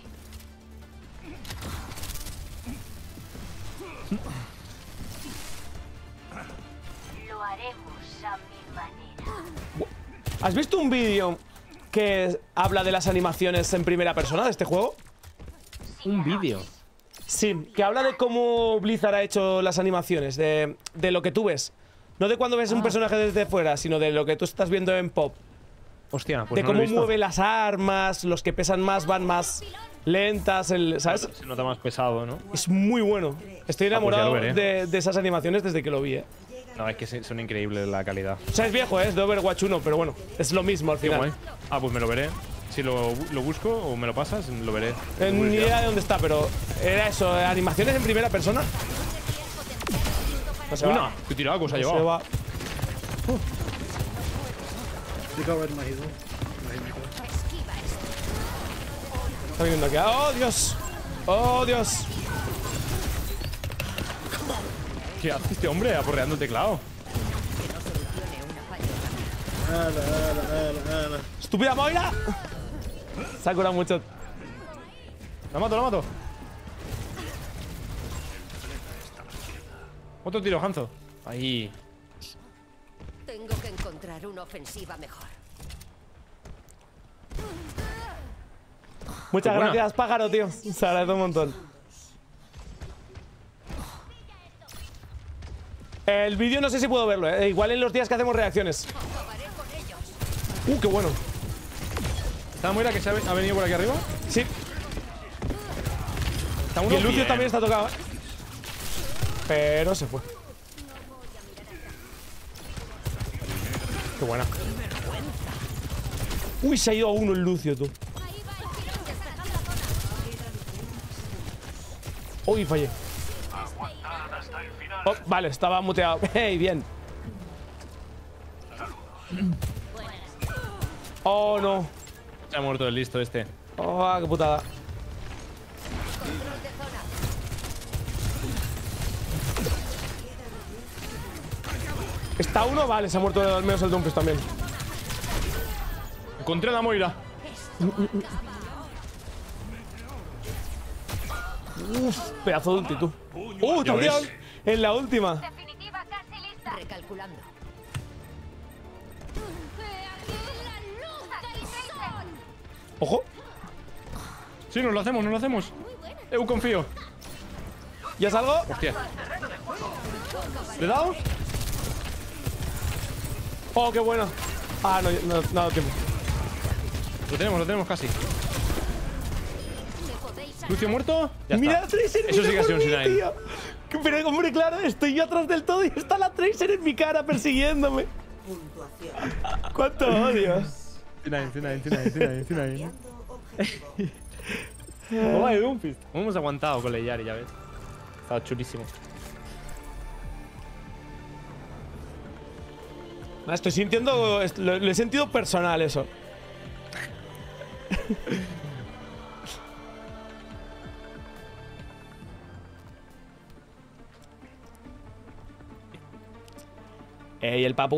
Lo haremos a mi manera. ¿Has visto un vídeo que habla de las animaciones en primera persona de este juego? Un vídeo. Sí, que habla de cómo Blizzard ha hecho las animaciones, de lo que tú ves. No de cuando ves un personaje desde fuera, sino de lo que tú estás viendo en pop. Hostia, pues De no lo he cómo visto. mueve las armas, los que pesan más van más lentas, ¿sabes? Se nota más pesado, ¿no? Es muy bueno. Estoy pues ya enamorado lo veré. de esas animaciones desde que lo vi, No, es que son increíbles la calidad. O sea, es viejo, es de Overwatch 1, pero bueno, es lo mismo al Qué final. guay. Ah, pues me lo veré. Si lo busco o me lo pasas, lo veré. Ni idea de dónde está, pero era eso, animaciones en primera persona. No se va. ¡Una! ¡Qué tirado se ha No se llevado! va. You got rid of my heal. Está viniendo aquí. ¡Oh, Dios! ¡Oh, Dios! ¿Qué hace este hombre aporreando el teclado? ¡Estúpida Moira! Se ha curado mucho. ¡La mato, la mato! Otro tiro, Hanzo. Ahí. Tengo que encontrar una ofensiva mejor. Muchas Qué buena. gracias, pájaro, tío. Se agradece un montón. El vídeo no sé si puedo verlo, igual en los días que hacemos reacciones. Qué bueno. ¿Está Moira que se ha venido por aquí arriba? Sí. Está Y uno el Lucio bien. también está tocado. Pero se fue. Qué buena. Uy, se ha ido a uno el Lucio, tú. Uy, fallé. Oh, vale, estaba muteado. Hey, bien. Oh, no. Se ha muerto el listo este. Oh, qué putada. ¿Está uno? Vale, se ha muerto al menos el Dumpus también. Encontré a la Moira. Uf, pedazo de ulti, tú. Ya También ves. en la última. Definitiva casi lista. Recalculando. Ojo. Sí, nos lo hacemos, nos lo hacemos. Eu confío. ¿Ya salgo? Hostia. ¿Le he dado? Oh, qué bueno. Ah, no, no ha dado tiempo. Lo tenemos casi. ¿Lucio muerto? Ya Mira está. la Tracer, Eso sí mira que ha sido un por mí, Sinai. tío. Pero, hombre, claro, estoy yo atrás del todo y está la Tracer en mi cara persiguiéndome. ¡Cuánto odio! Sinai. Toma de Doomfist. Hemos aguantado con Leyari, ya ves. Estaba chulísimo. Estoy sintiendo. Lo he sentido personal eso. Ey, el papu.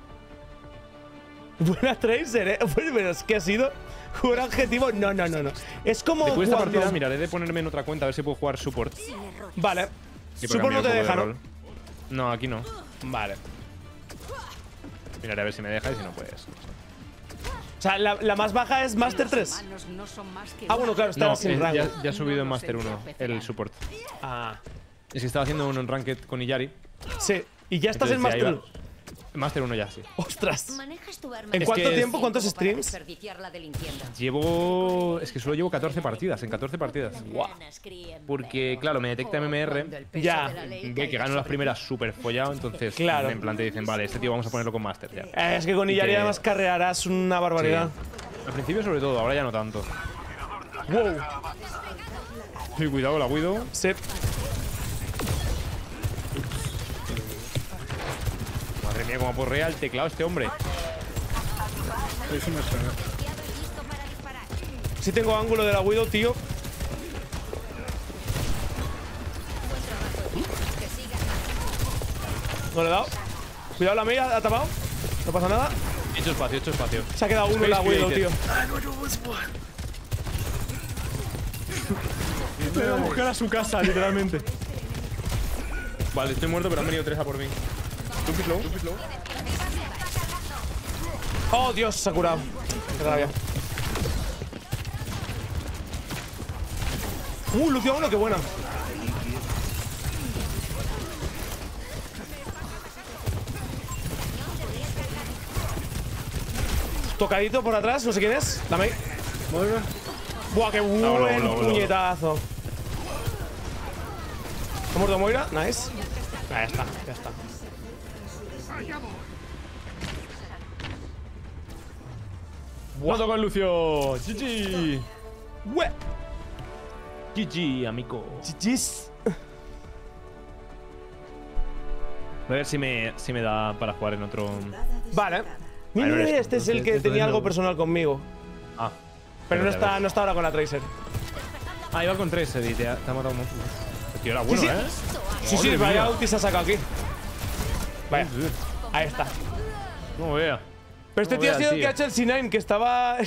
Buena Tracer, pero es que ha sido un objetivo. No. Es como. Después de esta cuando- partida, miraré de ponerme en otra cuenta a ver si puedo jugar support. Vale. Y Support no te cambiar un poco de deja, ¿no? rol. No, aquí no. Vale. Miraré a ver si me deja y si no, pues. O sea, la más baja es Master 3. Ah, bueno, claro, está No, sin rango. ya he subido en Master 1 el support. Ah, Es que estaba haciendo un ranked con Illari. sí. Y ya estás Entonces, en ya Master iba- 1. Master 1 ya, sí. ostras. ¿Manejas tu arma ¿En Es cuánto que tiempo? ¿Cuántos como para streams? desperdiciarla delinquiendo? Llevo. Es que solo llevo 14 partidas. En 14 partidas. Porque, claro, me detecta MMR. Cuando el peso Ya. de la ley Ve caiga que gano las sobre primeras súper follado. Entonces, Claro. en plan te dicen, vale, este tío vamos a ponerlo con Master ya. Es que con Y Illari que- además carrearás una barbaridad. Al principio, sobre todo, ahora ya no tanto. Wow. Sí, cuidado, la cuido. Sí. Madre mía, cómo aporrea el teclado este hombre. Es una saga. Sí tengo ángulo de la Widow, tío. No le he dado. Cuidado, la media ha tapado. No pasa nada. He hecho espacio, he hecho espacio. Se ha quedado uno en la Space Widow, tío. created. Me voy a buscar a su casa, literalmente. Vale, estoy muerto, pero han venido 3 a por mí. Dumpy slow. Oh, Dios, se ha curado. Qué rabia. Lucio 1, qué buena. Tocadito por atrás, no sé quién es. Dame. Moira. Buah, qué buen hola. puñetazo. ¿Ha muerto Moira? Nice. Ah, ya está, ya está. ¡Muerto con Lucio! ¡GG! Bue. GG, amigo. GG's. A ver si me da para jugar en otro. Vale. Vale, no eres tú, Este es el que entonces tenía no. algo personal conmigo. Ah. Pero no espérate, a está, ver. no está ahora con la Tracer. Ah, iba con 3, Eddie. Te ha matado un. El tío era bueno, sí. ¿eh? Sí, sí, Madre vaya mía. ulti se ha sacado aquí. Vaya, ahí está. No vea. Pero este No tío ha veas, sido el que tío. ha hecho el C9, que estaba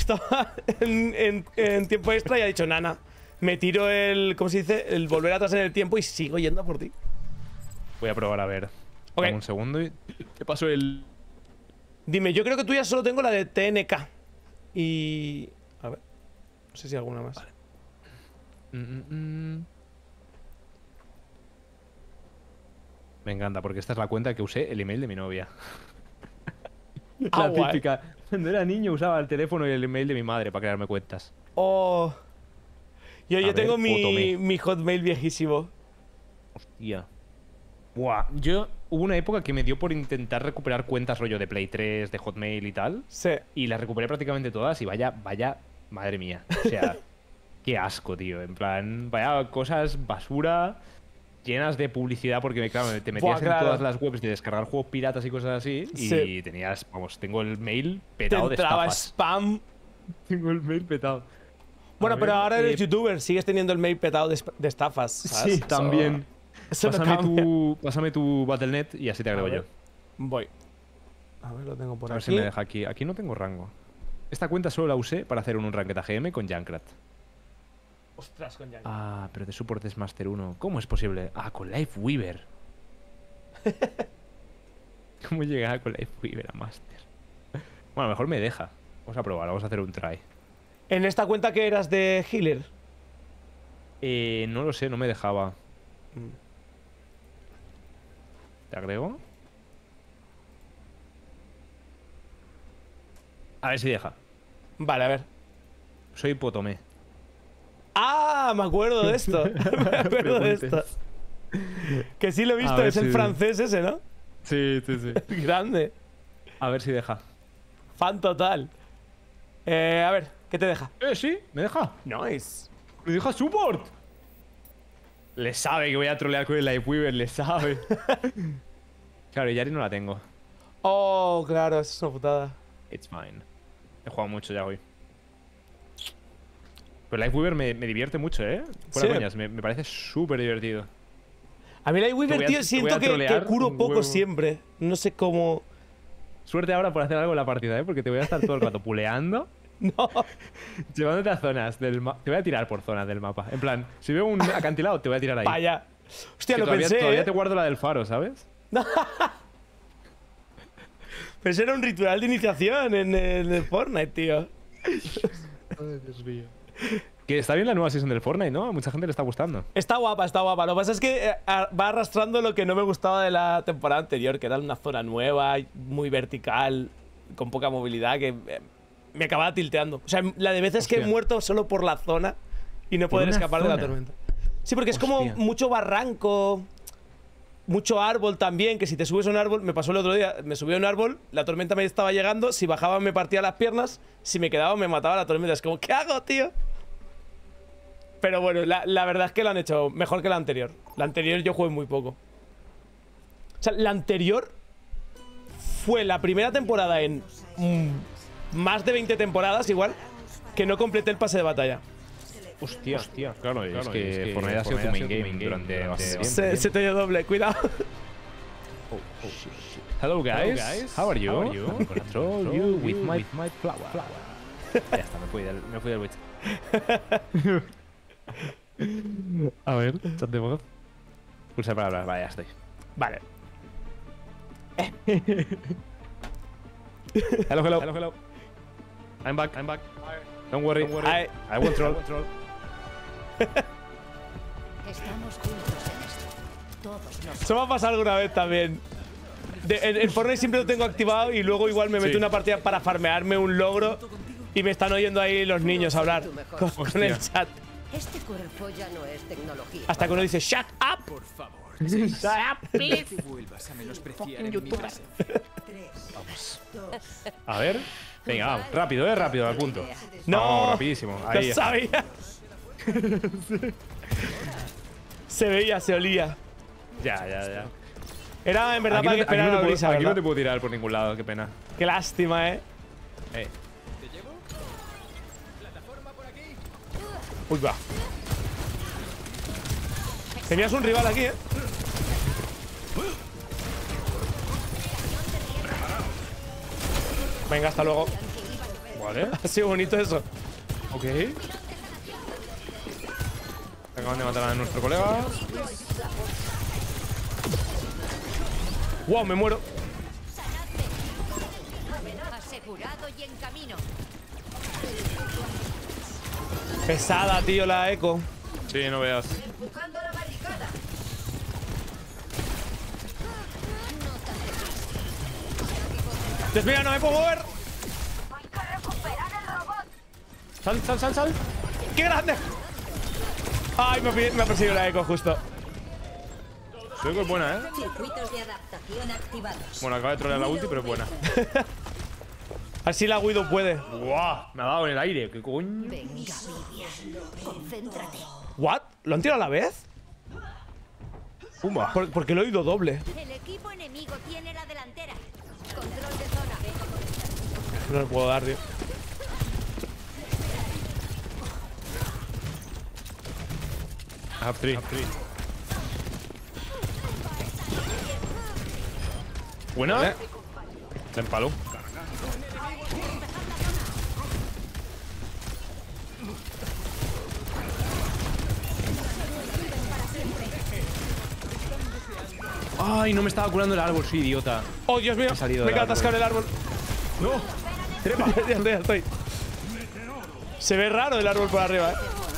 en tiempo extra y ha dicho, nana, me tiro el, ¿cómo se dice? El volver atrás en el tiempo y sigo yendo a por ti. Voy a probar a ver. Ok. Dame un segundo y te paso el. Dime, yo creo que tú ya solo tengo la de TNK. Y... a ver. No sé si alguna más. Me encanta, porque esta es la cuenta que usé el email de mi novia. Ah, La guay. típica. Cuando era niño usaba el teléfono y el email de mi madre para crearme cuentas. Oh... Yo A tengo ver, Otome. mi Hotmail viejísimo. Hostia. Buah, hubo una época que me dio por intentar recuperar cuentas rollo de Play 3, de Hotmail y tal. Sí. Y las recuperé prácticamente todas y vaya, madre mía. O sea, qué asco, tío. En plan, vaya cosas basura, llenas de publicidad, porque claro, te metías claro. en todas las webs de descargar juegos piratas y cosas así. Y Sí. tenías, vamos, tengo el mail Te petado de entraba estafas. spam. Tengo el mail petado. Bueno, A pero ver, ahora eres youtuber, sigues teniendo el mail petado de estafas, ¿sabes? Sí, también. Eso no cambia. Pásame tu Battle.net y así te agrego yo. Voy. A ver, lo tengo por A ver aquí. si me deja aquí. Aquí no tengo rango. Esta cuenta solo la usé para hacer un Ranked AGM con Junkrat. Ostras, con Yankee. Ah, pero de Support es Master 1. ¿Cómo es posible? Ah, con Lifeweaver. ¿Cómo llega con Lifeweaver a Master? Bueno, a lo mejor me deja. Vamos a probar, vamos a hacer un try. ¿En esta cuenta que eras de healer? No lo sé, no me dejaba. ¿Te agrego? A ver si deja. Vale, a ver. Soy Potomé. ¡Ah! Me acuerdo de esto. Me acuerdo de esto. Que sí lo he visto, ver es el si- francés ese, ¿no? Sí, sí, sí. Grande. A ver si deja. Fan total. A ver, ¿qué te deja? Sí, me deja. Nice. Me deja Support. Le sabe que voy a trolear con el Lifeweaver, le sabe. Claro, Yari no la tengo. Oh, claro, eso es una putada. It's fine. He jugado mucho ya hoy. Pero Lifeweaver me divierte mucho, ¿eh? Fuera Sí. coñas, me parece súper divertido. A mí la Weaver, Te voy a- tío, te siento voy a que trolear curo un poco huevo. siempre. No sé cómo. Suerte ahora por hacer algo en la partida, ¿eh? Porque te voy a estar todo el rato puleando, No. llevándote a zonas del mapa. Te voy a tirar por zonas del mapa. En plan, si veo un acantilado, te voy a tirar ahí. Vaya. Hostia, Que lo todavía, pensé, todavía ¿eh? te guardo la del faro, ¿sabes? Pensé era un ritual de iniciación en el Fortnite, tío. Ay, Dios mío. Que está bien la nueva season del Fortnite, ¿no? A mucha gente le está gustando. Está guapa, está guapa. Lo que pasa es que va arrastrando lo que no me gustaba de la temporada anterior, que era una zona nueva, muy vertical, con poca movilidad, que me acababa tilteando. O sea, la de veces que he Hostia. muerto solo por la zona y no ¿Por poder una escapar de la zona? tormenta. Sí, porque es como Hostia. mucho barranco, mucho árbol también, que si te subes a un árbol, me pasó el otro día, me subí a un árbol, la tormenta me estaba llegando, si bajaba me partía las piernas, si me quedaba me mataba la tormenta. Es como, ¿qué hago, tío? Pero bueno, la verdad es que lo han hecho mejor que la anterior. La anterior yo jugué muy poco. O sea, la anterior fue la primera temporada en más de 20 temporadas, igual, que no completé el pase de batalla. Hostia, claro, es que Fortnite ha sido tu main game durante bastante tiempo. Se te dio doble, cuidado. Hello guys. How are you? I'm gonna troll you with my flower. Ya está, me fui del witch. A ver, chat de voz. Pulsa para hablar, vale, ya estoy. Vale. Hello. I'm back. Don't worry. I will troll. Estamos juntos en esto. Todos nos Eso me ha pasado alguna vez también. En Fortnite siempre lo tengo activado y luego igual me meto en una partida para farmearme un logro y me están oyendo ahí los niños hablar con el chat. Este cuerpo ya no es tecnología. Hasta que uno dice, ¡Shut up! Por favor. ¡Shut up, please! No vuelvas a menospreciar en mi presencia. A ver. Venga, vamos. Rápido, al punto. ¡No! Vamos, rapidísimo. Ahí ¡Lo está. sabía! Se veía, se olía. Ya. Era en verdad para que esperara la brisa, aquí no ¿verdad? te puedo tirar por ningún lado, qué pena. Qué lástima, ¿eh? ¿Te llevo? ¿Plataforma por aquí? Uy, va. Tenías un rival aquí, ¿eh? Venga, hasta luego. Vale. Ha sido bonito eso. Ok. Acaban de matar a nuestro colega. ¡Wow! Me muero. Asegurado y en camino. Pesada, tío, la eco. Sí, no veas. Dios mío, no me puedo mover. Hay que recuperar el robot. Sal. ¡Qué grande! Ay, me ha perseguido la eco justo. Su eco es buena, ¿eh? Circuitos de adaptación activados. Bueno, acaba de trolear la ulti, pero es buena. Así la Widow puede. ¡Guau! Me ha dado en el aire. ¿Qué coño? Venga, Vivian, concéntrate. ¿What? ¿Lo han tirado a la vez? Pumba. Porque lo he oído doble. El equipo enemigo tiene la delantera. Control de zona. No le puedo dar, tío. Have three. Buena. Vale. Se empaló. Ay, no me estaba curando el árbol, soy idiota. Oh, Dios mío. He salido Me del queda atascado en el árbol. No. Trepa. ya estoy. Se ve raro el árbol por arriba,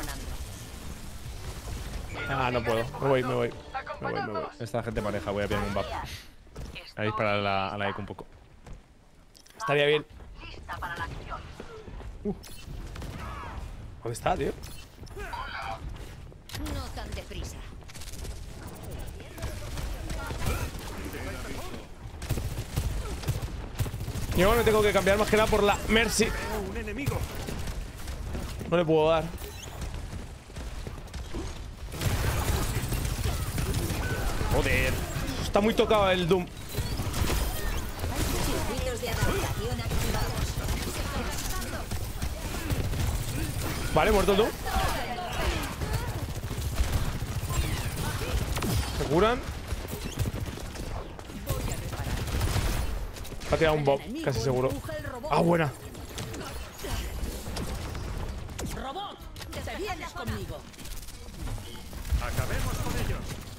Ah, no puedo. Me voy. Esta gente maneja, voy a pillarme un buff. A disparar a la eco un poco. Estaría bien. ¿Dónde está, tío? No tan deprisa. Yo me tengo que cambiar más que nada por la Mercy. No le puedo dar. Joder. Está muy tocado el Doom. Circuitos de adaptación activados. Vale, muerto el Doom. Se curan. Ha tirado un Bob, casi seguro. Ah, buena. Robot, te vienes conmigo. Acabemos con ellos.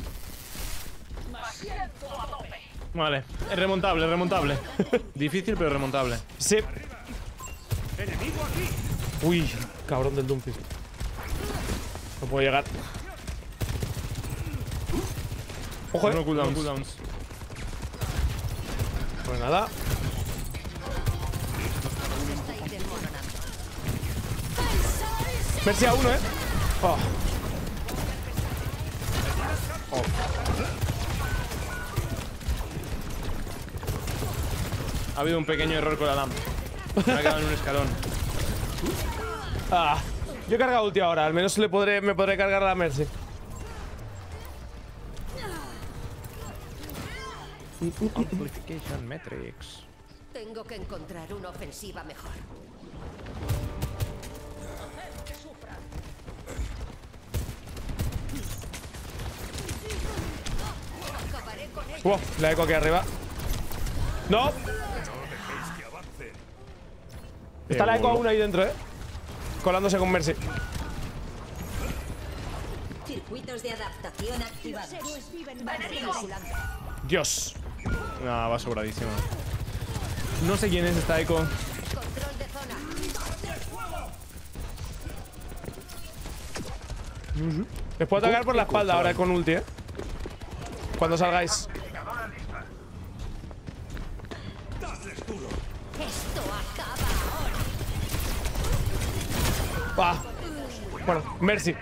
Vale, es remontable. Difícil, pero remontable. Sí. ¡Enemigo aquí! Uy, cabrón del Doomfist. No puedo llegar. Ojo, No cooldowns. Pues nada. Mercy a uno, Oh. Ha habido un pequeño error con la LAMP. Me ha quedado en un escalón. Ah. Yo he cargado ulti ahora. Al menos me podré cargar a la Mercy. Amplification metrics. Tengo que encontrar una ofensiva mejor. Wow, la eco aquí arriba. ¡No! Está la eco aún ahí dentro, colándose con Mercy. Circuitos de adaptación activados. Dios. No, va sobradísima. No sé quién es esta eco. Control de zona. Les puedo atacar por la espalda ahora con ulti, Cuando salgáis. Esto acaba ahora. Ah. Bueno, Mercy.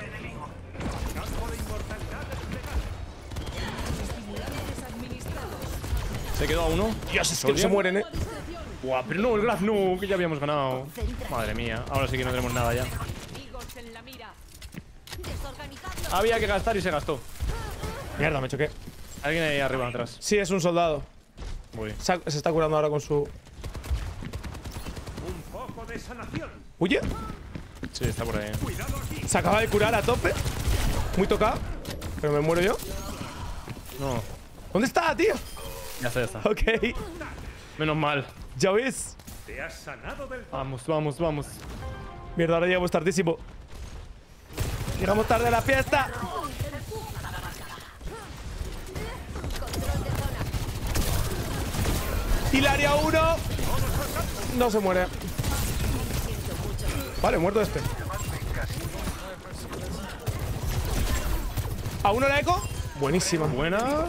Se quedó a uno. Dios, es que se mueren, Guau, pero no, el Graf no, que ya habíamos ganado. Madre mía, ahora sí que no tenemos nada ya. Había que gastar y se gastó. Mierda, me choqué. Alguien ahí arriba, atrás. Sí, es un soldado. Voy. Se está curando ahora con su... Un poco de sanación. Oye, Sí, está por ahí. Cuidado aquí. se acaba de curar a tope. Muy tocado. Pero me muero yo. No, ¿Dónde está, tío? ya está. Ok. Menos mal. Ya ves. Te has sanado del Vamos. Mierda, ahora llegamos tardísimo. Llegamos tarde a la fiesta. Hilaria 1. No se muere. Vale, muerto este. ¿A uno la eco? Buenísima. Buena.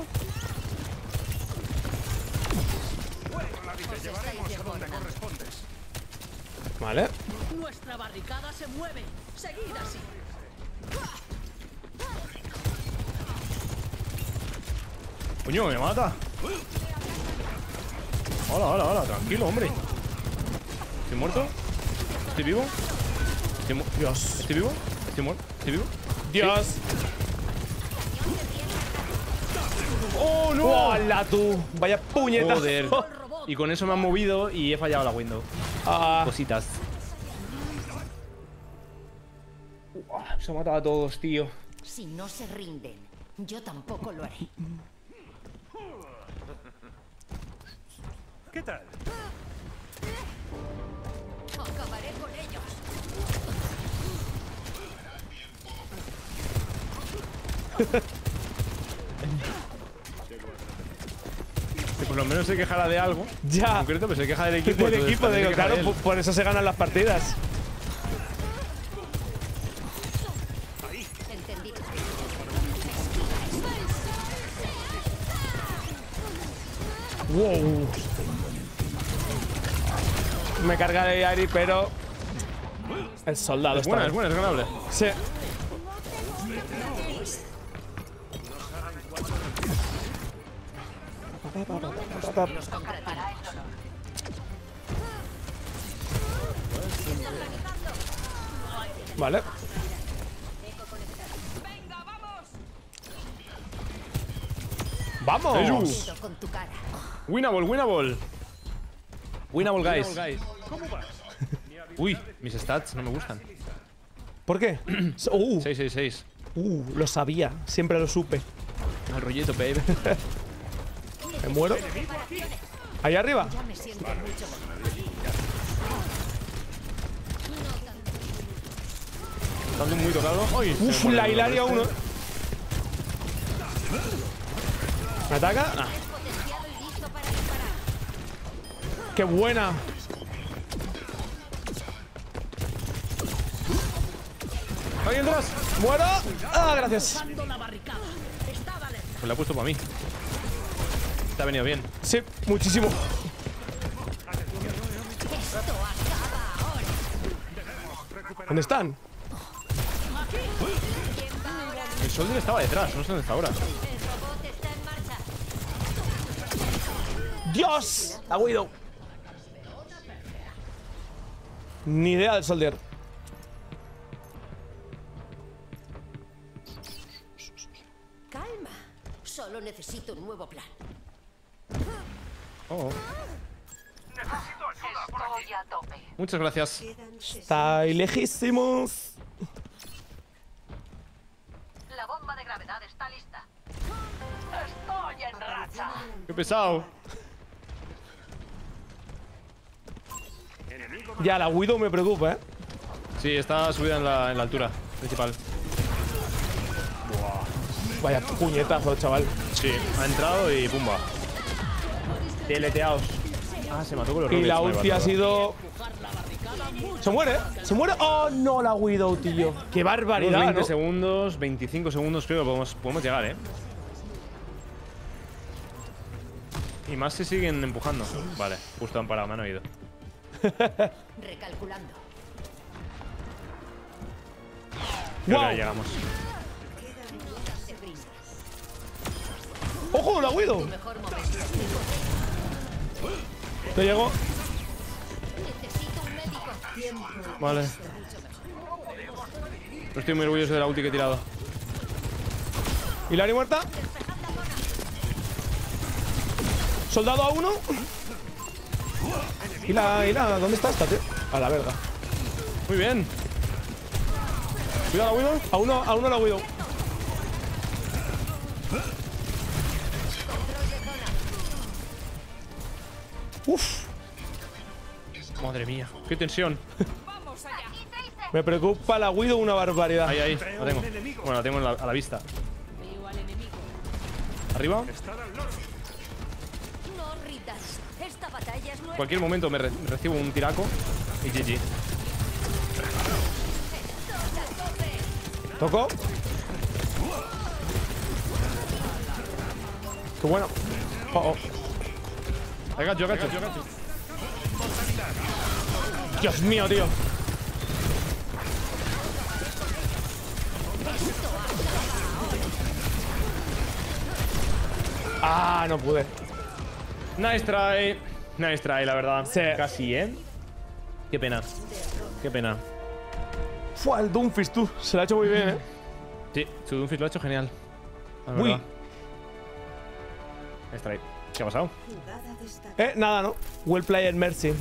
Vale. Nuestra barricada se mueve. Seguid así. Coño, me mata. Hola, hola, hola. Tranquilo, hombre. ¿Estoy muerto? ¿Estoy vivo? Dios. ¿Estoy vivo? ¿Estoy muerto? ¿Estoy vivo? Dios. ¡Oh, no! ¡Hola tú! Vaya puñeta. Joder. Y con eso me han movido y he fallado la window. Ah, Cositas. Se ha matado a todos, tío. Si no se rinden, yo tampoco lo haré. ¿Qué tal? Acabaré con ellos. Que por lo menos se quejara de algo. En ya. concreto, pues se queja del equipo. Del entonces equipo, también digo, se queja claro, de él. por eso se ganan las partidas. Entendido. Wow. Me carga de Ari, pero el soldado Es buena, está es buena, es ganable. Sí. Vale. ¡Vamos! Jesús. Con tu cara. Winnable, winnable. Winnable, guys. Uy, mis stats no me gustan. ¿Por qué? 666. Lo sabía. Siempre lo supe. Al rollito, baby. Me muero. Ahí arriba. Ya me siento mucho mejor. Estando muy tocado. ¡Ay! Uf, se me la pone Hilaria el 1. ¿Me ataca? Ah. Potenciado y listo para disparar. ¡Qué buena! ¡Ahí entras! ¡Muero! ¡Ah, gracias! Pues la he puesto para mí. Te ha venido bien. Sí, muchísimo. ¿Dónde están? El soldier estaba detrás, no sé dónde está ahora. El robot está en marcha. ¡Dios! ¡La Widow! Ni idea del soldier. Calma. Solo necesito un nuevo plan. Oh. Estoy a tope. Muchas gracias. Estáis lejísimos. La bomba de gravedad está lista. Estoy en racha. ¡Qué pesado! Ya, la Widow me preocupa, ¿eh? Sí, está subida en la altura principal. Vaya puñetazo, chaval. Sí, ha entrado y pumba. Teleteados. Ah, se mató con los Y la rockets, ulti me ha va, sido... ¿Se muere? ¿Se muere? ¡Oh, no, la Widow, tío! ¡Qué Unos barbaridad, 20 ¿no? segundos, 25 segundos creo que podemos llegar, ¿eh? Y más si siguen empujando. Vale, justo han parado, me han oído. Recalculando. Creo Wow. que ya llegamos. ¡Ojo, la Widow! Mejor momento. Te llego. Necesito un médico. Vale. No estoy muy orgulloso de la ulti que he tirado. Hilaria muerta. Soldado a uno. Hila, ¿dónde está esta, tío? A la verga. Muy bien. Cuidado la Widow. A uno la Widow. Uf, Madre mía, qué tensión. me preocupa la Widow una barbaridad. Ahí, la tengo. Bueno, la tengo a la vista. Arriba. No ridas. Esta batalla es En nuestra. cualquier momento me recibo un tiraco y GG. ¿Tocó? Qué bueno. Oh, oh. I got you. Dios mío, tío. Ah, no pude. Nice try. Nice try, la verdad. Sí. Casi, ¿eh? Qué pena. Qué pena. Fue el Doomfist, tú. Se lo ha hecho muy bien, ¿eh? Sí, su Doomfist lo ha hecho genial. La Uy. verdad. Nice try. ¿Qué ha pasado? Nada, ¿no? Well played, Mercy.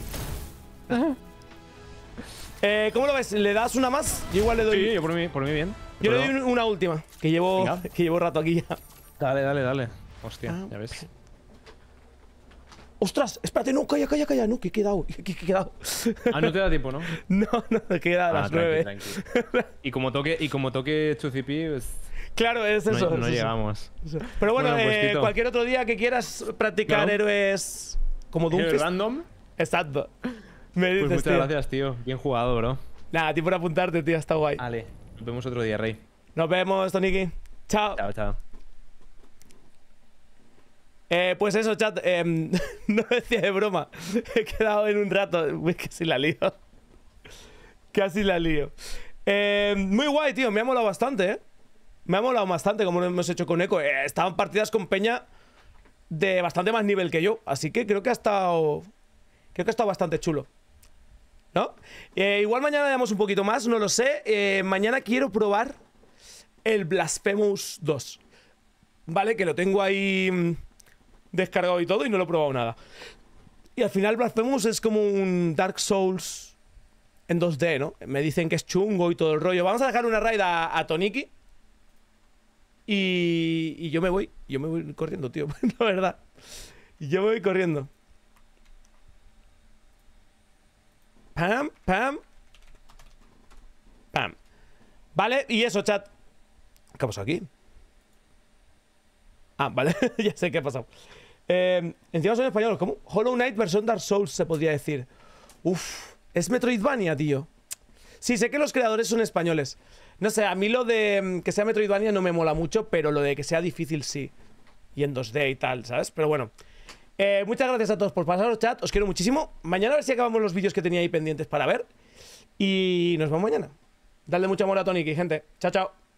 ¿Cómo lo ves? ¿Le das una más? Yo igual le doy. Sí, yo por mí bien. Yo le doy una última, que llevo rato aquí ya. Dale. Hostia, ya ves. ¡Ostras! Espérate, no, calla. No, que he quedado. Ah, no te da tiempo, ¿no? No, queda a las 9. Tranqui. Y como toque 2CP, pues Claro, es eso. no es llegamos. eso. Pero bueno, Pues, Tito. cualquier otro día que quieras practicar Claro. héroes como ¿Héroe Doomfist. random? Exacto. Me dices, Pues muchas tío. gracias, tío. Bien jugado, bro. Nada, a ti por apuntarte, tío. Está guay. Vale. Nos vemos otro día, Rey. Nos vemos, Toniki. Chao. Chao. Pues eso, chat. No decía de broma. He quedado en un rato. Uy, casi la lío. Muy guay, tío. Me ha molado bastante, ¿eh? Me ha molado bastante como lo hemos hecho con Echo. Estaban partidas con peña de bastante más nivel que yo. Así que creo que ha estado bastante chulo. ¿No? Igual mañana le damos un poquito más, no lo sé. Mañana quiero probar el Blasphemous 2. ¿Vale? Que lo tengo ahí descargado y todo y no lo he probado nada. Y al final Blasphemous es como un Dark Souls en 2D, ¿no? Me dicen que es chungo y todo el rollo. Vamos a dejar una raid a Toniki. Y yo me voy corriendo, tío. La verdad. Yo me voy corriendo. Pam. Vale, y eso, chat. ¿Qué ha pasado aquí? Ah, vale, ya sé qué ha pasado. Encima son españoles, ¿cómo? Hollow Knight versión Dark Souls, se podría decir. Uf, es Metroidvania, tío. Sí, sé que los creadores son españoles. No sé, a mí lo de que sea Metroidvania no me mola mucho, pero lo de que sea difícil sí. Y en 2D y tal, ¿sabes? Pero bueno. Muchas gracias a todos por pasaros, chat. Os quiero muchísimo. Mañana a ver si acabamos los vídeos que tenía ahí pendientes para ver. Y nos vemos mañana. Dadle mucho amor a Toniki, gente. Chao, chao.